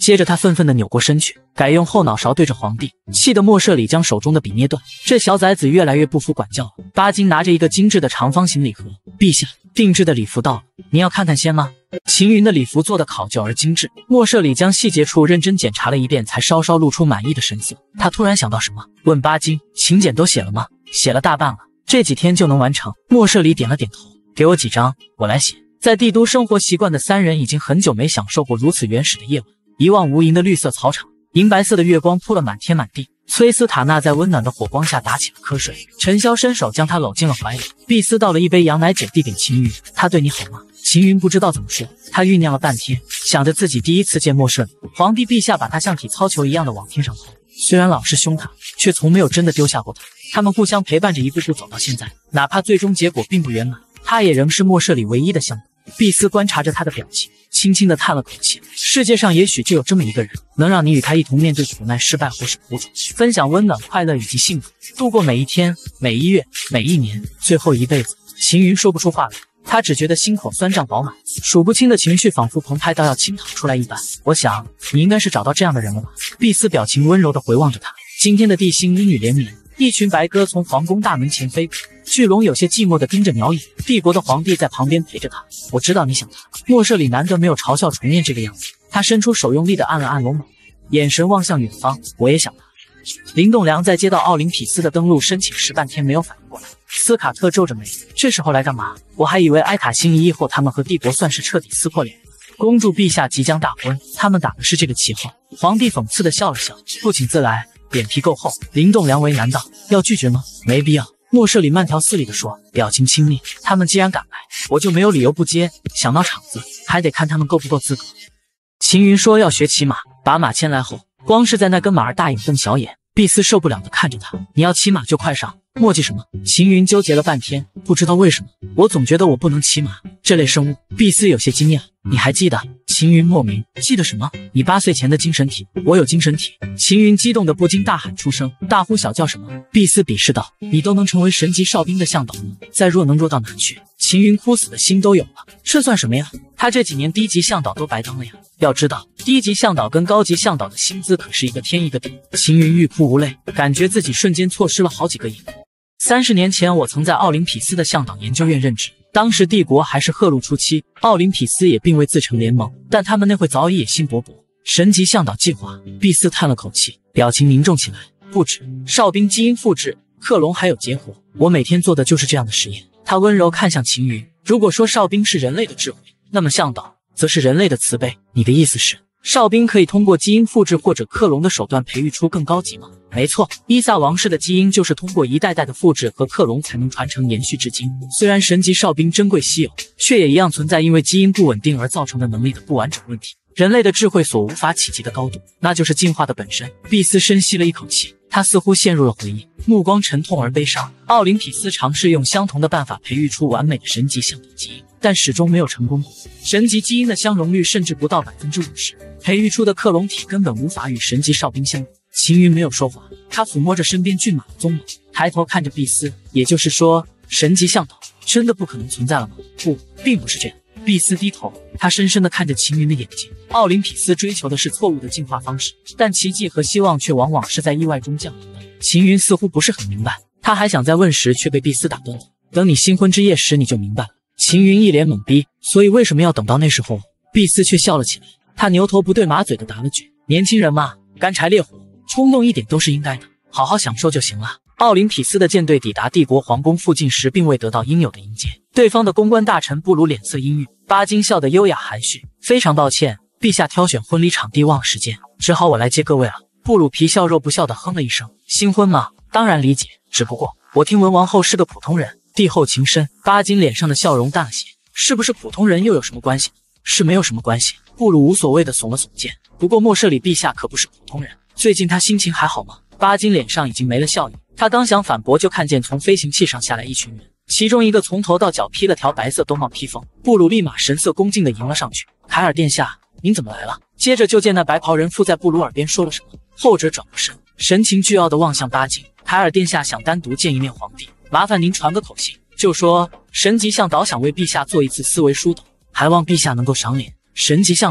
接着他愤愤地扭过身去，改用后脑勺对着皇帝，气得莫舍里将手中的笔捏断。这小崽子越来越不服管教了。巴金拿着一个精致的长方形礼盒，陛下，定制的礼服到了，您要看看先吗？秦云的礼服做得考究而精致，莫舍里将细节处认真检查了一遍，才稍稍露出满意的神色。他突然想到什么，问巴金：“请柬都写了吗？”“写了大半了，这几天就能完成。”莫舍里点了点头：“给我几张，我来写。”在帝都生活习惯的三人已经很久没享受过如此原始的夜晚。一望无垠的绿色草场，银白色的月光铺了满天满地。崔斯塔纳在温暖的火光下打起了瞌睡，陈潇伸手将他搂进了怀里。碧斯倒了一杯羊奶酒递给秦云：“他对你好吗？”秦云不知道怎么说，他酝酿了半天，想着自己第一次见莫舍里，皇帝陛下把他像体操球一样的往天上抛，虽然老是凶他，却从没有真的丢下过他。他们互相陪伴着一步步走到现在，哪怕最终结果并不圆满，他也仍是莫舍里唯一的向导。碧斯观察着他的表情，轻轻地叹了口气。世界上也许就有这么一个人，能让你与他一同面对苦难、失败或是苦楚，分享温暖、快乐以及幸福，度过每一天、每一月、每一年，最后一辈子。秦云说不出话来，他只觉得心口酸胀饱满，数不清的情绪仿佛澎湃到要倾淌出来一般。我想你应该是找到这样的人了吧？碧斯表情温柔地回望着他。今天的地心阴雨连绵，一群白鸽从皇宫大门前飞过，巨龙有些寂寞地盯着鸟影。帝国的皇帝在旁边陪着他。我知道你想他。莫舍里难得没有嘲笑重念这个样子，他伸出手用力地按了按龙脑，眼神望向远方。我也想他。林栋梁在接到奥林匹斯的登陆申请时半天没有反应过来。斯卡特皱着眉，这时候来干嘛？我还以为埃塔星一役后他们和帝国算是彻底撕破脸。公主陛下即将大婚，他们打的是这个旗号。皇帝讽刺地笑了笑，不请自来，脸皮够厚。林栋梁为难道要拒绝吗？没必要。莫舍里慢条斯理地说，表情轻蔑。他们既然敢来，我就没有理由不接。想闹场子，还得看他们够不够资格。秦云说要学骑马，把马牵来后，光是在那跟马儿大眼瞪小眼。碧斯受不了地看着他，你要骑马就快上，磨叽什么？秦云纠结了半天，不知道为什么，我总觉得我不能骑马这类生物。碧斯有些惊讶，你还记得？秦云莫名，记得什么？你8岁前的精神体，我有精神体。秦云激动得不禁大喊出声，大呼小叫什么？碧斯鄙视道，你都能成为神级哨兵的向导了，再弱能弱到哪去？秦云哭死的心都有了，这算什么呀？他这几年低级向导都白当了呀！要知道，低级向导跟高级向导的薪资可是一个天一个地。秦云欲哭无泪，感觉自己瞬间错失了好几个亿。30年前，我曾在奥林匹斯的向导研究院任职，当时帝国还是赫鲁初期，奥林匹斯也并未自成联盟，但他们那会早已野心勃勃。神级向导计划，碧斯叹了口气，表情凝重起来。不止哨兵基因复制、克隆还有结合，我每天做的就是这样的实验。他温柔看向秦云，如果说哨兵是人类的智慧，那么向导则是人类的慈悲。你的意思是，哨兵可以通过基因复制或者克隆的手段培育出更高级吗？没错，伊萨王室的基因就是通过一代代的复制和克隆才能传承延续至今。虽然神级哨兵珍贵稀有，却也一样存在因为基因不稳定而造成的能力的不完整问题。人类的智慧所无法企及的高度，那就是进化的本身。碧斯深吸了一口气，他似乎陷入了回忆，目光沉痛而悲伤。奥林匹斯尝试用相同的办法培育出完美的神级向导基因，但始终没有成功过。神级基因的相容率甚至不到50%，培育出的克隆体根本无法与神级哨兵相比。秦云没有说话，他抚摸着身边骏马的鬃毛，抬头看着碧斯。也就是说，神级向导真的不可能存在了吗？不，并不是这样。碧斯低头，他深深地看着秦云的眼睛。奥林匹斯追求的是错误的进化方式，但奇迹和希望却往往是在意外中降临的。秦云似乎不是很明白，他还想再问时，却被碧斯打断了。等你新婚之夜时，你就明白了。秦云一脸懵逼，所以为什么要等到那时候？碧斯却笑了起来，他牛头不对马嘴的答了句：年轻人嘛，干柴烈火，冲动一点都是应该的，好好享受就行了。奥林匹斯的舰队抵达帝国皇宫附近时，并未得到应有的迎接，对方的公关大臣布鲁脸色阴郁。巴金笑得优雅含蓄，非常抱歉，陛下挑选婚礼场地忘了时间，只好我来接各位了。布鲁皮笑肉不笑地哼了一声，新婚嘛，当然理解，只不过我听闻王后是个普通人，帝后情深。巴金脸上的笑容淡了些，是不是普通人又有什么关系？是没有什么关系。布鲁无所谓地耸了耸肩，不过莫舍里陛下可不是普通人，最近他心情还好吗？巴金脸上已经没了笑意，他刚想反驳，就看见从飞行器上下来一群人，其中一个从头到脚披了条白色兜帽披风。布鲁立马神色恭敬地迎了上去，凯尔殿下，您怎么来了？接着就见那白袍人附在布鲁耳边说了什么，后者转过身，神情倨傲地望向巴金。凯尔殿下想单独见一面皇帝，麻烦您传个口信，就说神级向导想为陛下做一次思维疏导，还望陛下能够赏脸。神级向导，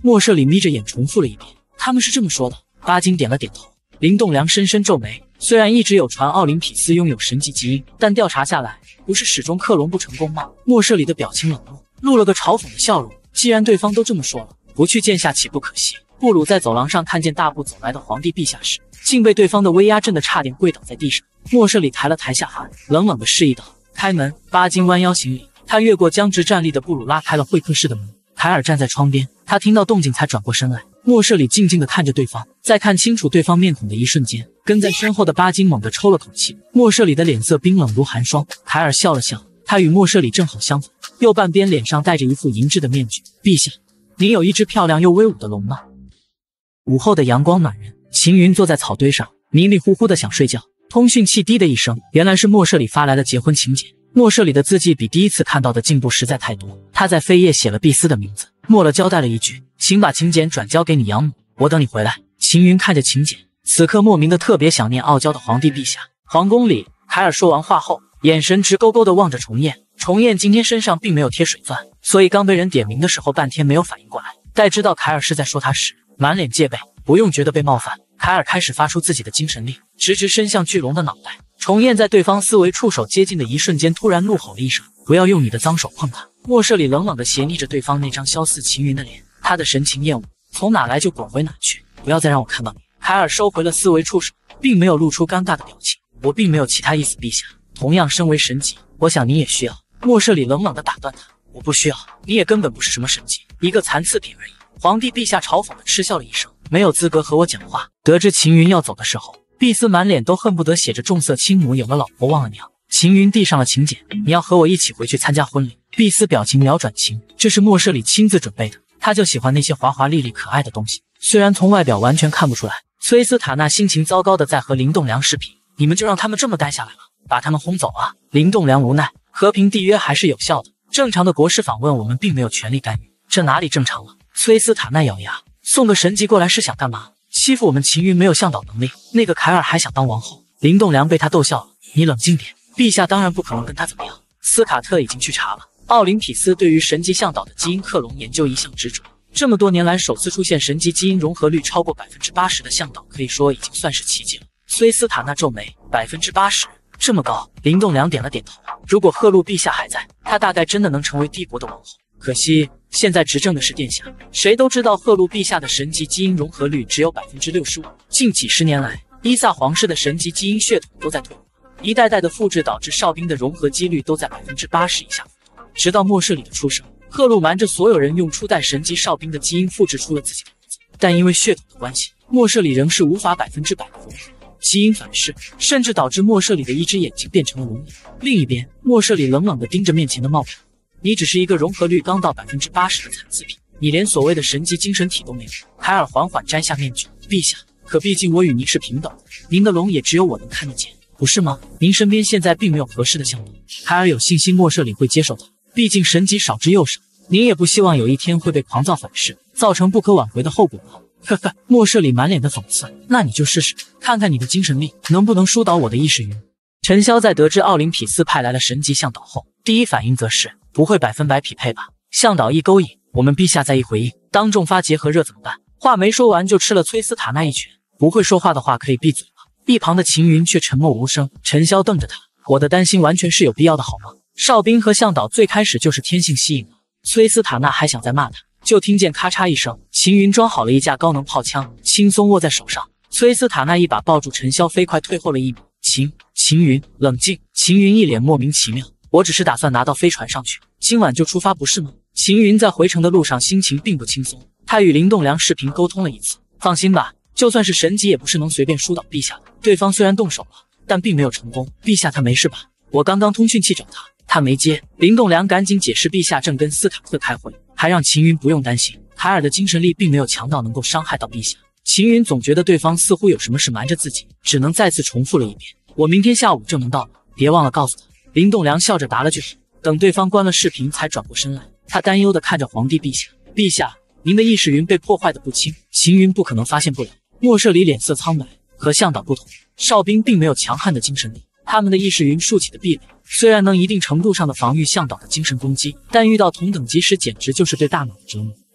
莫舍里眯着眼重复了一遍：“他们是这么说的。”巴金点了点头。林栋梁深深皱眉，虽然一直有传奥林匹斯拥有神级基因，但调查下来，不是始终克隆不成功吗？莫舍里的表情冷漠，露了个嘲讽的笑容。既然对方都这么说了，不去见下岂不可惜？布鲁在走廊上看见大步走来的皇帝陛下时，竟被对方的威压震得差点跪倒在地上。莫舍里抬了抬下颌，冷冷地示意道：“开门。”巴金弯腰行礼，他越过僵直站立的布鲁，拉开了会客室的门。凯尔站在窗边，他听到动静才转过身来。莫舍里静静地看着对方，在看清楚对方面孔的一瞬间，跟在身后的巴金猛地抽了口气。莫舍里的脸色冰冷如寒霜。凯尔笑了笑，他与莫舍里正好相反，右半边脸上戴着一副银质的面具。陛下，您有一只漂亮又威武的龙吗？午后的阳光暖人，秦云坐在草堆上，迷迷糊糊的想睡觉。通讯器滴的一声，原来是莫舍里发来的结婚请柬。莫舍里的字迹比第一次看到的进步实在太多，他在扉页写了碧丝的名字，末了交代了一句：“请把请柬转交给你养母，我等你回来。”秦云看着请柬，此刻莫名的特别想念傲娇的皇帝陛下。皇宫里，凯尔说完话后，眼神直勾勾的望着重燕。重燕今天身上并没有贴水钻，所以刚被人点名的时候半天没有反应过来。待知道凯尔是在说他时，满脸戒备，不用觉得被冒犯。凯尔开始发出自己的精神力，直直伸向巨龙的脑袋。重燕在对方思维触手接近的一瞬间，突然怒吼了一声：“不要用你的脏手碰他！”莫舍里冷冷地斜睨着对方那张萧似秦云的脸，他的神情厌恶：“从哪来就滚回哪去，不要再让我看到你！”凯尔收回了思维触手，并没有露出尴尬的表情：“我并没有其他意思，陛下。同样身为神级，我想你也需要。”莫舍里冷冷地打断他：“我不需要，你也根本不是什么神级，一个残次品而已。”皇帝陛下嘲讽地嗤笑了一声：“没有资格和我讲话。”得知秦云要走的时候，碧丝满脸都恨不得写着重色轻母，有了老婆忘了娘。秦云递上了请柬：“你要和我一起回去参加婚礼。”碧丝表情秒转晴，这是莫舍里亲自准备的，他就喜欢那些华华丽丽可爱的东西。虽然从外表完全看不出来。崔斯塔纳心情糟糕的在和林栋梁视频：“你们就让他们这么待下来了，把他们轰走啊！”林栋梁无奈：“和平缔约还是有效的，正常的国事访问我们并没有权利干预，这哪里正常了？”崔斯塔纳咬牙：“送个神级过来是想干嘛？欺负我们秦云没有向导能力，那个凯尔还想当王后。”林栋梁被他逗笑了：“你冷静点，陛下当然不可能跟他怎么样。斯卡特已经去查了，奥林匹斯对于神级向导的基因克隆研究一向执着，这么多年来首次出现神级基因融合率超过80%的向导，可以说已经算是奇迹了。”崔斯塔纳皱眉：“80%？这么高？”林栋梁点了点头：“如果赫鲁陛下还在，他大概真的能成为帝国的王后。可惜现在执政的是殿下，谁都知道赫鲁陛下的神级基因融合率只有65%。近几十年来，伊萨皇室的神级基因血统都在退化，一代代的复制导致哨兵的融合几率都在80%以下浮动。直到莫舍里的出生，赫鲁瞒着所有人用初代神级哨兵的基因复制出了自己的儿子，但因为血统的关系，莫舍里仍是无法100%的融合。基因反噬甚至导致莫舍里的一只眼睛变成了龙眼。另一边，莫舍里冷冷地盯着面前的冒牌。你只是一个融合率刚到80%的残次品，你连所谓的神级精神体都没有。凯尔缓缓摘下面具：“陛下，可毕竟我与您是平等的，您的龙也只有我能看得见，不是吗？您身边现在并没有合适的向导。”凯尔有信心莫舍里会接受他，毕竟神级少之又少，您也不希望有一天会被狂躁反噬，造成不可挽回的后果吗？呵呵，莫舍里满脸的讽刺：“那你就试试，看看你的精神力能不能疏导我的意识云。”陈潇在得知奥林匹斯派来了神级向导后，第一反应则是：“不会100%匹配吧？”向导一勾引：“我们陛下再一回应，当众发结合热怎么办？”话没说完就吃了崔斯塔纳一拳。不会说话的话可以闭嘴了。一旁的秦云却沉默无声。陈潇瞪着他：“我的担心完全是有必要的好吗？哨兵和向导最开始就是天性吸引了。”崔斯塔纳还想再骂他，就听见咔嚓一声，秦云装好了一架高能炮枪，轻松握在手上。崔斯塔纳一把抱住陈潇，飞快退后了1米。秦云，冷静。秦云一脸莫名其妙：“我只是打算拿到飞船上去，今晚就出发，不是吗？”秦云在回程的路上心情并不轻松，他与林栋梁视频沟通了一次。放心吧，就算是神级也不是能随便疏导陛下的。对方虽然动手了，但并没有成功。陛下他没事吧？我刚刚通讯器找他没接。林栋梁赶紧解释，陛下正跟斯卡特开会，还让秦云不用担心，凯尔的精神力并没有强到能够伤害到陛下。秦云总觉得对方似乎有什么事瞒着自己，只能再次重复了一遍：“我明天下午就能到了，别忘了告诉他。”林栋梁笑着答了句好。等对方关了视频才转过身来，他担忧地看着皇帝陛下：“陛下，您的意识云被破坏的不轻，秦云不可能发现不了。”莫舍里脸色苍白：“和向导不同，哨兵并没有强悍的精神力，他们的意识云竖起的壁垒虽然能一定程度上的防御向导的精神攻击，但遇到同等级时简直就是对大脑的折磨。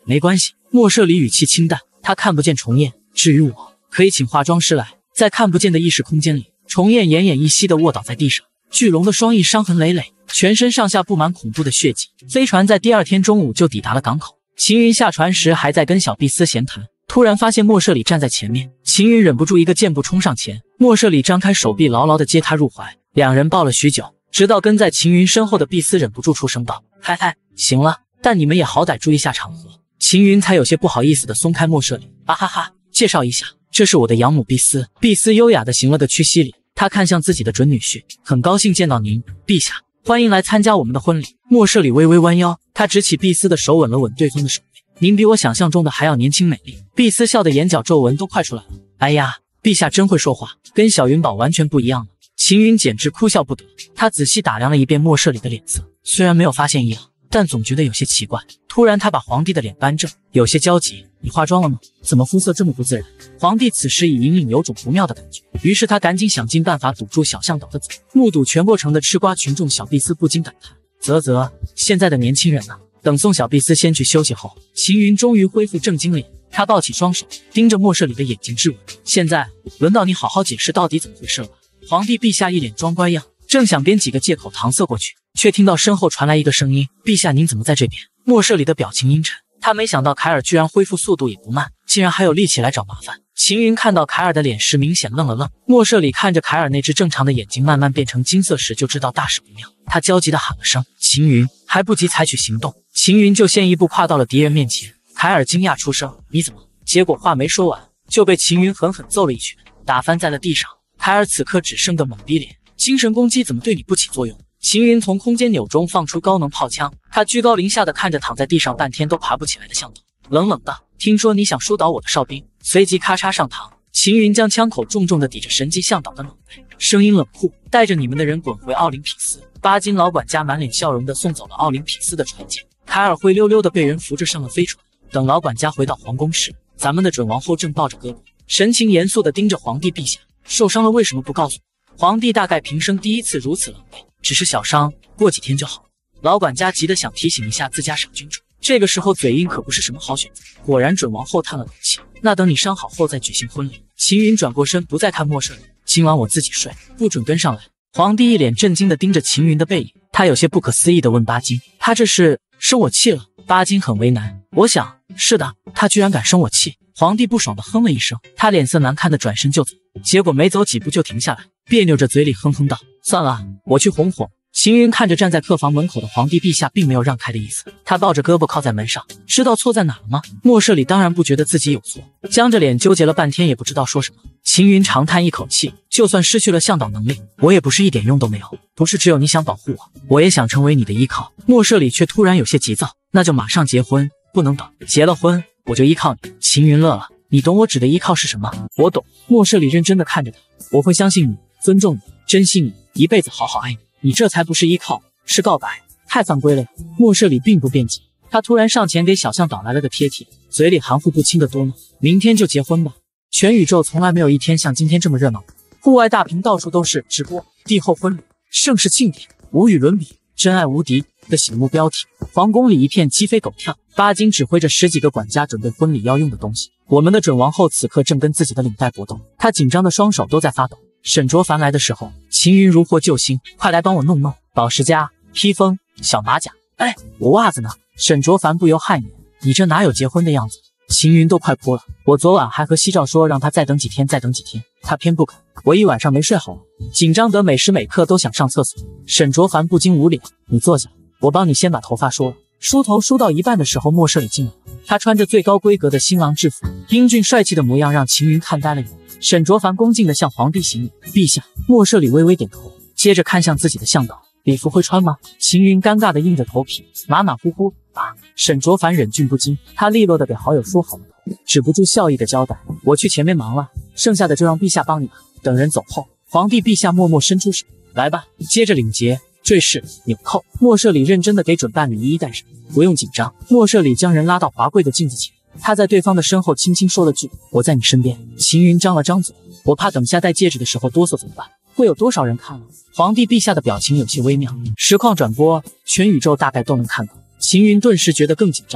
没关系。莫舍里语气清淡，他看不见重彦。至于我，可以请化妆师来。在看不见的意识空间里，重彦奄奄一息地卧倒在地上，巨龙的双翼伤痕累累，全身上下布满恐怖的血迹。飞船在第二天中午就抵达了港口。秦云下船时还在跟小碧丝闲谈，突然发现莫舍里站在前面，秦云忍不住一个箭步冲上前，莫舍里张开手臂牢牢地接他入怀，两人抱了许久，直到跟在秦云身后的碧丝忍不住出声道：“嗨嗨，行了，但你们也好歹注意下场合。”秦云才有些不好意思地松开莫舍里，啊哈哈，介绍一下，这是我的养母碧丝。碧丝优雅地行了个屈膝礼，她看向自己的准女婿，很高兴见到您，陛下，欢迎来参加我们的婚礼。莫舍里微微弯腰，他执起碧丝的手吻了吻对方的手背，您比我想象中的还要年轻美丽。碧丝笑得眼角皱纹都快出来了，哎呀，陛下真会说话，跟小云宝完全不一样了。秦云简直哭笑不得，他仔细打量了一遍莫舍里的脸色，虽然没有发现异样，但总觉得有些奇怪。突然他把皇帝的脸扳正，有些焦急，你化妆了吗？怎么肤色这么不自然？皇帝此时已隐隐有种不妙的感觉，于是他赶紧想尽办法堵住小向导的嘴。目睹全过程的吃瓜群众小碧丝不禁感叹，啧，现在的年轻人啊。等送小碧丝先去休息后，秦云终于恢复正经脸，他抱起双手盯着莫舍里的眼睛质问，现在轮到你好好解释到底怎么回事了吧？皇帝陛下一脸装乖样，正想编几个借口搪塞过去，却听到身后传来一个声音，陛下您怎么在这边？莫舍里的表情阴沉，他没想到凯尔居然恢复速度也不慢，竟然还有力气来找麻烦。秦云看到凯尔的脸时明显愣了愣，莫舍里看着凯尔那只正常的眼睛慢慢变成金色时就知道大事不妙，他焦急地喊了声秦云，还不及采取行动，秦云就先一步跨到了敌人面前。凯尔惊讶出声，你怎么？结果话没说完就被秦云狠狠揍了一拳，打翻在了地上。凯尔此刻只剩个懵逼脸，精神攻击怎么对你不起作用？秦云从空间钮中放出高能炮枪，他居高临下的看着躺在地上半天都爬不起来的向导，冷冷的，听说你想疏导我的哨兵？随即咔嚓上膛。秦云将枪口重重的抵着神级向导的脑袋，声音冷酷，带着你们的人滚回奥林匹斯。巴金老管家满脸笑容的送走了奥林匹斯的船舰，凯尔灰溜溜的被人扶着上了飞船。等老管家回到皇宫时，咱们的准王后正抱着胳膊，神情严肃的盯着皇帝陛下，受伤了为什么不告诉我？皇帝大概平生第一次如此狼狈，只是小伤，过几天就好了。老管家急得想提醒一下自家傻君主，这个时候嘴硬可不是什么好选择。果然准王后叹了口气，那等你伤好后再举行婚礼。秦云转过身不再看莫舍里，今晚我自己睡，不准跟上来。皇帝一脸震惊的盯着秦云的背影，他有些不可思议的问巴金，他这是生我气了？巴金很为难，我想是的，他居然敢生我气。皇帝不爽的哼了一声，他脸色难看的转身就走，结果没走几步就停下来，别扭着嘴里哼哼道，算了，我去哄哄。秦云看着站在客房门口的皇帝陛下，并没有让开的意思，他抱着胳膊靠在门上，知道错在哪了吗？莫舍里当然不觉得自己有错，僵着脸纠结了半天也不知道说什么。秦云长叹一口气，就算失去了向导能力，我也不是一点用都没有，不是只有你想保护我，我也想成为你的依靠。莫舍里却突然有些急躁，那就马上结婚，不能等，结了婚我就依靠你。秦云乐了，你懂我指的依靠是什么？我懂。莫舍里认真的看着他，我会相信你，尊重你，珍惜你，一辈子好好爱你。你这才不是依靠，是告白，太犯规了呀！莫舍里并不辩解，他突然上前给小向导来了个贴贴，嘴里含糊不清的多呢，明天就结婚吧。全宇宙从来没有一天像今天这么热闹，户外大屏到处都是直播帝后婚礼，盛世庆典，无与伦比，真爱无敌的醒目标题。皇宫里一片鸡飞狗跳，巴金指挥着10几个管家准备婚礼要用的东西。我们的准王后此刻正跟自己的领带搏斗，她紧张的双手都在发抖。沈卓凡来的时候，秦云如获救星，快来帮我弄弄宝石夹、披风、小马甲。哎，我袜子呢？沈卓凡不由汗颜，你这哪有结婚的样子？秦云都快哭了。我昨晚还和西照说让他再等几天，他偏不肯。我一晚上没睡好，紧张得每时每刻都想上厕所。沈卓凡不禁无脸，你坐下，我帮你先把头发梳了。梳头梳到一半的时候，莫舍里进来了，他穿着最高规格的新郎制服，英俊帅气的模样让秦云看呆了眼。沈卓凡恭敬地向皇帝行礼，陛下。莫舍里微微点头，接着看向自己的向导，礼服会穿吗？秦云尴尬地硬着头皮，马马虎虎啊。沈卓凡忍俊不禁，他利落地给好友梳好了头，止不住笑意地交代，我去前面忙了，剩下的就让陛下帮你吧。等人走后，皇帝陛下默默伸出手，来吧。接着领结、坠饰、纽扣。莫舍里认真地给准伴侣一一戴上，不用紧张。莫舍里将人拉到华贵的镜子前，他在对方的身后轻轻说了句，我在你身边。秦云张了张嘴，我怕等下戴戒指的时候哆嗦怎么办？会有多少人看了？皇帝陛下的表情有些微妙，实况转播全宇宙大概都能看到。秦云顿时觉得更紧张了，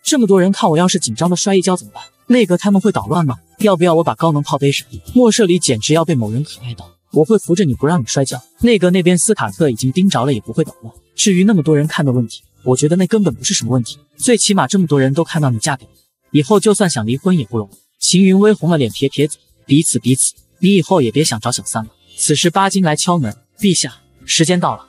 这么多人看我，要是紧张的摔一跤怎么办？内阁他们会捣乱吗？要不要我把高能炮背上？莫舍里简直要被某人可爱到，我会扶着你不让你摔跤。内阁那边斯卡特已经盯着了，也不会捣乱。至于那么多人看的问题，我觉得那根本不是什么问题，最起码这么多人都看到你嫁给我，以后就算想离婚也不容易。秦云微红了脸，撇撇嘴，彼此，你以后也别想找小三了。此时巴金来敲门，陛下，时间到了。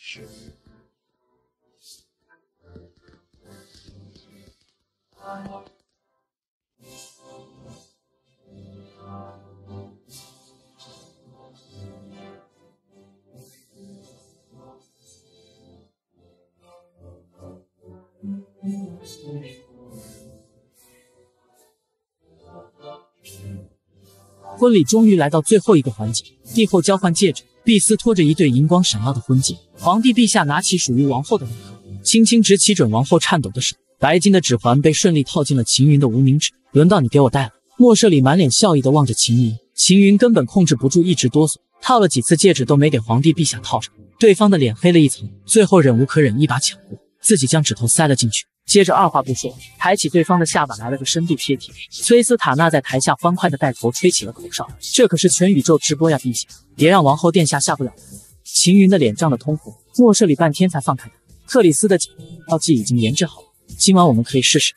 婚礼终于来到最后一个环节，帝后交换戒指。碧丝拖着一对银光闪耀的婚戒，皇帝陛下拿起属于王后的那颗，轻轻直起准王后颤抖的手。白金的指环被顺利套进了秦云的无名指。轮到你给我戴了。莫舍里满脸笑意地望着秦云，秦云根本控制不住，一直哆嗦，套了几次戒指都没给皇帝陛下套上。对方的脸黑了一层，最后忍无可忍，一把抢过，自己将指头塞了进去。接着二话不说，抬起对方的下巴来了个深度贴体。崔斯塔纳在台下欢快地带头吹起了口哨，这可是全宇宙直播呀，陛下，别让王后殿下下不了台。秦云的脸涨得通红，莫舍里半天才放开他。克里斯的药剂已经研制好了，今晚我们可以试试。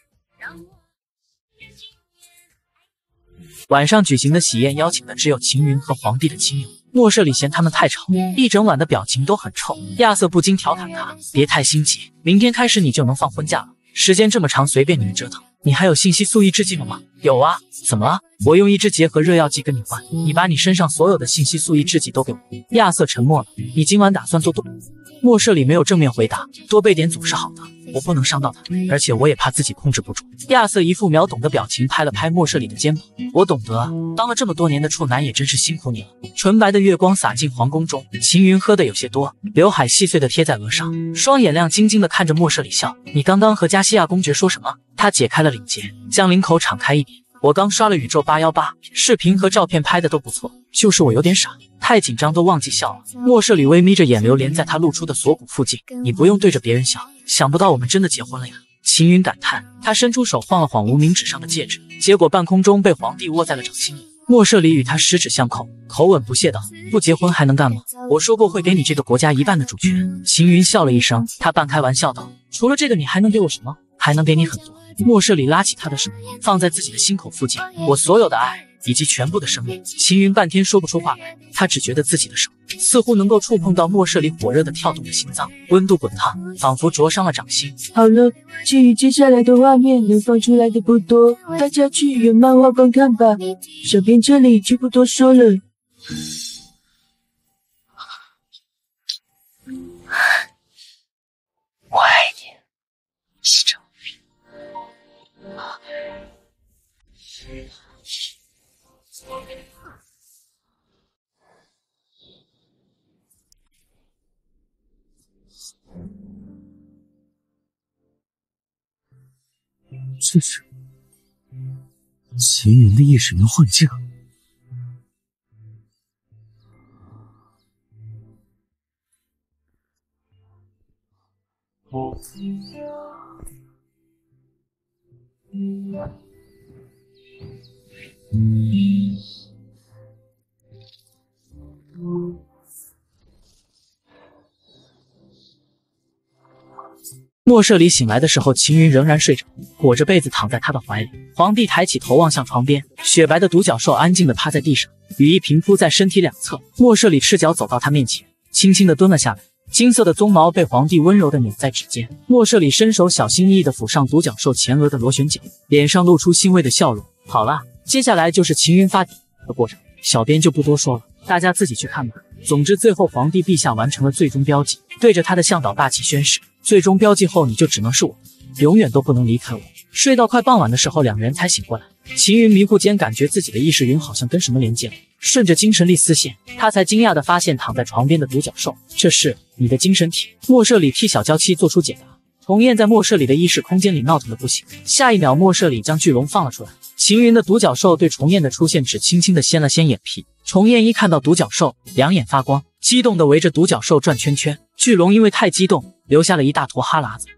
晚上举行的喜宴邀请的只有秦云和皇帝的亲友。莫舍里嫌他们太吵，一整晚的表情都很臭。亚瑟不禁调侃他，别太心急，明天开始你就能放婚假了，时间这么长，随便你们折腾。你还有信息素抑制剂了吗？有啊。怎么了？我用一支结合热药剂跟你换，你把你身上所有的信息素抑制剂都给我。亚瑟沉默了。你今晚打算做多？莫舍里没有正面回答，多备点总是好的，我不能伤到他，而且我也怕自己控制不住。亚瑟一副秒懂的表情，拍了拍莫舍里的肩膀，我懂得啊，当了这么多年的处男也真是辛苦你了。纯白的月光洒进皇宫中，秦云喝的有些多，刘海细碎的贴在额上，双眼亮晶晶的看着莫舍里笑。你刚刚和加西亚公爵说什么？他解开了领结，将领口敞开一点。我刚刷了宇宙818，视频和照片拍的都不错，就是我有点傻，太紧张都忘记笑了。莫舍里微眯着眼，流连在他露出的锁骨附近。你不用对着别人笑，想不到我们真的结婚了呀。秦云感叹，他伸出手晃了晃无名指上的戒指，结果半空中被皇帝握在了掌心里。莫舍里与他十指相扣，口吻不屑道，不结婚还能干吗？我说过会给你这个国家一半的主权。秦云笑了一声，他半开玩笑道，除了这个你还能给我什么？还能给你很多。莫舍里拉起他的手，放在自己的心口附近，我所有的爱以及全部的生命。秦云半天说不出话来，他只觉得自己的手似乎能够触碰到莫舍里火热的跳动的心脏，温度滚烫，仿佛灼伤了掌心。 好了，至于接下来的画面能放出来的不多，大家去原漫画馆看吧，小编这里就不多说了。 我爱你，西城。 这是秦云的意识能幻境。 莫舍里醒来的时候，秦云仍然睡着，裹着被子躺在他的怀里。皇帝抬起头望向床边，雪白的独角兽安静地趴在地上，羽翼平铺在身体两侧。莫舍里赤脚走到他面前，轻轻地蹲了下来，金色的鬃毛被皇帝温柔地捻在指尖。莫舍里伸手小心翼翼地抚上独角兽前额的螺旋桨，脸上露出欣慰的笑容。好了，接下来就是秦云发底的过程，小编就不多说了，大家自己去看吧。总之，最后皇帝陛下完成了最终标记，对着他的向导大气宣誓：最终标记后，你就只能是我的，永远都不能离开我。睡到快傍晚的时候，两人才醒过来。秦云迷糊间感觉自己的意识云好像跟什么连接了，顺着精神力丝线，他才惊讶地发现躺在床边的独角兽，这是你的精神体。莫舍里替小娇妻做出解答。重燕在莫舍里的意识空间里闹腾的不行，下一秒莫舍里将巨龙放了出来。秦云的独角兽对重燕的出现只轻轻地掀了掀眼皮，重燕一看到独角兽，两眼发光，激动地围着独角兽转圈圈。巨龙因为太激动，留下了一大坨哈喇子。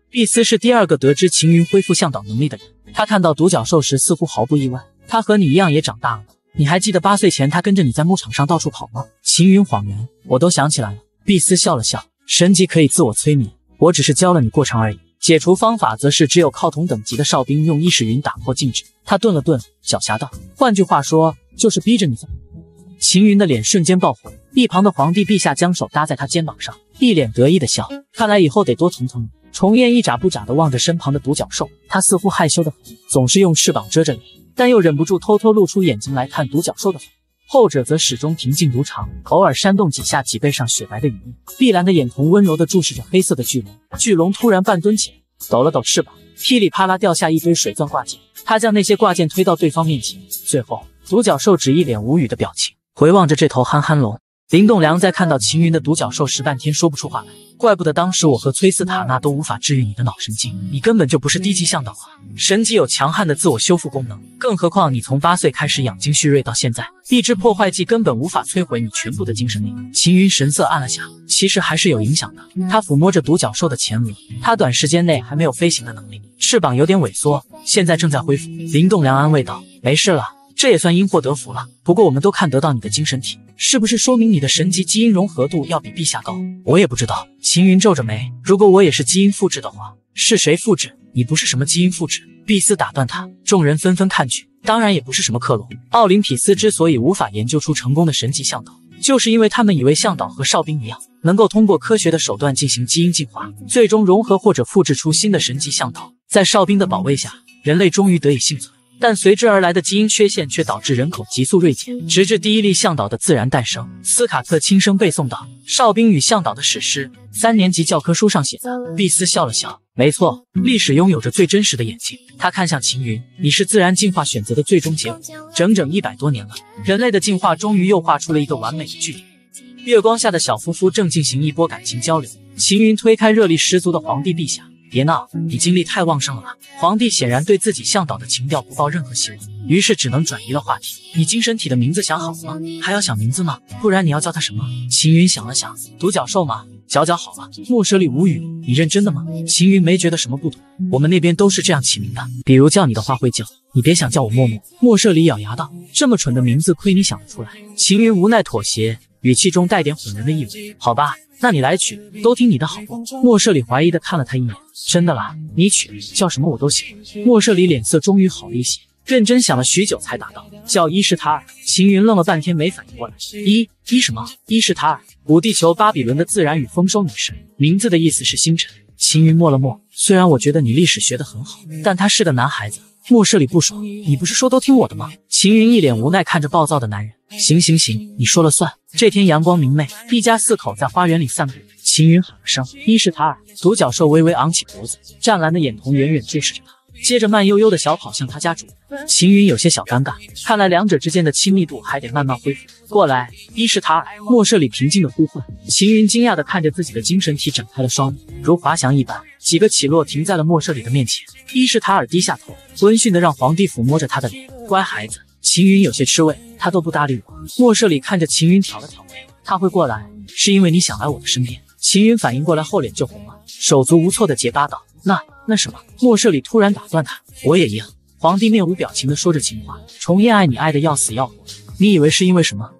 碧丝是第二个得知秦云恢复向导能力的人。他看到独角兽时似乎毫不意外。他和你一样也长大了吗？你还记得8岁前他跟着你在牧场上到处跑吗？秦云恍然，我都想起来了。碧丝笑了笑，神级可以自我催眠，我只是教了你过程而已。解除方法则是只有靠同等级的哨兵用意识云打破禁制。他顿了顿，狡黠道：换句话说，就是逼着你。秦云的脸瞬间爆红，一旁的皇帝陛下将手搭在他肩膀上，一脸得意的笑。看来以后得多疼疼你。重燕一眨不眨地望着身旁的独角兽，他似乎害羞得很，总是用翅膀遮着脸，但又忍不住偷偷露出眼睛来看独角兽的反应。后者则始终平静如常，偶尔扇动几下脊背上雪白的羽翼。碧蓝的眼瞳温柔地注视着黑色的巨龙，巨龙突然半蹲起来，抖了抖翅膀，噼里啪啦掉下一堆水钻挂件。他将那些挂件推到对方面前，最后独角兽只一脸无语的表情，回望着这头憨憨龙。林栋梁在看到秦云的独角兽时半天说不出话来，怪不得当时我和崔斯塔纳都无法治愈你的脑神经，你根本就不是低级向导啊！神级有强悍的自我修复功能，更何况你从8岁开始养精蓄锐到现在，一支破坏剂根本无法摧毁你全部的精神力。秦云神色暗了下，其实还是有影响的。他抚摸着独角兽的前额，他短时间内还没有飞行的能力，翅膀有点萎缩，现在正在恢复。林栋梁安慰道：没事了，这也算因祸得福了。不过我们都看得到你的精神体，是不是说明你的神级基因融合度要比陛下高？我也不知道。秦云皱着眉，如果我也是基因复制的话，是谁复制？你不是什么基因复制。碧丝打断他，众人纷纷看去，当然也不是什么克隆。奥林匹斯之所以无法研究出成功的神级向导，就是因为他们以为向导和哨兵一样，能够通过科学的手段进行基因进化，最终融合或者复制出新的神级向导。在哨兵的保卫下，人类终于得以幸存。但随之而来的基因缺陷却导致人口急速锐减，直至第一例向导的自然诞生。斯卡特轻声背诵道：哨兵与向导的史诗，3年级教科书上写的。碧丝笑了笑，没错，历史拥有着最真实的眼睛。他看向秦云，你是自然进化选择的最终结果，整整100多年了，人类的进化终于又画出了一个完美的句点。月光下的小夫妇正进行一波感情交流，秦云推开热力十足的皇帝陛下，别闹，你精力太旺盛了吧？皇帝显然对自己向导的情调不抱任何希望，于是只能转移了话题。你精神体的名字想好了吗？还要想名字吗？不然你要叫他什么？秦云想了想，独角兽吗？角角好了。莫舍里无语，你认真的吗？秦云没觉得什么不妥，我们那边都是这样起名的，比如叫你的话会叫，你别想叫我默默。莫舍里咬牙道，这么蠢的名字亏你想得出来。秦云无奈妥协，语气中带点哄人的意味。好吧，那你来取，都听你的好不？莫舍里怀疑地看了他一眼，真的啦，你取叫什么我都行。莫舍里脸色终于好了一些，认真想了许久才答道，叫伊什塔尔。秦云愣了半天没反应过来，伊什么？伊什塔尔，古地球巴比伦的自然与丰收女神，名字的意思是星辰。秦云默了默，虽然我觉得你历史学得很好，但他是个男孩子。莫舍里不爽，你不是说都听我的吗？秦云一脸无奈看着暴躁的男人，行，你说了算。这天阳光明媚，一家4口在花园里散步。秦云喊了声伊什塔尔，独角兽微微昂起脖子，湛蓝的眼瞳远远注视着他，接着慢悠悠的小跑向他家主人。秦云有些小尴尬，看来两者之间的亲密度还得慢慢恢复过来。伊什塔尔，莫舍里平静的呼唤。秦云惊讶的看着自己的精神体展开了双翼，如滑翔一般，几个起落停在了莫舍里的面前。伊什塔尔低下头，温驯的让皇帝抚摸着他的脸，乖孩子。秦云有些吃味，他都不搭理我。莫舍里看着秦云挑了挑眉，他会过来是因为你想来我的身边。秦云反应过来后脸就红了，手足无措的结巴道，那什么？莫舍里突然打断他，我也一样。皇帝面无表情的说着情话，重叶爱你爱的要死要活的，你以为是因为什么？